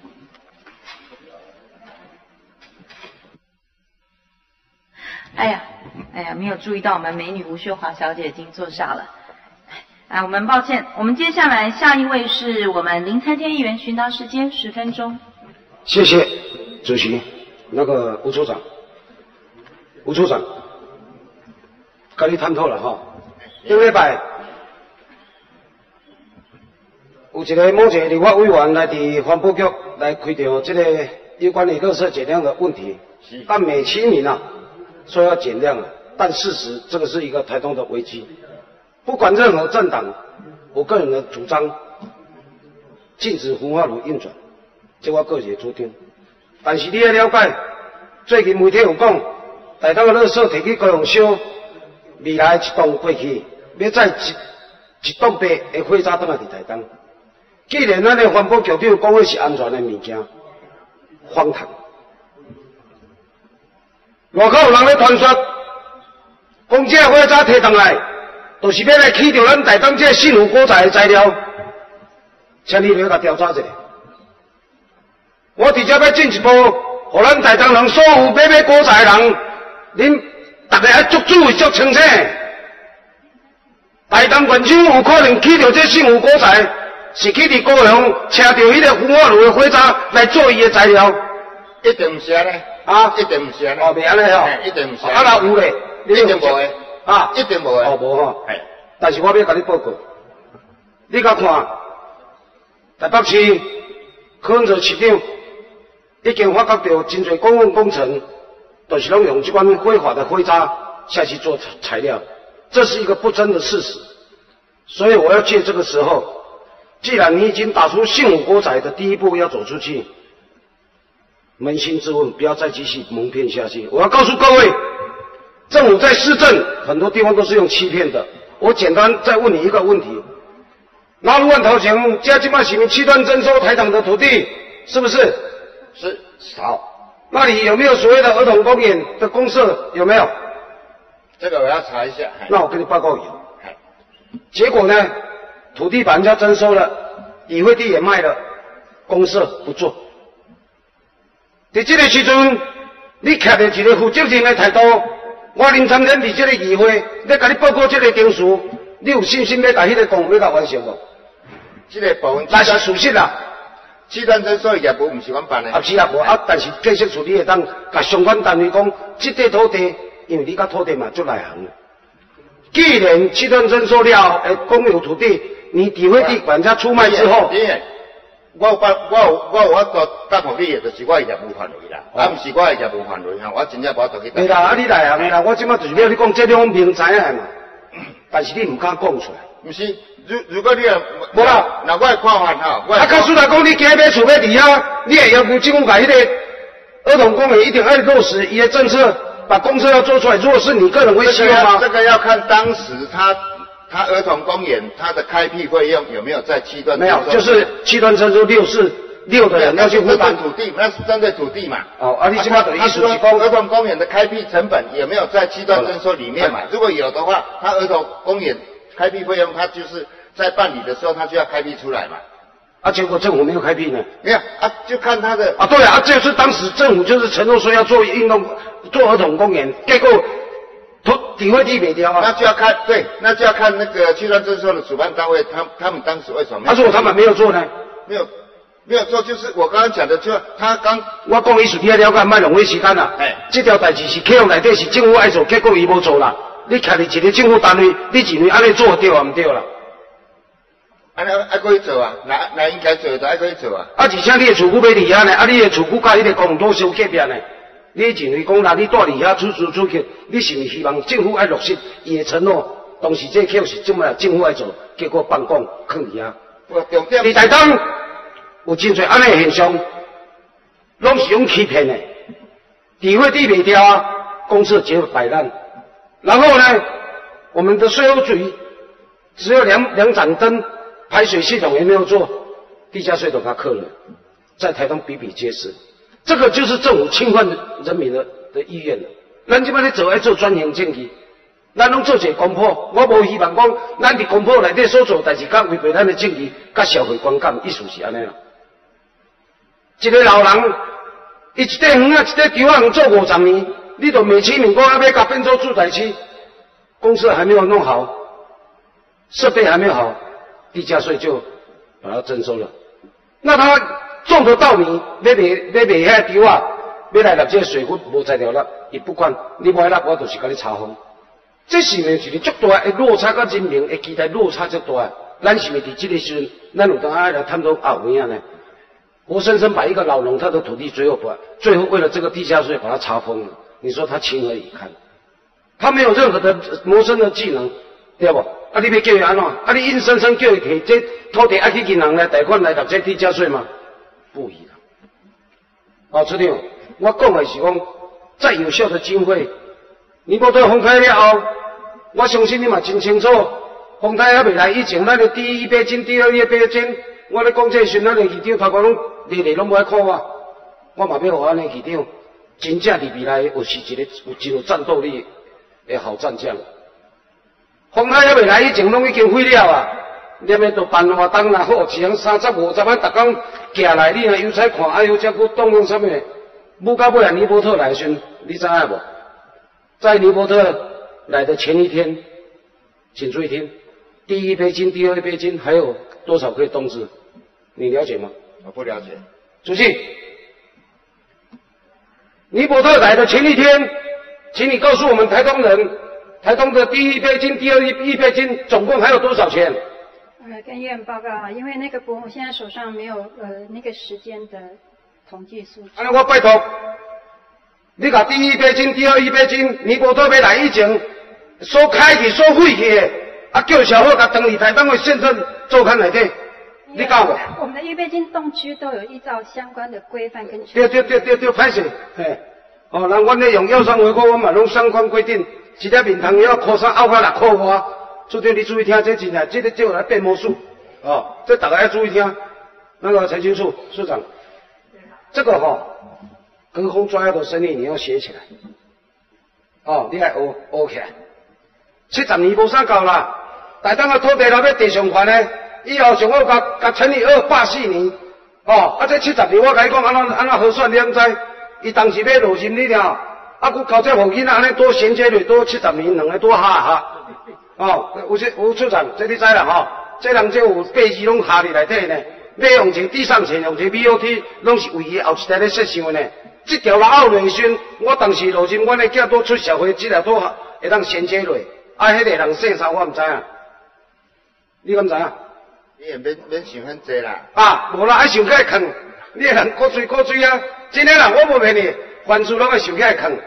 O: 哎呀，哎呀，没有注意到我们美女吴秀华小姐已经坐下了。啊，我们抱歉，我们接下来下一位是我们林参天议员，询答时间十分钟。
L: 谢谢主席，那个吴处长，吴处长，跟你探讨了哈。顶礼拜有一个某一个立法委员来伫环保局来开场，这个有关于垃圾减量的问题，但美其名啊。 说要减量了，但事实这个是一个台东的危机。不管任何政党，我个人的主张禁止焚化炉运转，这我个人的主张。但是你要了解，最近媒体有讲，台东的垃圾摕去高雄烧，未来一栋过去，要再一一栋白的火渣倒来伫台东。既然咱的环保局长讲的是安全的物件，荒唐。外口有人咧传说，讲这火渣摕上来，就是要来起着咱台东这幸福果材的材料，请你来甲调查一下。我直接要进一步，互咱台东人所有买买果材的人，恁大家要足注意、足清醒。台东县长有可能起着这幸福果材，是去伫高雄车着迄个焚化炉的火渣来做伊的材料。
E: 一定唔是安尼。
L: 啊，
E: 一定唔是安尼。
L: 哦，袂安尼吼。
E: 一定唔是。
L: 啊，若有咧，
E: 一定无诶。
L: 啊，
E: 一定无诶。
L: 哦，无吼。系。但是我要甲你报告，你甲看，台北市柯文哲市长已经发觉到真侪公共工程，都是拢用这款非法的灰渣下去做材料，这是一个不争的事实。所以我要借这个时候，既然你已经打出幸福国仔的第一步要走出去。扪心自问，不要再继续蒙骗下去。我要告诉各位，政府在施政很多地方都是用欺骗的。我简单再问你一个问题：纳入万头前，加金马市民七段征收台糖的土地，是不是？
E: 是。
L: 好，那里有没有所谓的儿童公园的公社？有没有？
E: 这个我要查一下。
L: 那我跟你报告有。结果呢，土地把人家征收了，已会地也卖了，公社不做。在这个时阵，你徛在一个负责任的态度，我林参天伫这个议会，要甲你报告这个定数，你有信心要甲迄个公务要甲完成无？
E: 这个部分
L: 那是事实啦。
E: 七段征收的业务唔是阮办的。
L: 啊是啊，无啊，但是建设处理会当甲相关单位讲，这块土地，因为你甲土地嘛足内行。既然七段征收了诶公有土地，你底会地管家出卖之后。
E: 我有办，我有我有我做答复你的，就是我的业务范围啦，哦、啊，毋是我的业务范围哈，我真正无法度去。
L: 对啦，啊，你内行的啦，我即摆就是要你讲，这两明知影嘛，但是你唔敢讲出来。
E: 毋是，如如果你也
L: 无啦，
E: 那我的看法哈，
L: 啊，告诉来讲，你今日买厝买地啊，你也要求政府把迄个儿童公园一定要落实伊的政策，把公社要做出来。如果是你个人会希望吗？
E: 这个要看当时他。他儿童公园，他的开辟费用有没有在七段？
L: 没有，就是七段征收六是六的人要去负担
E: 土地，那是针对土地嘛。
L: 哦，啊，你起码的意思是
E: 讲儿童公园的开辟成本有没有在七段征收里面嘛？如果有的话，他儿童公园开辟费用，他就是在办理的时候，他就要开辟出来嘛。
L: 啊，结果政府没有开辟呢？
E: 没有啊，就看他的
L: 啊，对啊，就是当时政府就是承诺说要做运动、做儿童公园，结果。土地会地没掉啊，
E: 那就要看对，那就要看那个七段征收的主办单位，他他们当时为什么没有？
L: 他说他们没有做呢？
E: 没有，没有做，就是我刚刚讲的，就他刚
L: 我讲伊是你了解，卖浪费时间啦。哎，这条代志是客户内底是政府爱做，结果伊无做啦。你徛伫一个政府单位，你认为安尼做对啊？唔对啦？
E: 安尼爱可以做啊，那那应该做就爱可以做啊。
L: 啊，而且你的厝区要离遐呢，啊，你的厝区甲迄个公路相隔壁呢？你认为讲，那你住伫遐出出出去，你是毋是希望政府爱落实伊的承诺？当时这口是怎么政府爱做，结果办公囥伫遐。
E: 重点。
L: 你台东有真侪安尼现象，拢是用欺骗的。地会地袂掉啊，公社结果摆烂。然后呢，我们的税务局只有两两盏灯，排水系统也没有做，地价税都给他扣了，在台东比比皆是。这个就是政府侵犯人民的的意愿了。咱即摆咧做爱做专营证据，咱拢做一个公破。我无希望讲，咱伫公破内底所做代志，甲违背咱的证据，甲社会观感，意思是安尼啦。一个老人，伊一块园啊，一块球啊，能做五十年，你都美其名讲要甲变做住宅区，公司还没有弄好，设备还没有好，地价税就把它征收了。那他种得稻米，要卖要卖遐球啊，要来纳这个税款无材料啦，伊不管你买啦，我就是甲你查封。这是呢一个足大的落差，甲人民的期待落差足大。咱是咪伫这个时阵，咱有当爱来探讨啊有影呢？活生生把一个老农他的土地最后把最后为了这个地价税把它查封了， 你说他情何以堪？他没有任何的谋生的技能，对不？啊，你要叫伊安怎？啊，你硬生生叫伊摕这土地，啊去银行来贷款来读这地价税吗？不一样。哦，处长，我讲的是讲，再有效的经费，尼泊特封开了后，我相信你嘛真清楚，封开还未来以前，咱的第一笔金、第二笔金，我咧讲这时，咱的议长头壳拢日日拢无爱靠我，我嘛要互咱的议长，真正伫未来有是一个有真有战斗力的好战将。封开还未来以前，拢已经废了啊！念的都办活动啦，好，一人三十五十万，逐工行来，你若有彩看，哎呦，这个动用什么？母到尾来尼泊特来时，你知影无？在尼泊特来的前一天，请注意听，第一杯金、第二杯金还有多少可以动资？你了解吗？
E: 我不了解。
L: 主席，尼泊特来的前一天，请你告诉我们台东人，台东的第一杯金、第二一杯金总共还有多少钱？
P: 呃，跟议员报告啊，因为那个伯母现在手上没有呃那个时间的统计数据。
L: 安尼我拜托，你把第一杯金、第二一杯金，尼泊特要来以前所开去、所废去的，啊，叫小伙甲登里台东的县政周刊内底，你教我。
P: 我们的预备金动区都有依照相关的规范跟。
L: 对对对对对，歹势，嘿，哦，人阮咧用药商回扣，我嘛拢相关规定，一粒面汤要块三，拗到六块外。处长，你注意听，这真啊，这个就来变魔术，哦，这大家要注意听。那个财经处处长，这个哈、哦，隔空抓药的生意你要写起来，哦，你来学学起来。七十年无啥够啦，台东的土地若要地上权呢，以后上好甲甲乘以二百四年，哦，啊这七十年我甲你讲安怎安怎核算，你毋知？伊当时要落心你了，啊，佮靠这附近安尼多衔接落多七十年，两个多哈哈。哦，有这有处长，这你知啦吼？这人这有八字拢下伫内底呢，要用这地上钱，用这 V O T， 拢是为伊后一代咧设想呢。这条路拗落时，我当时落心，阮的囝都出社会，这条都会当衔接落。啊，迄个人姓啥我毋知影，你敢知影？
E: 你也免免想遐济啦。
L: 啊，无啦，爱想起来坑，你个人过嘴过嘴啊！真个人我无骗你，凡事拢爱想起来坑。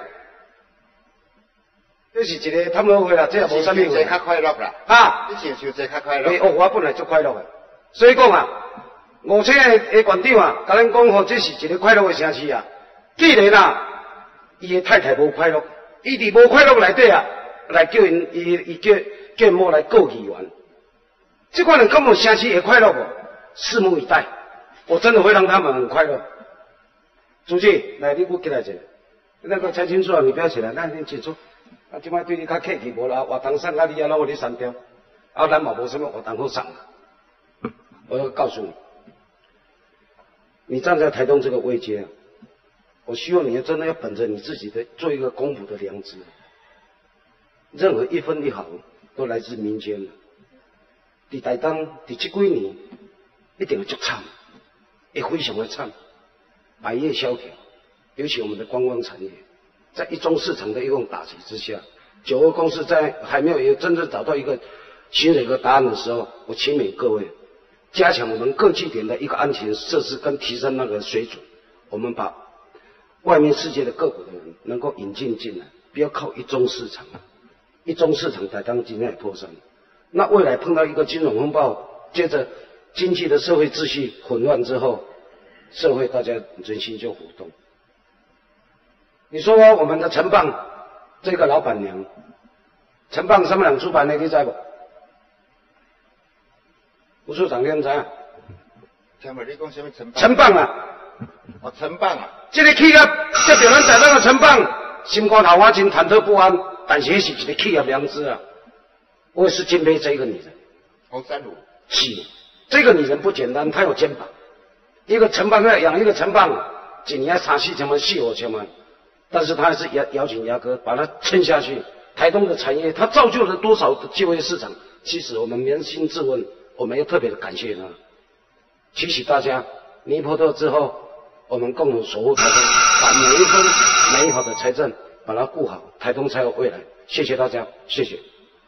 L: 这是一个贪污会啦，这也无啥物会。
E: 较快乐啦。
L: 啊，
E: 你想想这较快乐。
L: 哦，我本来就快乐的，所以讲啊，五星的的馆长啊，甲咱讲吼，这是一个快乐的城市啊。既然啊，伊的太太无快乐，伊伫无快乐内底啊，来叫因伊伊叫叫因某来告议员，这款人根本城市会快乐无？拭目以待，我真的会让他们很快乐。主席，来，你给我进来一下。那个财经处啊，你不要起来，那你请坐。啊，即摆对你较客气无啦，活动送啊，你啊，拢互你删掉。啊，咱嘛无什么活动好送啊。我要告诉你，你站在台东这个位阶，我希望你真的要本着你自己的做一个公仆的良知，任何一分一毫都来自民间。伫台东，伫这几年一定会足惨，会非常的惨，百业萧条，尤其我们的观光产业。在一中市场的一种打击之下，九二共识在还没有有真正找到一个寻找一个答案的时候，我请勉各位加强我们各据点的一个安全设施跟提升那个水准，我们把外面世界的各国的人能够引进进来，不要靠一中市场，一中市场才当今天破产。那未来碰到一个金融风暴，接着经济的社会秩序混乱之后，社会大家人心就浮动。你说我们的陈棒这个老板娘，陈棒什么人出版的，你知不？吴处长，你唔知啊？
E: 听无你讲什么陈棒？
L: 陈棒啊！
E: 哦，陈棒啊！
L: 这个企业代表咱台东的陈棒，心肝头花真忐忑不安，但是那是一个企业良知啊。我也是敬佩这个女人。
E: 洪三如。
L: 是，这个女人不简单，她有肩膀。一个陈棒要养一个陈棒，一年三四千万、四五千万。但是他还是咬咬紧牙根把它撑下去。台东的产业，它造就了多少的就业市场？其实我们扪心自问，我们要特别的感谢他。提醒大家，尼泊特之后，我们共同守护台东，把每一分美好的财政把它顾好，台东才有未来。谢谢大家，谢谢。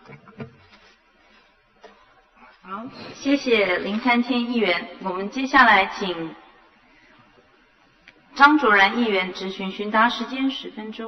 A: 好，谢谢林三千议员。我们接下来请张卓然议员质询询答时间十分钟。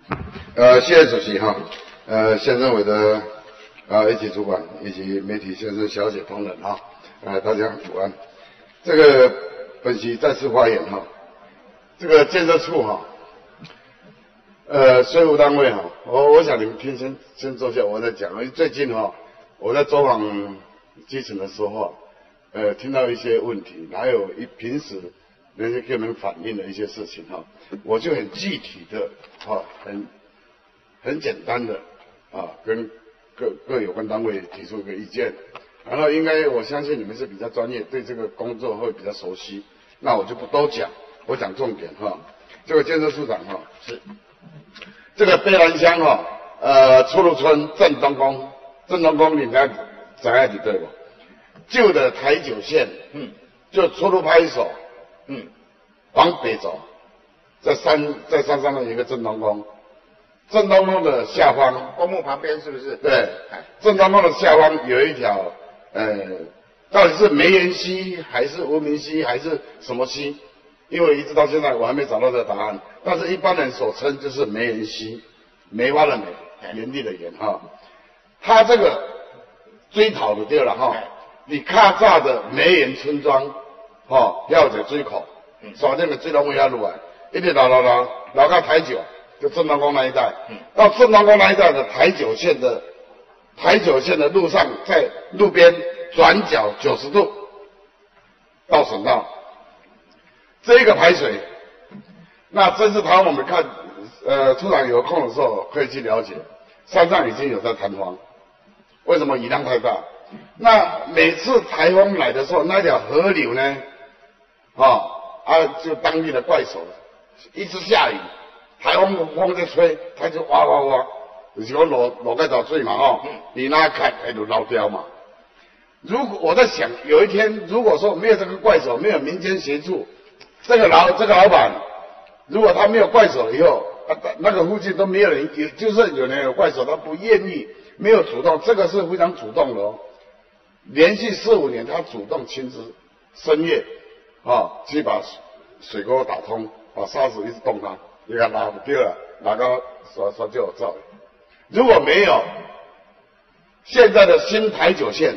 N: 呃，谢谢主席哈，呃，县政委的呃一级主管以及媒体先生、小姐同仁哈，呃，大家午安。这个本席再次发言哈，这个建设处哈，呃，税务单位哈，我我想你们听先先坐下，我再讲。因为最近哈，我在走访基层的时候啊，呃，听到一些问题，还有一平时人家给我们反映的一些事情哈，我就很具体的哈，很。很简单的啊，跟各各有关单位提出一个意见，然后应该我相信你们是比较专业，对这个工作会比较熟悉，那我就不多讲，我讲重点哈。这个建设处长哈是这个北兰乡哈，呃，出入村正东宫，正东宫你应该知道对不？旧的台九线，嗯，就出入派出所，嗯，往北走，在山在山上面有一个正东宫。正东宫的下方，
E: 公墓旁边是不是？
N: 对，正东宫的下方有一条，呃，到底是梅园溪还是无名溪还是什么溪？因为一直到现在我还没找到这个答案。但是一般人所称就是梅园溪，梅花的梅，园地的园哈。它这个追讨的对了哈，你卡炸的梅园村庄，哈，要在追口，锁定的追龙尾下路啊，一直老老老老到台九。就正东宫那一带，到正东宫那一带的台九线的台九线的路上，在路边转角九十度到省道，这一个排水，那这次台湾我们看，呃，处长有空的时候可以去了解，山上已经有在坍荒，为什么雨量太大？那每次台风来的时候，那条河流呢，啊啊，就当地的怪手，一直下雨。台风的风在吹，它就哇哇哇，就是讲落落盖头水嘛吼，你那看它就捞掉嘛。如果我在想，有一天如果说没有这个怪手，没有民间协助，这个老这个老板，如果他没有怪手以后，啊，那个附近都没有人，也就算有人有怪手，他不愿意，没有主动，这个是非常主动的哦。连续四五年，他主动亲自深夜啊，去把水沟打通，把沙子一直动它。你看拉不掉了，拉到说说就有造。如果没有，现在的新台九线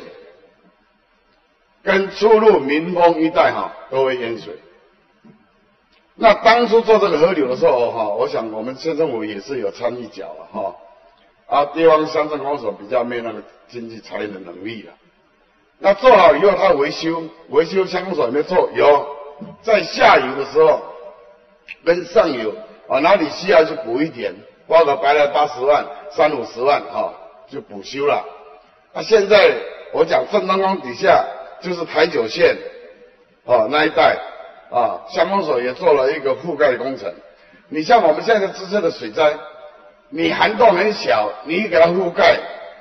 N: 跟出入民丰一带哈都会淹水。那当初做这个河流的时候哈，我想我们县政府也是有参与脚了哈。啊，地方乡镇公所比较没有那个经济财力的能力了。那做好以后，他维修维修乡公所有没有做？有，在下游的时候跟上游。啊，哪里需要就补一点，包个白了八十万、三五十万哈、哦，就补修了。那、啊、现在我讲正东宫底下就是台九线，哦那一带啊，乡公所也做了一个覆盖工程。你像我们现在这次的水灾，你涵洞很小，你一给它覆盖，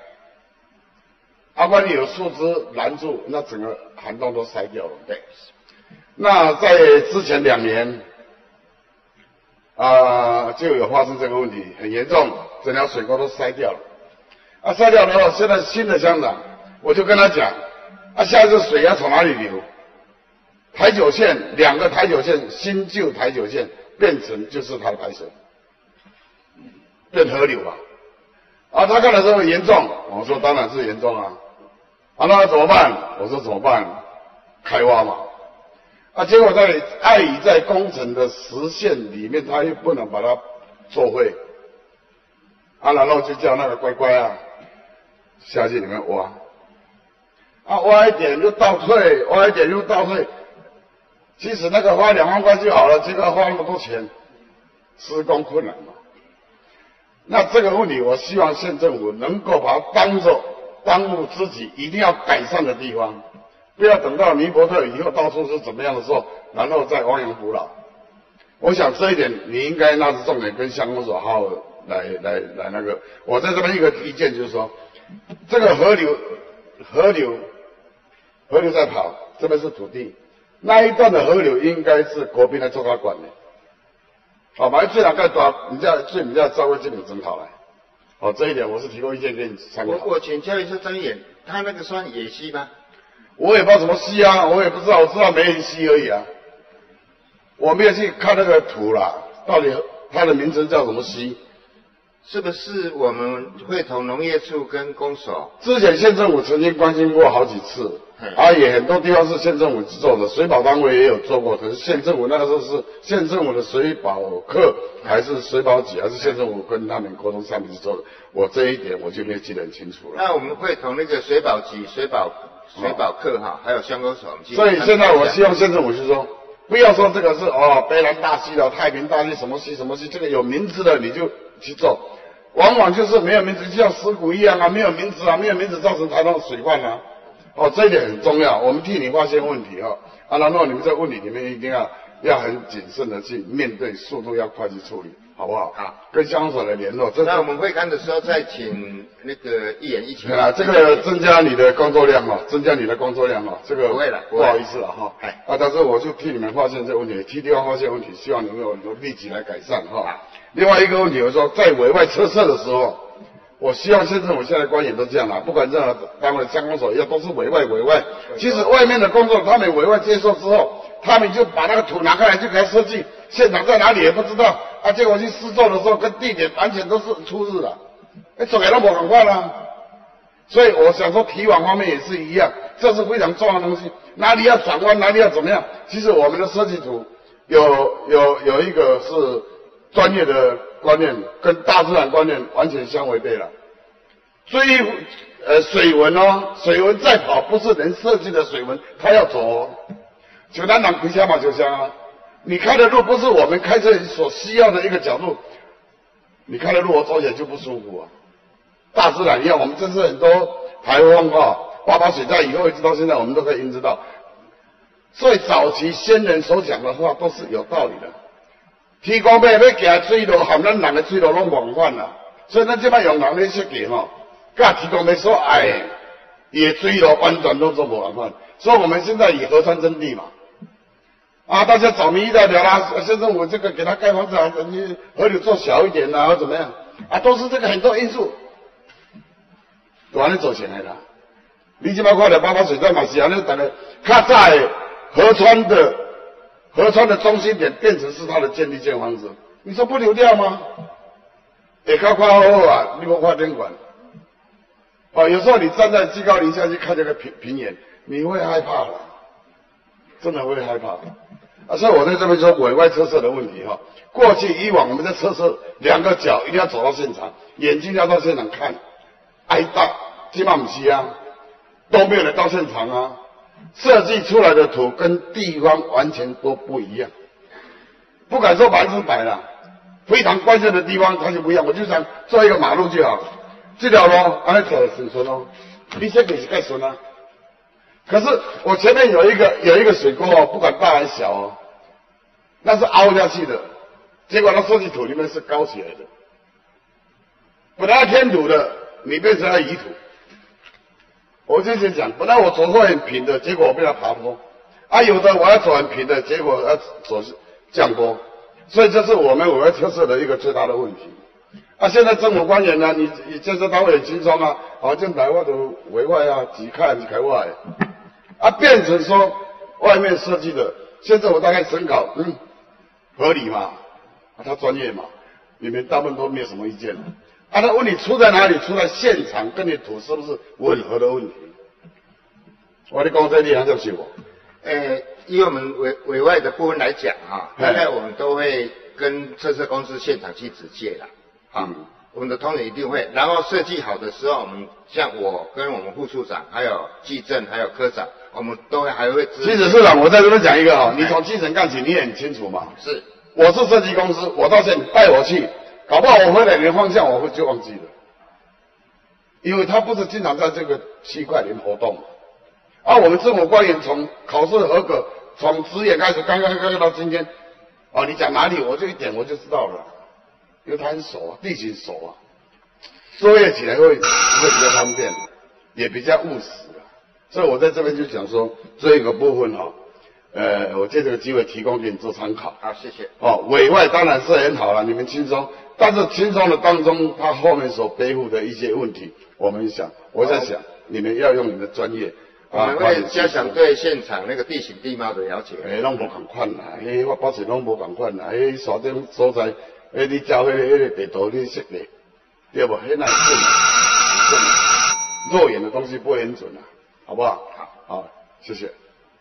N: 啊，万一有树枝拦住，那整个涵洞都塞掉了。对，那在之前两年。啊，就有发生这个问题，很严重，整条水沟都塞掉了。啊，塞掉了后，现在新的乡长，我就跟他讲，啊，下一次水要从哪里流？台九线两个台九线，新旧台九线变成就是它的排水，变河流啊。啊，他看的时候很严重，我说当然是严重啊。啊，那怎么办？我说怎么办？开挖嘛。啊，结果在碍于在工程的实现里面，他又不能把它作废，啊，然后就叫那个乖乖啊下去里面挖，啊，挖一点又倒退，挖一点又倒退，其实那个花两万块就好了，结果花那么多钱，施工困难嘛。那这个问题，我希望县政府能够把它当作当务之急，一定要改善的地方。不要等到尼伯特以后到处是怎么样的时候，然后再亡羊补牢。我想这一点你应该拿着重点跟乡公所好好来来来那个。我在这边一个意见就是说，这个河流河流河流在跑，这边是土地，那一段的河流应该是国宾来做他管的。好，马上最难盖多，你这样最你要照顾这边征讨来。好，这一点我是提供意见给你参考。
E: 我我请教一下张远，他那个算野溪吗？
N: 我也不知道什么溪啊，我也不知道，我知道梅园溪而已啊。我没有去看那个图啦，到底它的名称叫什么溪？
E: 是不是我们会同农业处跟公所？
N: 之前县政府曾经关心过好几次，啊，也很多地方是县政府做的，水保单位也有做过，可是县政府那个时候是县政府的水保课，还是水保局，还是县政府跟他们沟通上面去做的，我这一点我就没记得很清楚了。
E: 那我们会同那个水保局、水保水保课哈，还有乡公所，
N: 所以现在我希望县政府是说，不要说这个是哦北南大溪的太平大溪什么溪什么溪，这个有名字的你就去做。往往就是没有名字，就像石鼓一样啊，没有名字啊，没有名字造成台东的水患啊。哦，这一点很重要，我们替你发现问题哦。啊，然后你们在问题里面一定要要很谨慎的去面对，速度要快去处理，好不好？好，跟乡公所来联络。这
E: 那我们会刊的时候再请那个议员一起。
N: 啊，这个增加你的工作量哦，增加你的工作量哦，这个
E: 不会了，
N: 不好意思了哈。啊，但是我就替你们发现这个问题，替地方发现问题，希望能够能立即来改善哈。另外一个问题，我说在委外车测的时候，我希望县政府现在官员都这样啦，不管任何单位、乡公所要都是委外委外。其实外面的工作，他们委外接受之后，他们就把那个图拿开来就给他设计，现场在哪里也不知道啊。结果去施作的时候，跟地点完全都是出入了，哎，走给他不赶快啦。所以我想说，提网方面也是一样，这是非常重要的东西。哪里要转弯，哪里要怎么样？其实我们的设计图有有有一个是。专业的观念跟大自然观念完全相违背了。追呃水文哦，水文再跑不是人设计的水文，它要走哦。就咱人开车嘛就像啊，你开的路不是我们开车所需要的一个角度，你开的路我走起来就不舒服啊。大自然一样，我们这是很多台风啊，八八水灾以后一直到现在，我们都可以应知到。所以早期先人所讲的话都是有道理的。天公伯要行水路，和咱人的水路拢无共款啦。所以咱即摆用人咧设计吼，甲天公伯所爱的，伊的水路完全都做无共款。所以我们现在以河川征地嘛，啊，大家找民意代表啦，县政府这个给他盖房子啊，你河流做小一点啊，或怎么样啊，都是这个很多因素，就安尼做起来啦。你即摆看到八八水灾嘛是安尼，大家较早的河川的。河川的中心点变成是它的建立建房子，你说不流掉吗？也靠靠后啊，你不看天管。哦，有时候你站在居高临下去看这个平平原，你会害怕的，真的会害怕。啊，所以我在这边说委外测测的问题哈。过去以往我们在测测两个脚一定要走到现场，眼睛要到现场看，挨打，基本不是啊，都没有人到现场啊。设计出来的图跟地方完全都不一样，不敢说百分之百啦，非常关键的地方它就不一样。我就想做一个马路就好，这条路安尼走顺顺哦，你这个是盖顺啊。可是我前面有一个有一个水沟哦，不管大还小哦，那是凹下去的，结果它设计图里面是高起来的，本来要填土的，你变成了移土。我之前讲，本来我走过很平的，结果我被它爬坡；啊，有的我要走很平的，结果要走降坡，所以这是我们委外特色的一个最大的问题。啊，现在政府官员呢，你你建设单位很轻松啊，好像台湾的委外啊，几看几开外，啊，变成说外面设计的，现在我大概审稿，嗯，合理嘛，啊，他专业嘛，你们大部分都没有什么意见。啊，那问题出在哪里？出在现场跟你图是不是吻合的问题？我的讲这你还叫是我？
E: 呃，以我们委委外的部分来讲哈，大概我们都会跟测试公司现场去直接啦，啊、嗯，我们的同仁一定会，然后设计好的时候，我们像我跟我们副处长，还有技政，还有科长，我们都会还会。
N: 其实处长，我在这边讲一个哈，你从基层干起，你也很清楚嘛。
E: 是，
N: 我是设计公司，我到现在带我去。搞不好我回来连方向我会就忘记了，因为他不是经常在这个区块里活动。啊，我们政府官员从考试合格，从职业开始，刚刚刚到今天，啊，你讲哪里我就一点我就知道了，因为他很熟啊，地形熟啊，作业起来会会比较方便，也比较务实啊。所以我在这边就讲说这个部分哈、哦。呃，我借这个机会提供给你做参考。
E: 好，谢谢。
N: 哦，委外当然是很好了，你们轻松，但是轻松的当中，他后面所背负的一些问题，我们想，我在想，你们要用你们的专业，
E: 我们会加强对现场那个地形地貌的了解。
N: 诶，拢无共款啦，诶，我保证拢无共款啦，诶，山顶所在，诶，你照迄个迄个地图你识的， 对不？很难准，肉眼的东西不会很准啊，好不好？好，好，谢谢。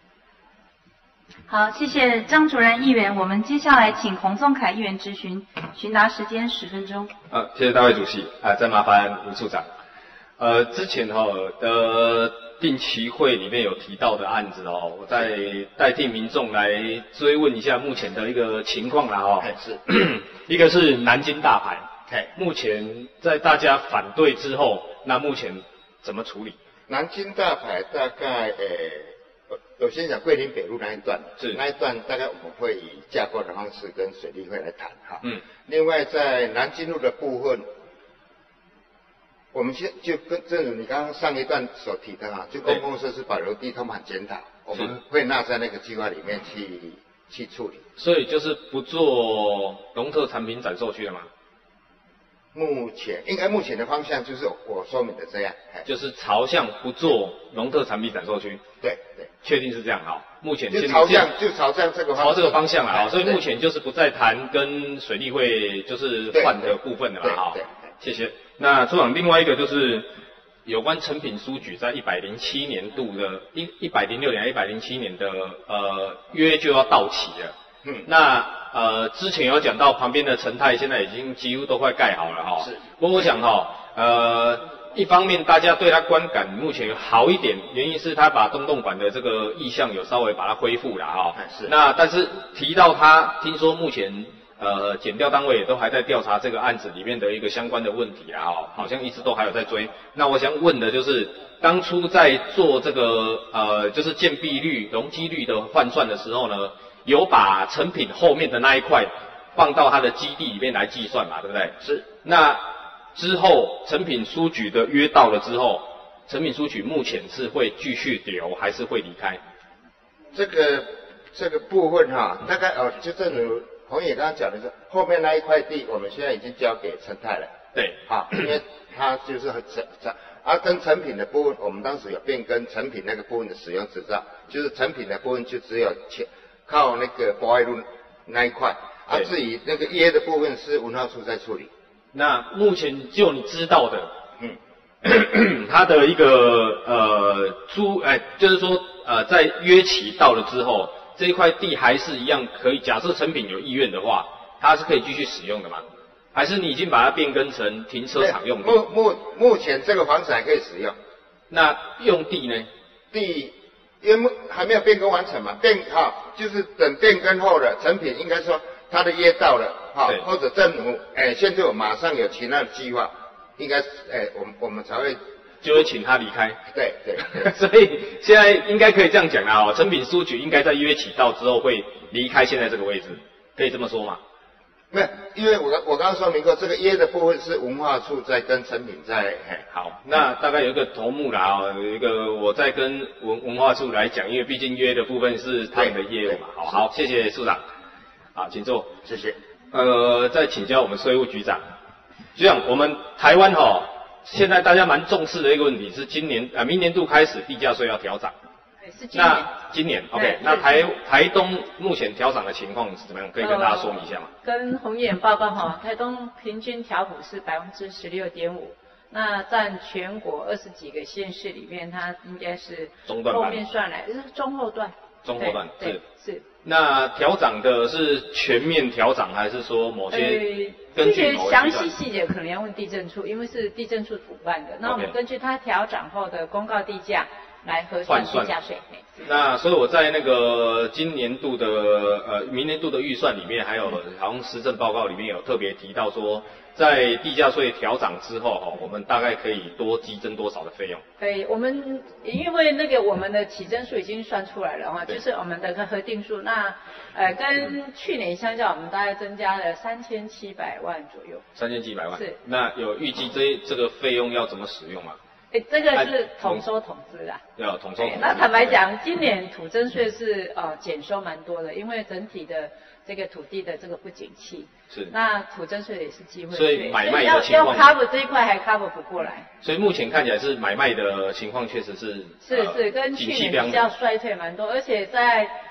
A: 好，谢谢张主任议员。我们接下来请洪宗凯议员质询，询答时间十分钟。
D: 啊，谢谢大会主席啊，再麻烦吴处长。呃，之前哈、哦、的定期会里面有提到的案子哦，我再代替民众来追问一下目前的一个情况啦哦。
E: 是，
D: 一个是南京大排，目前在大家反对之后，那目前怎么处理？
E: 南京大排大概呃。我先讲桂林北路那一段，
D: 是
E: 那一段大概我们会以架构的方式跟水利会来谈哈。
D: 嗯。
E: 另外在南京路的部分，我们现就跟正如你刚刚上一段所提的哈，就公共设施保留地通盘检讨，我们会纳在那个计划里面去去处理。
D: 所以就是不做农特产品展售区了吗？
E: 目前应该目前的方向就是我说明的这样，
D: 就是朝向不做农特产品展售区。
E: 对对，
D: 确定是这样好。目前
E: 就朝向就朝向这个
D: 朝这个方向了啊，所以目前就是不再谈跟水利会就是换的部分了嘛哈。谢谢。那处长另外一个就是有关成品书局在一百零七年度的一一百零六年一百零七年的呃约就要到期了。
E: 嗯，
D: 那呃之前有讲到旁边的成泰现在已经几乎都快盖好了哈。
E: 是。
D: 不过我想哈呃。一方面，大家对他观感目前好一点，原因是他把东洞馆的这个意象有稍微把它恢复了哈。
E: 是。
D: 那但是提到他，听说目前呃检调单位也都还在调查这个案子里面的一个相关的问题啊，哈，好像一直都还有在追。那我想问的就是，当初在做这个呃就是建蔽率、容积率的换算的时候呢，有把成品后面的那一块放到它的基地里面来计算嘛，对不对？
E: 是。
D: 那之后，成品书局的约到了之后，成品书局目前是会继续留，还是会离开？
E: 这个这个部分哈，大概哦，就正如洪野刚刚讲的是，后面那一块地，我们现在已经交给成泰了。
D: 对，
E: 好，因为它就是很成成，而跟成品的部分，我们当时有变更成品那个部分的使用执照，就是成品的部分就只有前靠那个博爱路那一块，啊，至于那个约的部分是文化处在处理。
D: 那目前就你知道的，嗯，他的一个呃租，哎、呃，就是说呃，在约期到了之后，这一块地还是一样可以。假设成品有意愿的话，它是可以继续使用的吗？还是你已经把它变更成停车场用的？
E: 目目目前这个房子还可以使用。
D: 那用地呢？
E: 地因为还没有变更完成嘛，变哈、哦、就是等变更后的成品，应该说它的约到了。好，或者政府，哎，现在我马上有其他的计划，应该，哎，我们我们才会
D: 就会请他离开。
E: 对对，
D: 所以现在应该可以这样讲啦，哦，成品书局应该在约期到之后会离开现在这个位置，可以这么说吗？
E: 没有，因为我我刚刚说明过，这个约的部分是文化处在跟成品在，
D: 哎，好，那大概有一个头目啦，哦，有一个我在跟文文化处来讲，因为毕竟约的部分是他们的业务嘛。好，好，谢谢处长，好，请坐，
E: 谢谢。
D: 呃，再请教我们税务局长，局长，我们台湾哈、哦，现在大家蛮重视的一个问题是今年啊、呃，明年度开始地价税要调涨。
J: 是今年。
D: 那今年 ，OK， 那台台东目前调涨的情况是怎么样？可以跟大家说明一下吗？
J: 呃、跟洪议员报告哈，台东平均调幅是百分之十六点五，那占全国二十几个县市里面，它应该是
D: 中段
J: 后面算来是中后段。
D: 中后段
J: 是是。
D: 那调涨的是全面调涨，还是说某些根据某
J: 这些详细细节可能要问地政处，因为是地政处主办的。那我们根据它调涨后的公告地价来核算地价税。
D: 那所以我在那个今年度的呃明年度的预算里面，还有好像施政报告里面有特别提到说，在地价税调涨之后哈，我们大概可以多激增多少的费用？
J: 对，我们因为那个我们的起征数已经算出来了哈，就是我们的个核定数，那呃跟去年相较，我们大概增加了三千七百万左右。
D: 三千七百万。
J: 是。
D: 那有预计这这个费用要怎么使用吗？
J: 哎，这个是统收统支啦。
D: 要统收统支。
J: 那坦白讲，今年土增税是呃减收蛮多的，因为整体的这个土地的这个不景气。
D: 是。
J: 那土增税也是机会税。
D: 所以买卖的情况。
J: 要 cover 这一块还 cover 不过来。
D: 所以目前看起来是买卖的情况确实是。
J: 是是，跟去年比较衰退蛮多，而且在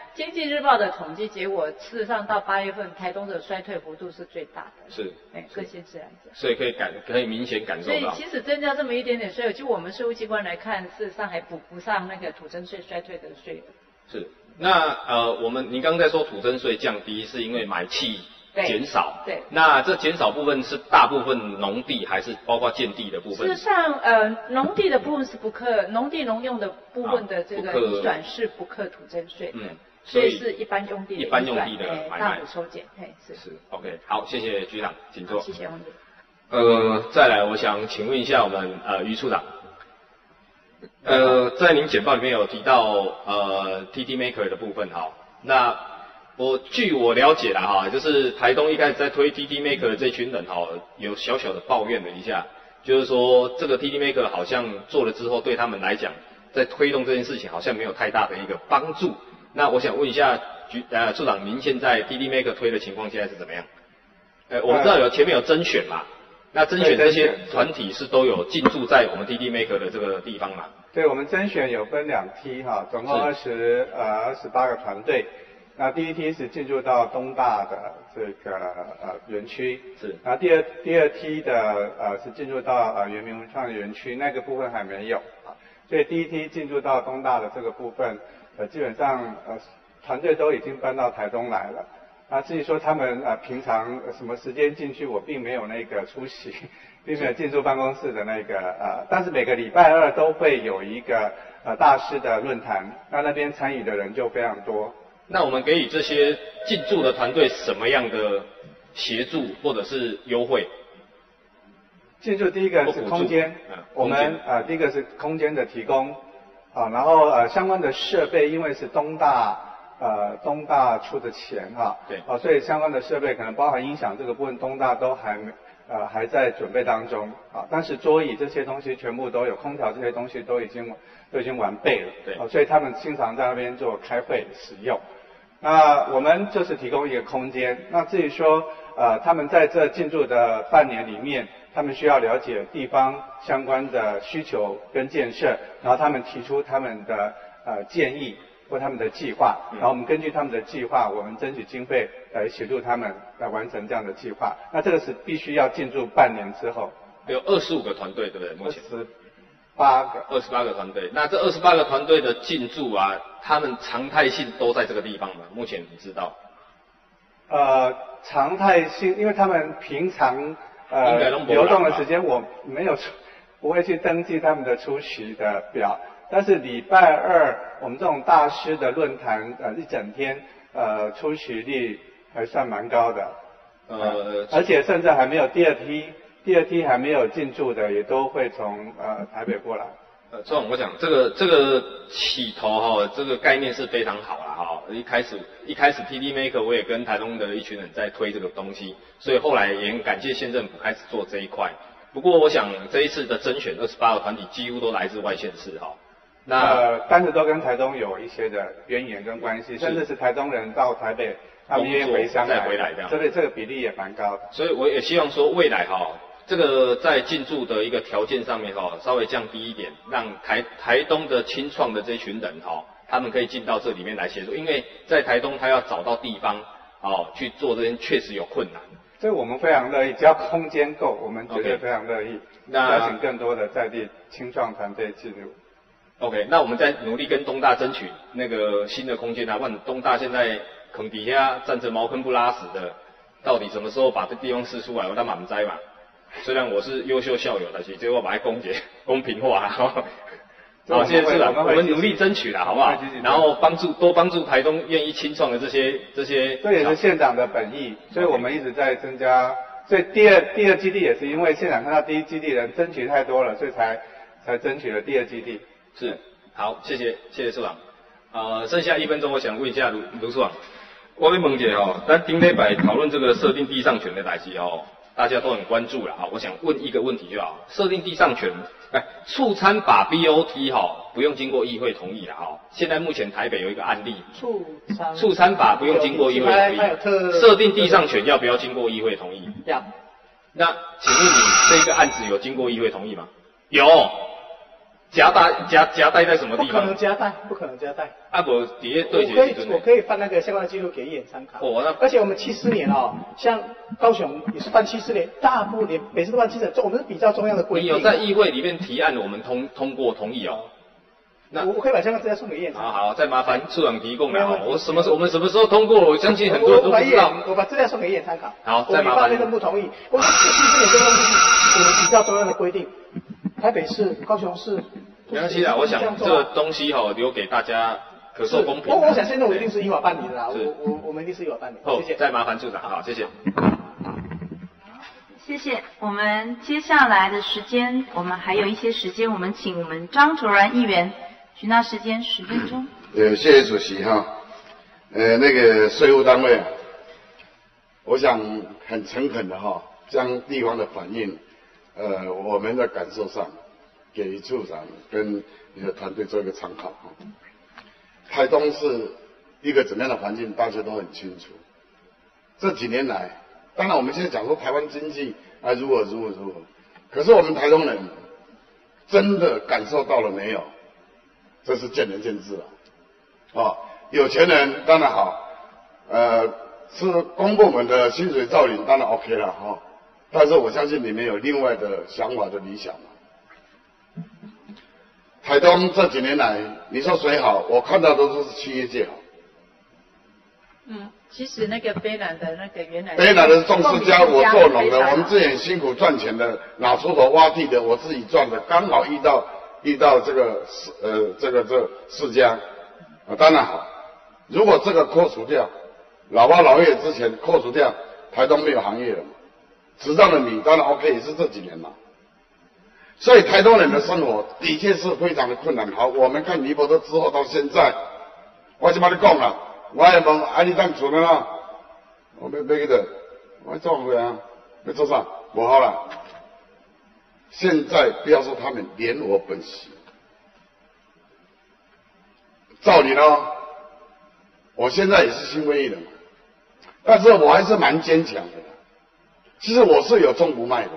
J: 经济日报的统计结果，事实上到八月份，台东的衰退幅度是最大的。
D: 是，
J: 哎，各县市来讲。
D: 所以可以感可以明显感受到。
J: 所以其实增加这么一点点税，就我们税务机关来看，事实上还补不上那个土增税衰退的税。
D: 是，那呃，我们您刚才说土增税降低，是因为买气减少。
J: 对。对
D: 那这减少部分是大部分农地，还是包括建地的部分？
J: 事实上，呃，农地的部分是不课，农地农用的部分的这个移转是不课土增税的。嗯。所以是一般用地的
D: 一般用地的买卖
J: 大幅抽减，嘿，是
D: 是 OK， 好，谢谢局长，请坐。
J: 谢谢王姐。
D: 呃，再来，我想请问一下我们呃于处长，呃，在您简报里面有提到呃 T D Maker 的部分哈，那我据我了解啦哈，就是台东一开始在推 T D Maker 的这群人哈，有小小的抱怨了一下，就是说这个 T D Maker 好像做了之后对他们来讲，在推动这件事情好像没有太大的一个帮助。那我想问一下局呃处长，您现在 T D Maker 推的情况现在是怎么样？呃，我们知道有前面有甄选嘛，那甄选这些团体是都有进驻在我们 T D Maker 的这个地方嘛？
H: 对，我们甄选有分两梯哈，总共二十呃二十八个团队。那第一梯是进入到东大的这个呃园区，
D: 是。
H: 然后第二第二梯的呃是进入到呃原民文创园区，那个部分还没有啊，所以第一梯进入到东大的这个部分。呃，基本上呃团队都已经搬到台东来了。那至于说他们呃平常、呃、什么时间进去，我并没有那个出席，并没有进驻办公室的那个呃，但是每个礼拜二都会有一个呃大师的论坛，那那边参与的人就非常多。
D: 那我们给予这些进驻的团队什么样的协助或者是优惠？
H: 进驻第一个是空间，
D: 嗯、
H: 我们呃第一个是空间的提供。啊，然后呃相关的设备，因为是东大呃东大出的钱哈，
D: 对，
H: 啊，所以相关的设备可能包含音响这个部分，东大都还呃还在准备当中啊。但是桌椅这些东西全部都有，空调这些东西都已经都已经完备了，
D: 对，
H: 啊，所以他们经常在那边做开会使用。那我们就是提供一个空间。那至于说呃他们在这进驻的半年里面，他们需要了解地方相关的需求跟建设，然后他们提出他们的呃建议或他们的计划，然后我们根据他们的计划，我们争取经费来协助他们来完成这样的计划。那这个是必须要进驻半年之后。
D: 有二十五个团队，对不对？目前
H: 二十八个。
D: 二十八个团队，那这二十八个团队的进驻啊，他们常态性都在这个地方吗？目前你知道？
H: 呃，常态性，因为他们平常。呃，流动的时间我没有不会去登记他们的出席的表，但是礼拜二我们这种大师的论坛，呃，一整天，呃，出席率还算蛮高的，呃，而且甚至还没有第二梯，第二梯还没有进驻的，也都会从呃台北过来。
D: 呃，这种我讲这个这个起头哈、哦，这个概念是非常好啦哈、哦。一开始一开始 T D Maker 我也跟台东的一群人在推这个东西，所以后来也很感谢县政府开始做这一块。不过我想这一次的甄选二十八个团体几乎都来自外县市哈、哦。那
H: 呃，但是都跟台东有一些的渊源跟关系，甚至是台东人到台北，他们愿意回乡
D: 再回来这样，
H: 所以这个比例也蛮高的。
D: 所以我也希望说未来哈、哦。这个在进驻的一个条件上面哈、哦，稍微降低一点，让台台东的青创的这群人哈、哦，他们可以进到这里面来协助，因为在台东他要找到地方哦去做这些确实有困难。
H: 这我们非常乐意，只要空间够，我们绝对非常乐意。Okay, 那邀请更多的在地青创团队进入。
D: OK， 那我们在努力跟东大争取那个新的空间啊，问东大现在坑底下站着茅坑不拉屎的，到底什么时候把这地方释出来？我他妈不知嘛。虽然我是优秀校友，但是最后把它公结公平化哈。好，谢谢市长，我们努力争取啦，好不好？然后帮助多帮助台东愿意青创的这些这些。
H: 这也是县长的本意，所以我们一直在增加。所以第二第二基地也是因为县长看到第一基地人争取太多了，所以才才争取了第二基地。
D: 是，好，谢谢谢谢处长。呃，剩下一分钟，我想问一下卢卢处长，我跟萌姐哦，咱顶礼拜讨论这个设定地上权的代志哦。大家都很关注了哈，我想问一个问题就好，设定地上权，哎，促参法 B O T 哈，不用经过议会同意了哈。现在目前台北有一个案例，
I: 促参
D: 促参法不用经过议会同意，设定地上权要不要经过议会同意？
I: 要。
D: 那请问你这个案子有经过议会同意吗？有。 夹带夹夹带在什么地方？
C: 不可能夹带，不可能夹带。
D: 啊，我底下对
C: 我可以我可以翻那个相关的记录给议员参考。
D: 哦，那
C: 而且我们七四年哦，像高雄也是办七四年，大部连北市都办七四年，我们是比较中央的规定。
D: 你有在议会里面提案，我们通通过同意哦。
C: 那我可以把相关资料送给议员。
D: 好好，再麻烦处长提供了。我什么时我们什么时候通过？我相信很多人都不知道。
C: 我把资料送给议员参考。
D: 好，再麻烦。
C: 我方面都不同意。我们七四年这个东西是我们比较中央的规定，台北市、高雄市。
D: 没关系啦，我想这个东西哈、哦、留给大家可受公平。
C: 我我想现在我一定是依法办理的啦，我我我们一定是依法办理。谢谢。
D: 再麻烦处长，好，谢谢。
A: 谢谢。我们接下来的时间，我们还有一些时间，我们请我们张卓然议员许那时间十分钟。
N: 呃，谢谢主席哈。呃，那个税务单位啊，我想很诚恳的哈，将地方的反映，呃，我们的感受上。给予处长跟你的团队做一个参考哈。台东是一个怎么样的环境，大家都很清楚。这几年来，当然我们现在讲说台湾经济啊如何如何如何，可是我们台东人真的感受到了没有？这是见仁见智了。哦，有钱人当然好，呃，是公部门的薪水照领当然 OK 了哈、哦。但是我相信你们有另外的想法的理想嘛。台东这几年来，你说谁好？我看到都是企业界好。
J: 嗯，其实那个卑南的那个原来
N: 卑南的种世家，我做农的，我们自己很辛苦赚钱的，拿出头挖地的，我自己赚的，刚好遇到遇到这个呃这个这世家，啊当然好。如果这个扣除掉，老八老叶之前扣除掉，台东没有行业了嘛，池上的米当然 OK， 也是这几年嘛。所以台东人的生活的确是非常的困难。好，我们看尼泊特之后到现在，我就跟你讲了，我也问啊你当厝呢啦，我要要去的，我做回啊，要做啥？不好了。现在不要说他们，连我本席，照理呢，我现在也是心灰意冷，但是我还是蛮坚强的。其实我是有种不卖的。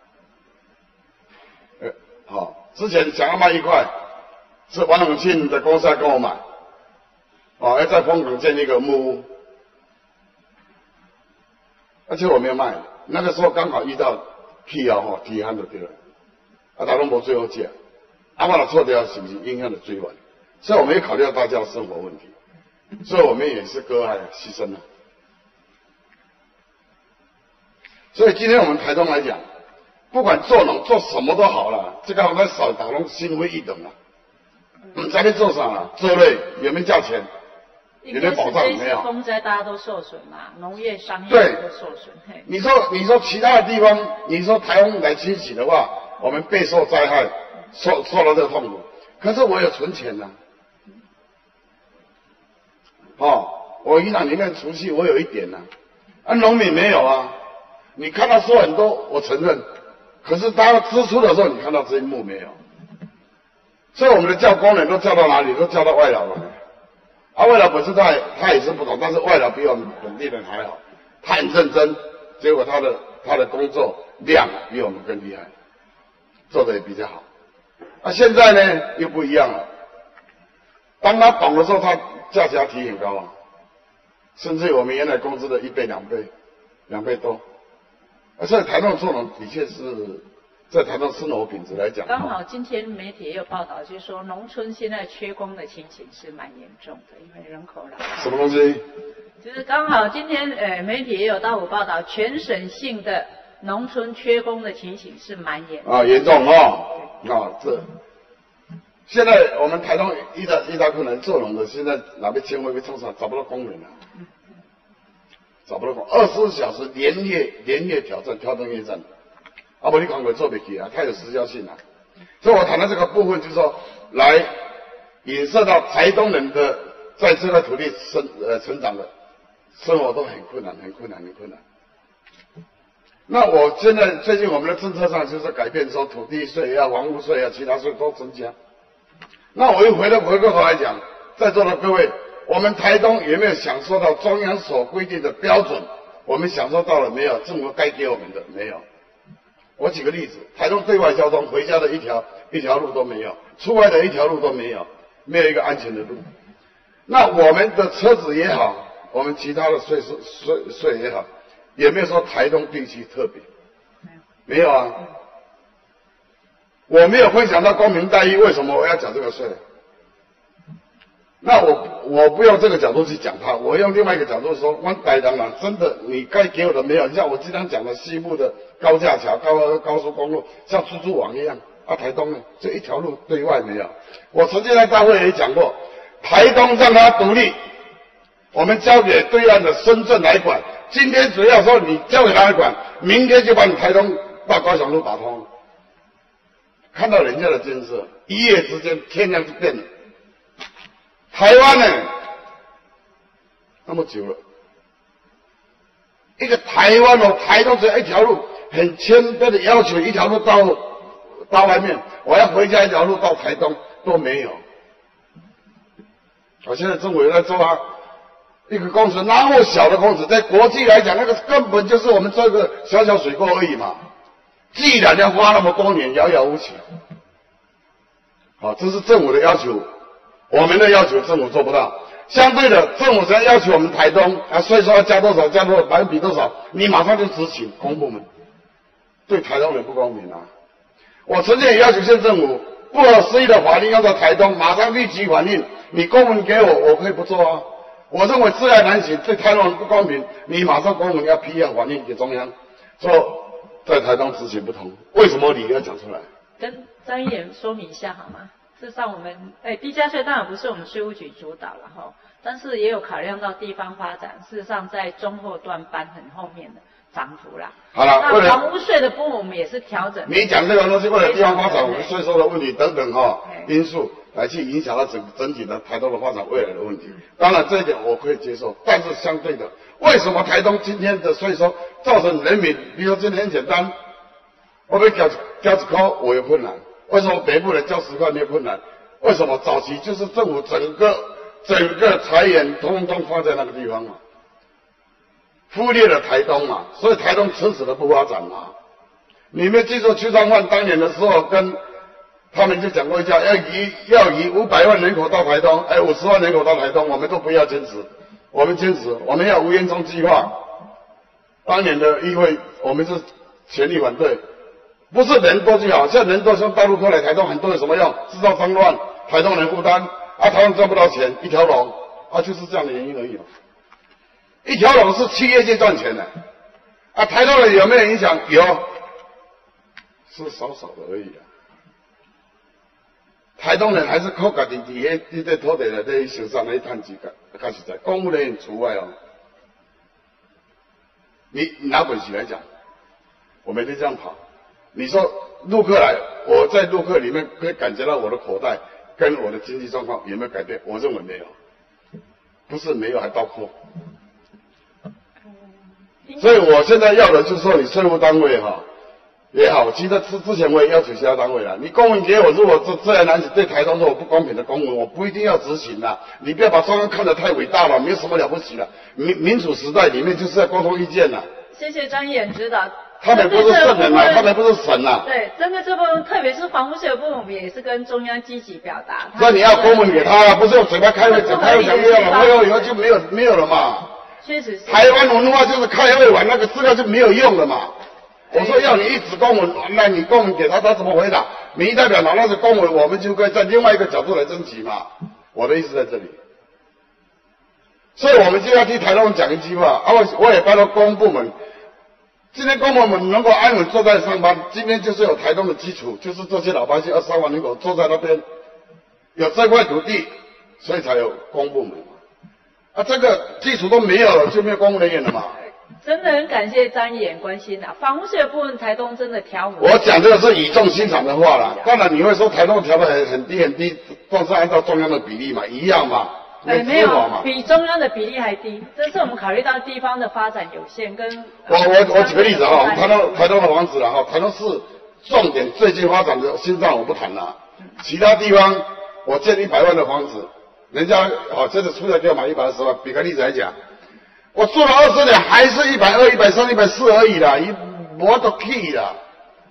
N: 好、哦，之前想要卖一块，是王永庆的公司来跟我买，哦，要在丰港建一个木屋，而且我没有卖，那个时候刚好遇到辟谣哈，提案就对了，啊，大龙博最后价，啊，我了错掉是不是影响的追完？所以我们也考虑到大家的生活问题，所以我们也是割爱牺牲了。所以今天我们台东来讲。不管做农做什么都好了，这个我们少打拢心灰意冷了。你在那做啥了？做累有没有价钱？有没有保障？没有。
J: 风灾大家都受损嘛，农业、商业都受损。
N: 你说，你说其他的地方，你说台风来侵袭的话，我们备受灾害，受受到这个痛苦。可是我有存钱呐、啊，哦，我银行里面储蓄我有一点呐、啊，啊，农民没有啊。你看他说很多，我承认。可是他支出的时候，你看到这一幕没有？所以我们的教工人都教到哪里？都教到外劳了。啊，外劳本身他也他也是不懂，但是外劳比我们本地人还好，他很认真，结果他的他的工作量比我们更厉害，做的也比较好。啊，现在呢又不一样了。当他懂的时候，他价钱提很高啊，甚至于我们原来工资的一倍、两倍、两倍多。所以台东做农的确是在台东生活品质来讲，
J: 刚好今天媒体也有报道，就是说农村现在缺工的情形是蛮严重的，因为人口老化。
N: 什么东西？
J: 就是刚好今天呃媒体也有大幅报道，全省性的农村缺工的情形是蛮严重
N: 啊，严重哦，啊这。现在我们台东一大一大困难，做农的现在哪边签会被冲上，找不到工人了、啊。找不到工，二十四小时连夜连夜挑战，挑灯夜战，啊，不，你看过做不起啊，太有时效性了。所以我谈到这个部分，就是说，来引射到台东人的在这块土地生呃成长的生活都很困难，很困难，很困难。那我现在最近我们的政策上就是改变，说土地税啊、房屋税啊、其他税都增加。那我又回到回过头来讲，在座的各位。我们台东有没有享受到中央所规定的标准？我们享受到了没有？政府该给我们的没有。我举个例子，台东对外交通回家的一条一条路都没有，出来的一条路都没有，没有一个安全的路。那我们的车子也好，我们其他的税税税税也好，也没有说台东地区特别，没有啊。我没有分享到公平待遇，为什么我要讲这个税？那我我不用这个角度去讲它，我用另外一个角度说，我台东人真的你该给我的没有，你像我经常讲的西部的高架桥、高高速公路，像蜘蛛网一样啊，台东呢这一条路对外没有。我曾经在大会也讲过，台东让它独立，我们交给对岸的深圳来管。今天只要说你交给他来管，明天就把你台东到高雄路打通。看到人家的建设，一夜之间天亮就变了。台湾呢，那么久了，一个台湾哦，台东只有一条路，很谦卑的要求一条路到到外面，我要回家一条路到台东都没有。我现在政府也在做啊，一个工程那么小的工程，在国际来讲，那个根本就是我们这个小小水沟而已嘛。既然要花那么多年，遥遥无期。好，这是政府的要求。我们的要求政府做不到，相对的，政府只要要求我们台东啊，税收要加多少，加多少，百分比多少，你马上就执行，公部门对台东人不公平啊！我曾经也要求县政府不合时宜的法令要到台东，马上立即反应，你公文给我，我可以不做啊。我认为自来难行，对台东人不公平，你马上公文要批案反应给中央，说在台东执行不同，为什么理由要讲出来？
J: 跟张议员说明一下好吗？事实上，我们诶地价税当然不是我们税务局主导了哈，但是也有考量到地方发展。事实上，在中后段班很后面的涨幅啦。
N: 好了，
J: 那房屋税的部分我们也是调整。
N: 你讲这个东西，为了地方发展，我们税收的问题等等哈、哦、因素来去影响到整整体的台东的发展未来的问题。当然这一点我可以接受，但是相对的，为什么台东今天的税收造成人民，比如说今天很简单，我被交交一块我有困难。为什么北部人交十块没有困难？为什么早期就是政府整个整个财源通通放在那个地方嘛，忽略了台东嘛，所以台东迟迟的不发展嘛。你们记住邱彰焕当年的时候跟他们就讲过一下，要移要移五百万人口到台东，哎，五十万人口到台东，我们都不要坚持，我们坚持，我们要无烟囱计划。当年的议会我们是全力反对。不是人多就好，像人多从大陆过来台东，很多有什么用？制造脏乱，台东人负担，啊，台湾赚不到钱，一条龙，啊，就是这样的原因而已。一条龙是企业界赚钱的，啊，台东人有没有影响？有，是少少的而已啊。台东人还是靠家己伫迄伫这土地内底受伤来趁钱，较实在，公务人员除外哦。你拿本事来讲，我每天这样跑。你说陆客来，我在陆客里面可以感觉到我的口袋跟我的经济状况有没有改变？我认为没有，不是没有还倒扣。所以我现在要的就是说，你税务单位哈也好，其实之之前我也要求其他单位了。你公文给我，如果这这样难对台东是我不公平的公文，我不一定要执行的。你不要把中央看得太伟大了，没有什么了不起了。民民主时代里面就是要沟通意见了。
J: 谢谢张议员指导。
N: 他们不是圣人啊，他们不是神啊。
J: 对，针对这部分，特别是房屋税的部分，我们也是跟中央积极表达。
N: 那你要公文给他，不是用嘴巴开会，嘴开会讲不要了，开会以后就没有没有了嘛。
J: 确实是。
N: 台湾文化就是开会完那个资料就没有用了嘛。我说要你一纸公文，那你公文给他，他怎么回答？民意代表拿那个公文，我们就可以在另外一个角度来争取嘛。我的意思在这里。所以我们就要替台东讲一句话，啊，我我也拜托公部门。今天公部门能够安稳坐在上班，今天就是有台东的基础，就是这些老百姓二十三万人口坐在那边，有这块土地，所以才有公部门。啊，这个基础都没有了，就没有公务人员了嘛。
J: 真的很感谢张议员关心啊，房屋税的部分台东真的调稳。
N: 我讲这个是语重心长的话啦，当然你会说台东调的很很低很低，但是按照中央的比例嘛，一样嘛。
J: 哎，没有，比中央的比例还低。这次我们考虑到地方的发展有限，跟
N: 我我我举个例子哈，我们台东台东的房子了哈，台东市重点最近发展的心脏我不谈了，其他地方我建一百万的房子，人家哦真的出来就要买一百二十万。比个例子来讲，我做了二十年还是一百二、一百三、一百四而已啦，一我都屁啦。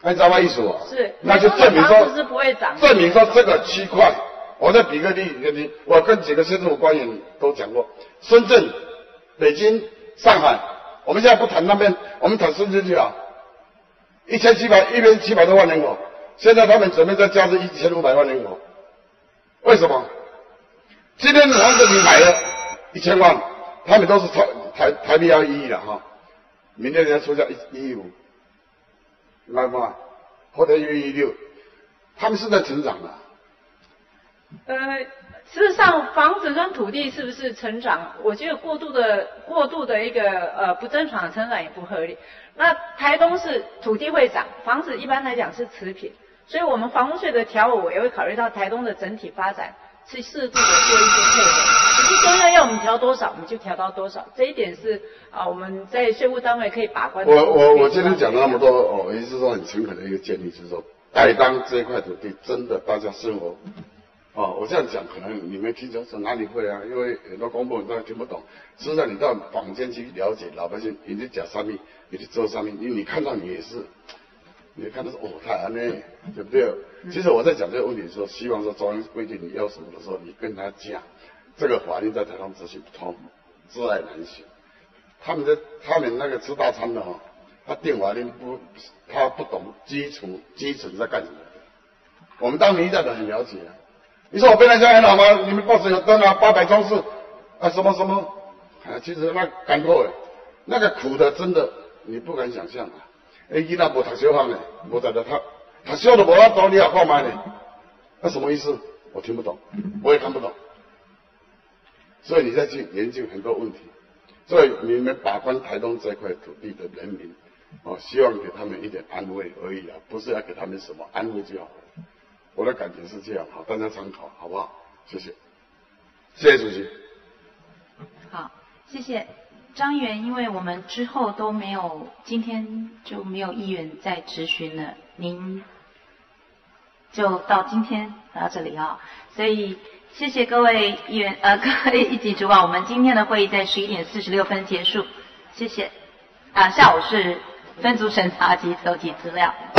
N: 按照我意思哦，
J: 是，
N: 那就证明说
J: 是不会涨，
N: 证明说这个区块，我再比个例给你，我跟几个县政府官员都讲过，深圳、北京、上海，我们现在不谈那边，我们谈深圳去啊，一千七百一边七百多万人口，现在他们准备再加至一千五百万人口，为什么？今天的房子你买了一千万，他们都是台台台币要一亿了哈，明天人家出价一一亿五。来嘛，或者一一六，他们是在成长的。
J: 呃，事实上，房子跟土地是不是成长？我觉得过度的、过度的一个呃不正常的成长也不合理。那台东是土地会涨，房子一般来讲是持平，所以我们房屋税的调我也会考虑到台东的整体发展，是适度的做一些配合。不是中央要我们调多少，我们就调到多少，这一点是啊、呃、我们在税务单位可以把关的。
N: 我我我今天讲了那么多哦，也就是说很诚恳的一个建议，就是说台当这一块土地真的大家生活。哦，我这样讲可能你们听清楚哪里会啊？因为很多公部门都听不懂。实际上你到坊间去了解老百姓，你去讲上面，你去做上面，你你看到你也是，你看到是哦，太安呢，对不对？其实我在讲这个问题的时候，希望说中央规定你要什么的时候，你跟他讲，这个法律在台湾执行不通，知爱难行。他们的他们那个吃大餐的哈、哦，他定法令不，他不懂基础基础在干什么。我们当民意代表很了解啊。你说我被人家很好吗？你们报纸有登啊，八百装饰啊，什么什么，啊，其实那干透哎，那个苦的真的你不敢想象啊。哎，伊那无读小行呢，无在这读，读小都无法度，你也看卖呢，那什么意思？我听不懂，我也看不懂。所以你再去研究很多问题，所以你们把关台东这块土地的人民，哦，希望给他们一点安慰而已啊，不是要给他们什么安慰就好了。我的感觉是这样，好，大家参考，好不好？谢谢，谢谢主席。
A: 好，谢谢张议员，因为我们之后都没有，今天就没有议员再质询了，您就到今天到这里啊、哦，所以谢谢各位议员，呃，各位一级主管，我们今天的会议在十一点四十六分结束，谢谢。啊，下午是分组审查及搜集资料。